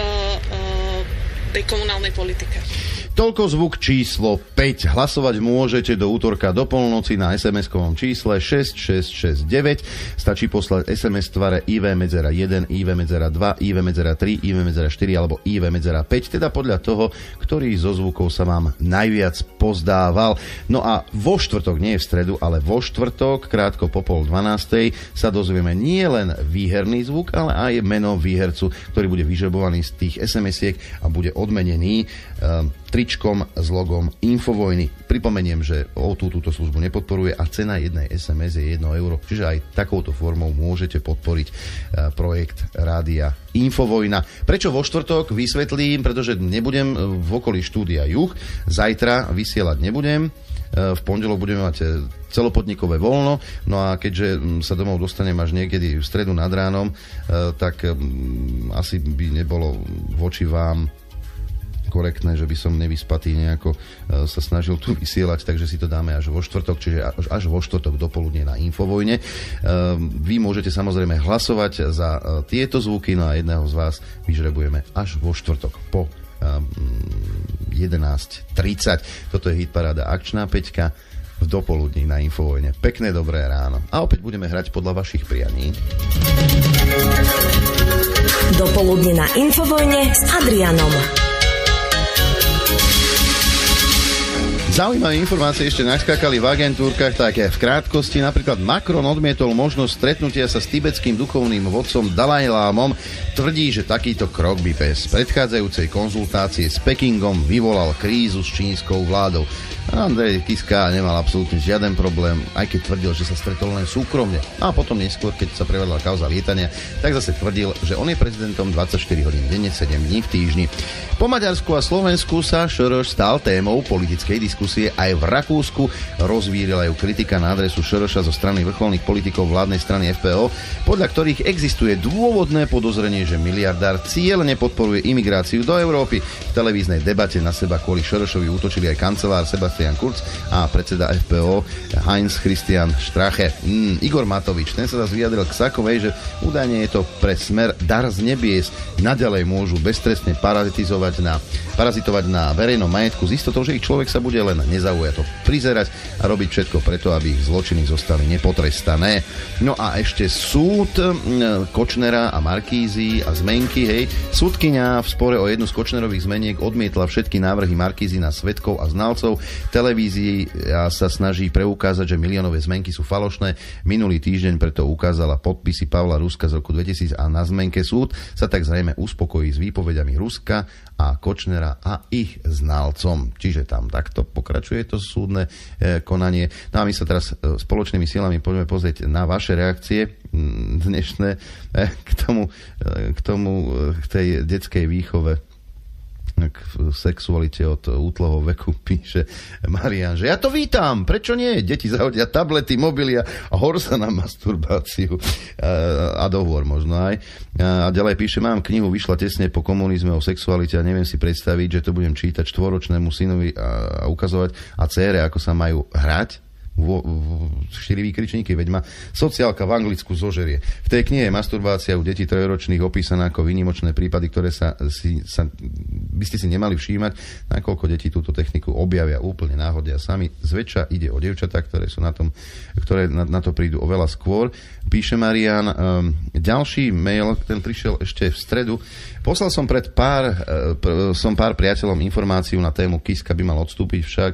uh, tej komunálnej politike. Toľko zvuk číslo päť. Hlasovať môžete do útorka do polnoci na es em eskovom čísle šesť šesť šesť deväť. Stačí poslať es em es v tvare í vé medzera jeden, í vé medzera dva, í vé medzera tri, í vé medzera štyri alebo í vé medzera päť, teda podľa toho, ktorý zo zvukov sa vám najviac pozdával. No a vo štvrtok, nie v stredu, ale vo štvrtok, krátko po pol dvanástej, sa dozvieme nie len výherný zvuk, ale aj meno výhercu, ktorý bude vyžrebovaný z tých es em esiek a bude odmenený um, tričkom s logom Infovojny. Pripomeniem, že ó dva túto službu nepodporuje a cena jednej es em es je jedno euro, čiže aj takouto formou môžete podporiť uh, projekt rádia Infovojna. Prečo vo štvrtok? Vysvetlím, pretože nebudem v okolí štúdia Juh, zajtra vysielať nebudem, v pondelok budeme mať celopodnikové voľno, no a keďže sa domov dostanem až niekedy v stredu nad ránom, tak asi by nebolo voči vám korektné, že by som nevyspatý nejako sa snažil tu vysielať, takže si to dáme až vo štvrtok, čiže až, až vo štvrtok dopoludne na Infovojne. Vy môžete samozrejme hlasovať za tieto zvuky, no a jedného z vás vyžrebujeme až vo štvrtok po jedenásť tridsať. Toto je hitparáda akčná peťka v dopoludní na Infovojne. Pekné dobré ráno. A opäť budeme hrať podľa vašich prianí. Dopoludne na Infovojne s Adrianom. Zaujímavé informácie ešte naskákali v agentúrkach, tak v krátkosti napríklad Macron odmietol možnosť stretnutia sa s tibetským duchovným vodcom Dalajlámom. Tvrdí, že takýto krok by bez predchádzajúcej konzultácie s Pekingom vyvolal krízu s čínskou vládou. Andrej Kiska nemal absolútne žiaden problém, aj keď tvrdil, že sa stretol len súkromne. A potom neskôr, keď sa prevedla kauza lietania, tak zase tvrdil, že on je prezidentom dvadsaťštyri hodín denne, sedem dní v týždni. Po Maďarsku a Slovensku sa Šoroš stal témou politickej diskusie aj v Rakúsku. Rozvírila ju kritika na adresu Šoroša zo strany vrcholných politikov vládnej strany ef pé ó, podľa ktorých existuje dôvodné podozrenie, že miliardár cieľne podporuje imigráciu do Európy. V televíznej debate na seba kvôli Šorošovi útočili aj kancelár Sebastian Kurz a predseda ef pé ó Heinz Christian Strache. Mm, Igor Matovič, ten sa zase vyjadril k Sakovej, že údajne je to pre Smer dar z nebies. Naďalej môžu beztrestne parazitizovať na, parazitovať na verejnom majetku s istotou, že ich človek sa bude len nezaujato prizerať a robiť všetko preto, aby ich zločiny zostali nepotrestané. No a ešte súd Kočnera a Markízy a zmenky, hej. Súdkyňa v spore o jednu z Kočnerových zmeniek odmietla všetky návrhy Markízy na svedkov a znalcov. Televízia sa snaží preukázať, že miliónové zmenky sú falošné. Minulý týždeň preto ukázala podpisy Pavla Ruska z roku dvetisíc a na zmenke súd sa tak zrejme uspokojí s výpovediami Ruska a Kočnera a ich znalcom. Čiže tam takto pokračuje to súdne e, konanie. No a my sa teraz e, spoločnými silami poďme pozrieť na vaše reakcie m, dnešné e, k tomu, e, k tomu, e, k tej detskej výchove k sexualite od útleho veku, píše Marian, že ja to vítam, prečo nie? Deti zahodia tablety, mobily a hor sa na masturbáciu a, a dohovor možno aj. A ďalej píše, mám knihu, vyšla tesne po komunizme o sexualite a neviem si predstaviť, že to budem čítať štvoročnému synovi a, a ukazovať a dcére, ako sa majú hrať. štyri výkričníky, veď ma sociálka v Anglicku zožerie. V tej knihe Masturbácia u detí trojročných opísaná ako výnimočné prípady, ktoré sa, si, sa by ste si nemali všímať, nakoľko deti túto techniku objavia úplne náhodne a sami. Zväčša ide o dievčatá, ktoré sú na tom, ktoré na, na to prídu oveľa skôr. Píše Marian, um, ďalší mail, ten prišiel ešte v stredu. Poslal som pred pár, uh, pr- som pár priateľom informáciu na tému Kiska by mal odstúpiť, však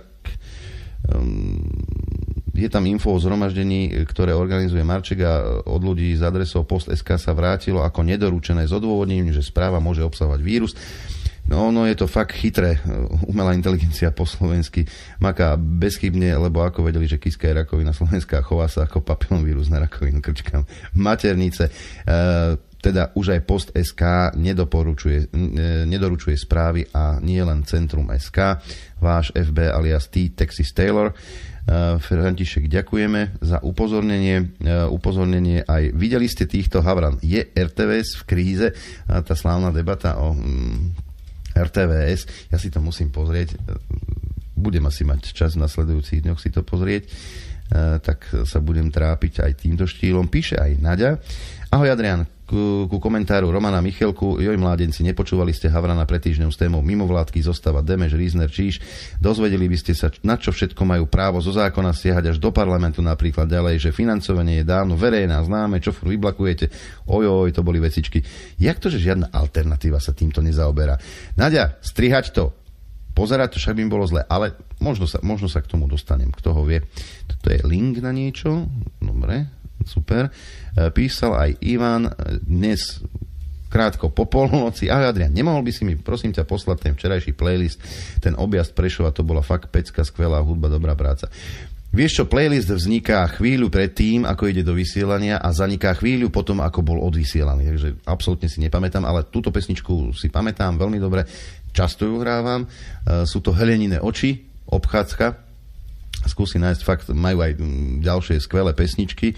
um, je tam info o zhromaždení, ktoré organizuje Marček a od ľudí z adresou post bodka es ká sa vrátilo ako nedoručené s odôvodnením, že správa môže obsahovať vírus. No, no je to fakt chytré. Umelá inteligencia po slovensky maká bezchybne, lebo ako vedeli, že Kiska je rakovina slovenská, chová sa ako papilomvírus na rakovinu krčkám maternice. E, teda už aj post bodka es ká nedoporučuje, nedoručuje správy a nie len Centrum bodka es ká. Váš ef bé alias T. Texas Taylor. Uh, František, ďakujeme za upozornenie. Uh, upozornenie aj. Videli ste týchto Havran? Je er té vé es v kríze? A tá slávna debata o um, er té vé es. Ja si to musím pozrieť. Budem asi mať čas v nasledujúcich dňoch si to pozrieť. Uh, tak sa budem trápiť aj týmto štýlom. Píše aj Naďa. Ahoj Adrián, ku, ku komentáru Romana Michelku. Joj mládenci, nepočúvali ste Havrana pred týždňom s témou mimovládky, zostava Demeš, Riesner, Číš. Dozvedeli by ste sa, na čo všetko majú právo zo zákona siahať až do parlamentu napríklad ďalej, že financovanie je dávno verejné a známe, čo furt vyblakujete. Ojoj, to boli vecičky. Jak to, že žiadna alternatíva sa týmto nezaoberá? Naďa, strihať to, pozerať to, však by im bolo zle, ale možno sa, možno sa k tomu dostanem, kto ho vie. Toto je link na niečo, dobre, super. Písal aj Ivan dnes krátko po polnoci. Ahoj Adrian, nemohol by si mi prosím ťa poslať ten včerajší playlist, ten objazd Prešova, to bola fakt pecka, skvelá hudba, dobrá práca. Vieš čo, playlist vzniká chvíľu pred tým, ako ide do vysielania a zaniká chvíľu potom, ako bol odvysielaný. Takže absolútne si nepamätám, ale túto pesničku si pamätám veľmi dobre, často ju hrávam. Sú to Helenine oči, obchádzka. Skúsi nájsť, fakt majú aj ďalšie skvelé pesničky.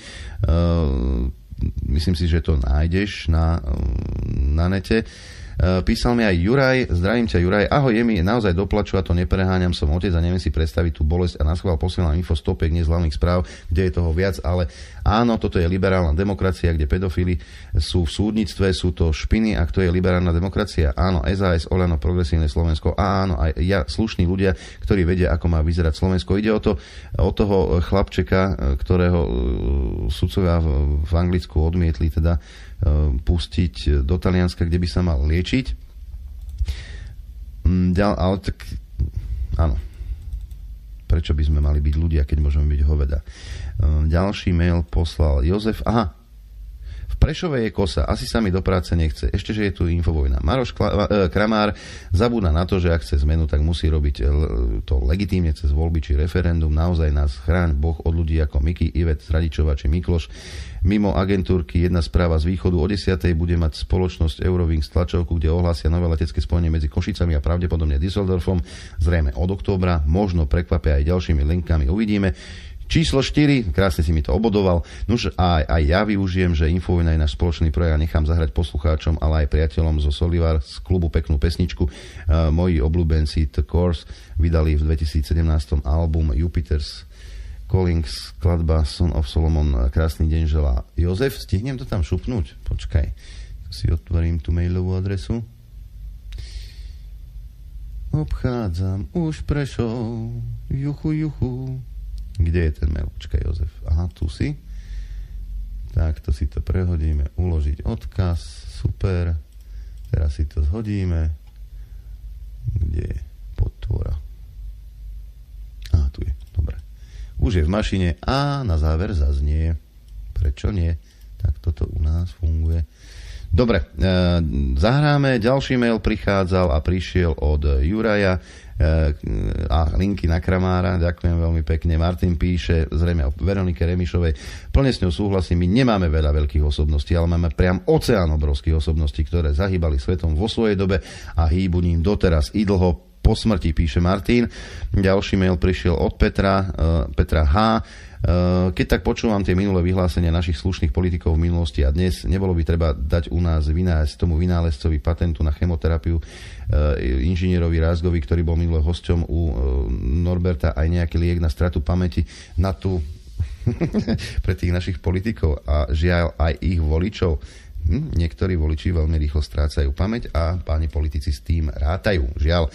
Uh, myslím si, že to nájdeš na, na nete. Uh, písal mi aj Juraj, zdravím ťa Juraj, ahoj, je mi naozaj doplaču a to nepreháňam, som otec a neviem si predstaviť tú bolesť a naschvál posielam info stopiek, nie z hlavných správ, kde je toho viac, ale áno, toto je liberálna demokracia, kde pedofili sú v súdnictve, sú to špiny a kto je liberálna demokracia? Áno, es a es, Oľano, Progresívne Slovensko a áno, aj ja, slušní ľudia, ktorí vedia, ako má vyzerať Slovensko. Ide o to, o toho chlapčeka, ktorého sudcovia v, v Anglicku odmietli teda pustiť do Talianska, kde by sa mal liečiť. Ďal, ale tak áno. Prečo by sme mali byť ľudia, keď môžeme byť hoveda? Ďalší mail poslal Jozef. Aha, v Prešove je kosa, asi sa mi do práce nechce. Ešte, že je tu infovojna. Maroš Kramár zabúda na to, že ak chce zmenu, tak musí robiť to legitímne cez voľby či referendum. Naozaj nás chráň Boh od ľudí ako Miky, Ivet, Radičová či Mikloš. Mimo agentúrky jedna správa z východu o desiatej bude mať spoločnosť Eurowings tlačovku, kde ohlásia nové letecké spojenie medzi Košicami a pravdepodobne Düsseldorfom, zrejme od októbra, možno prekvapia aj ďalšími linkami, uvidíme. Číslo štyri, krásne si mi to obodoval. Nuž aj, aj ja využijem, že Infovojna je náš spoločný projekt a nechám zahrať poslucháčom, ale aj priateľom zo Solivar z klubu peknú pesničku. Uh, moji obľúbenci The Course vydali v dvetisícsedemnásť album Jupiter's Calling, skladba Son of Solomon. Krásny deň želá Jozef. Stihnem to tam šupnúť? Počkaj, si otvorím tú mailovú adresu. Obchádzam už Prešov, juchu, juchu. Kde je ten mail? Počkaj, Jozef. Aha, tu si. Tak, to si to prehodíme. Uložiť odkaz. Super. Teraz si to zhodíme. Kde je podtvora? Aha, tu je. Dobre. Už je v mašine a na záver zaznie. Prečo nie? Tak toto u nás funguje. Dobre, e, zahráme. Ďalší mail prichádzal a prišiel od Juraja a linky na Kramára, ďakujem veľmi pekne. Martin píše, zrejme o Veronike Remišovej, plne s ňou súhlasím, my nemáme veľa veľkých osobností, ale máme priam oceán obrovských osobností, ktoré zahýbali svetom vo svojej dobe a hýbu ním doteraz i dlho po smrti, píše Martin. Ďalší mail prišiel od Petra, Petra H. Keď tak počúvam tie minulé vyhlásenia našich slušných politikov v minulosti a dnes, nebolo by treba dať u nás vynájsť tomu vynálezcovi patentu na chemoterapiu inžinierovi Rázgovi, ktorý bol minulé hosťom u Norberta, aj nejaký liek na stratu pamäti na tú pre tých našich politikov a žiaľ aj ich voličov. Hm, niektorí voliči veľmi rýchlo strácajú pamäť a páni politici s tým rátajú. Žiaľ. E,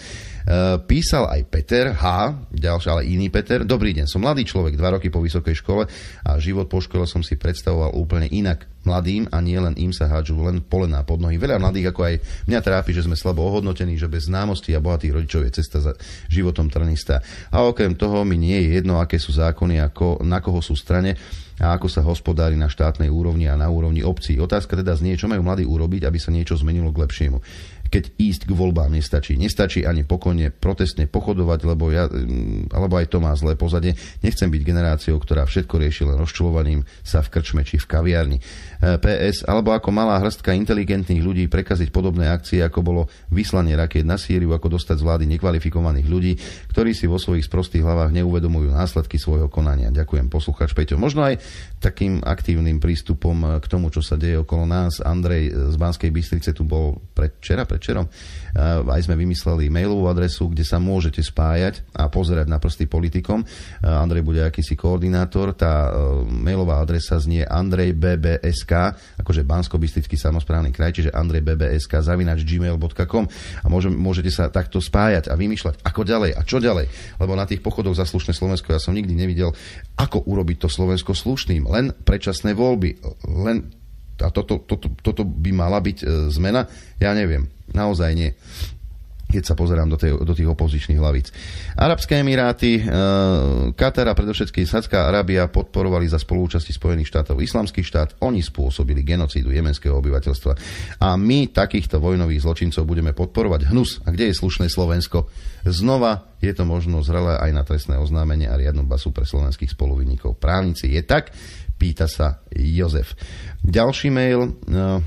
písal aj Peter H., ďalší, ale iný Peter. Dobrý deň, som mladý človek, dva roky po vysokej škole a život po škole som si predstavoval úplne inak. Mladým a nie len im sa hádžu len polená pod nohy. Veľa mladých, ako aj mňa trápi, že sme slabo ohodnotení, že bez známosti a bohatých rodičov je cesta za životom trnistá. A okrem toho mi nie je jedno, aké sú zákony, ako, na koho sú strane a ako sa hospodári na štátnej úrovni a na úrovni obcí. Otázka teda znie, čo majú mladí urobiť, aby sa niečo zmenilo k lepšiemu. Keď ísť k voľbám nestačí. Nestačí ani pokojne, protestne pochodovať, lebo, ja, alebo aj to má zlé pozadie. Nechcem byť generáciou, ktorá všetko rieši len rozčulovaním sa v krčme či v kaviarni. pé es, alebo ako malá hrstka inteligentných ľudí prekaziť podobné akcie, ako bolo vyslanie rakiet na Sýriu, ako dostať z vlády nekvalifikovaných ľudí, ktorí si vo svojich sprostých hlavách neuvedomujú následky svojho konania. Ďakujem, poslucháč Peťo. Možno aj takým aktívnym prístupom k tomu, čo sa deje okolo nás. Andrej z Banskej Bystrice tu bol predvčera, predvčerom. Aj sme vymysleli mailovú adresu, kde sa môžete spájať a pozerať na prsty politikom. Andrej bude akýsi koordinátor. Tá mailová adresa znie andrejbbsk, akože Banskobystrický samosprávny kraj, čiže andrejbbsk zavináč gmail bodka com a môžete sa takto spájať a vymýšľať, ako ďalej a čo ďalej. Lebo na tých pochodoch za slušné Slovensko ja som nikdy nevidel, ako urobiť to Slovensko slušným. Len predčasné voľby. Len a toto, toto, toto by mala byť e, zmena? Ja neviem. Naozaj nie. Keď sa pozerám do, tej, do tých opozičných hlavíc. Arabské Emiráty, e, Katar a predovšetkým Saudská Arábia podporovali za spolúčasti Spojených štátov Islamský štát. Oni spôsobili genocídu jemenského obyvateľstva. A my takýchto vojnových zločincov budeme podporovať. Hnus. A kde je slušné Slovensko? Znova je to možno zrelé aj na trestné oznámenie a riadnu basu pre slovenských spoluvinníkov. Právnici je tak? Pýta sa Jozef. Ďalší mail uh,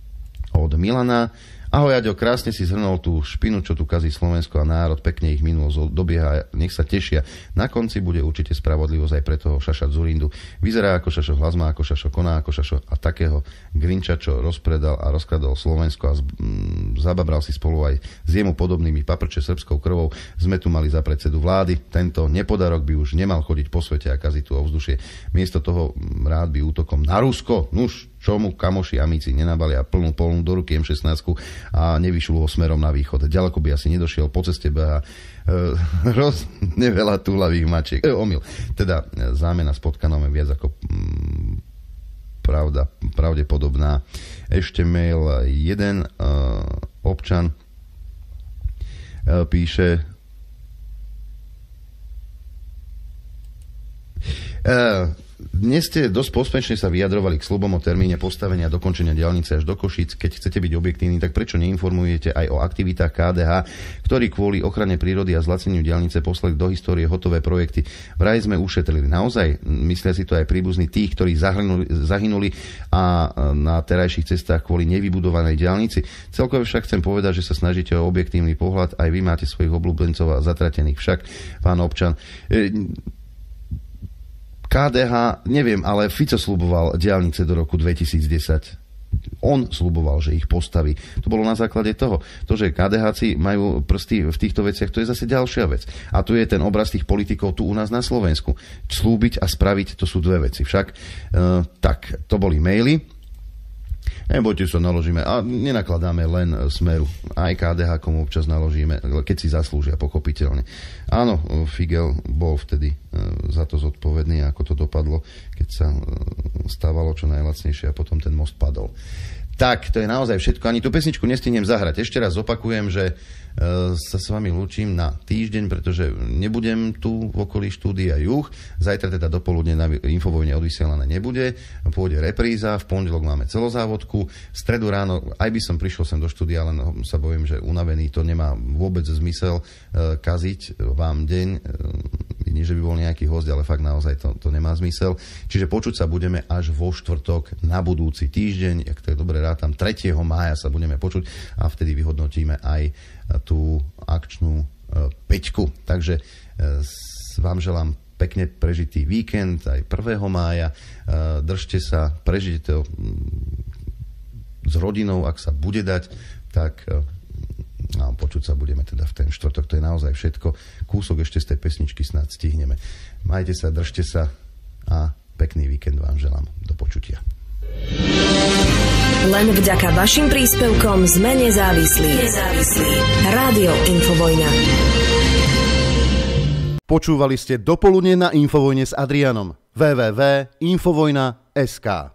od Milana. Ahoj, Aďo, krásne si zhrnul tú špinu, čo tu kazí Slovensko a národ, pekne ich minulosť dobieha, nech sa tešia. Na konci bude určite spravodlivosť aj pre toho Šaša Dzurindu. Vyzerá ako Šašo, hlas má ako Šašo, koná ako Šašo a takého Grinča, čo rozpredal a rozkradol Slovensko a z, mm, zababral si spolu aj s jemu podobnými paprče srbskou krvou, sme tu mali za predsedu vlády. Tento nepodarok by už nemal chodiť po svete a kaziť tu ovzdušie. Miesto toho rád by útokom na Rusko, nuž, čomu kamoši amici nenabalia plnú polnú do ruky em šestnásť a nevyšľú ho smerom na východ. Ďaleko by asi nedošiel, po ceste beha e, hrozne veľa túlavých mačiek. E, omyl. Teda zámena s potkanom je viac ako mm, pravda, pravdepodobná. Ešte mail jeden e, občan e, píše e, dnes ste dosť pospešne sa vyjadrovali k sľubom o termíne postavenia a dokončenia diaľnice až do Košíc. Keď chcete byť objektívni, tak prečo neinformujete aj o aktivitách ká dé há, ktorí kvôli ochrane prírody a zlacneniu diaľnice poslali do histórie hotové projekty? Vraj sme ušetrili. Naozaj? Myslia si to aj príbuzní tých, ktorí zahynuli a na terajších cestách kvôli nevybudovanej diaľnici? Celkové však chcem povedať, že sa snažíte o objektívny pohľad. Aj vy máte svojich obľúbencov a zatratených. Však, pán občan, e, ká dé há, neviem, ale Fico sľuboval diaľnice do roku dvetisícdesať. On sľuboval, že ich postaví. To bolo na základe toho. To, že ká dé háci majú prsty v týchto veciach, to je zase ďalšia vec. A tu je ten obraz tých politikov tu u nás na Slovensku. Slúbiť a spraviť, to sú dve veci. Však, uh, tak, to boli maily. Nebojte sa, naložíme. A nenakladáme len Smeru. Aj ká dé há komu občas naložíme, keď si zaslúžia, pochopiteľne. Áno, Figel bol vtedy za to zodpovedný, ako to dopadlo, keď sa stávalo čo najlacnejšie a potom ten most padol. Tak, to je naozaj všetko. Ani tú pesničku nestihnem zahrať. Ešte raz opakujem, že sa s vami lúčim na týždeň, pretože nebudem tu v okolí štúdia Juh. Zajtra teda dopoludne na Infovojne odvysielané nebude. Pôjde repríza, v pondelok máme celozávodku. V stredu ráno, aj by som prišiel sem do štúdia, len sa bojím, že unavený to nemá vôbec zmysel kaziť vám deň. Nie, že by bol nejaký host, ale fakt naozaj to, to nemá zmysel. Čiže počuť sa budeme až vo štvrtok na budúci týždeň. Jak to je dobre rátam, tretieho mája sa budeme počuť a vtedy vyhodnotíme aj tú akčnú Peťku. Takže vám želám pekne prežitý víkend, aj prvého mája. Držte sa, prežite to s rodinou, ak sa bude dať, tak no, počuť sa budeme teda v ten štvrtok. To je naozaj všetko. Kúsok ešte z tej pesničky snad stihneme. Majte sa, držte sa a pekný víkend vám želám. Do počutia. Len vďaka vašim príspevkom sme nezávislí. Nezávislí. Rádio Infovojna. Počúvali ste Dopoludne na Infovojne s Adrianom. w w w bodka infovojna bodka es ká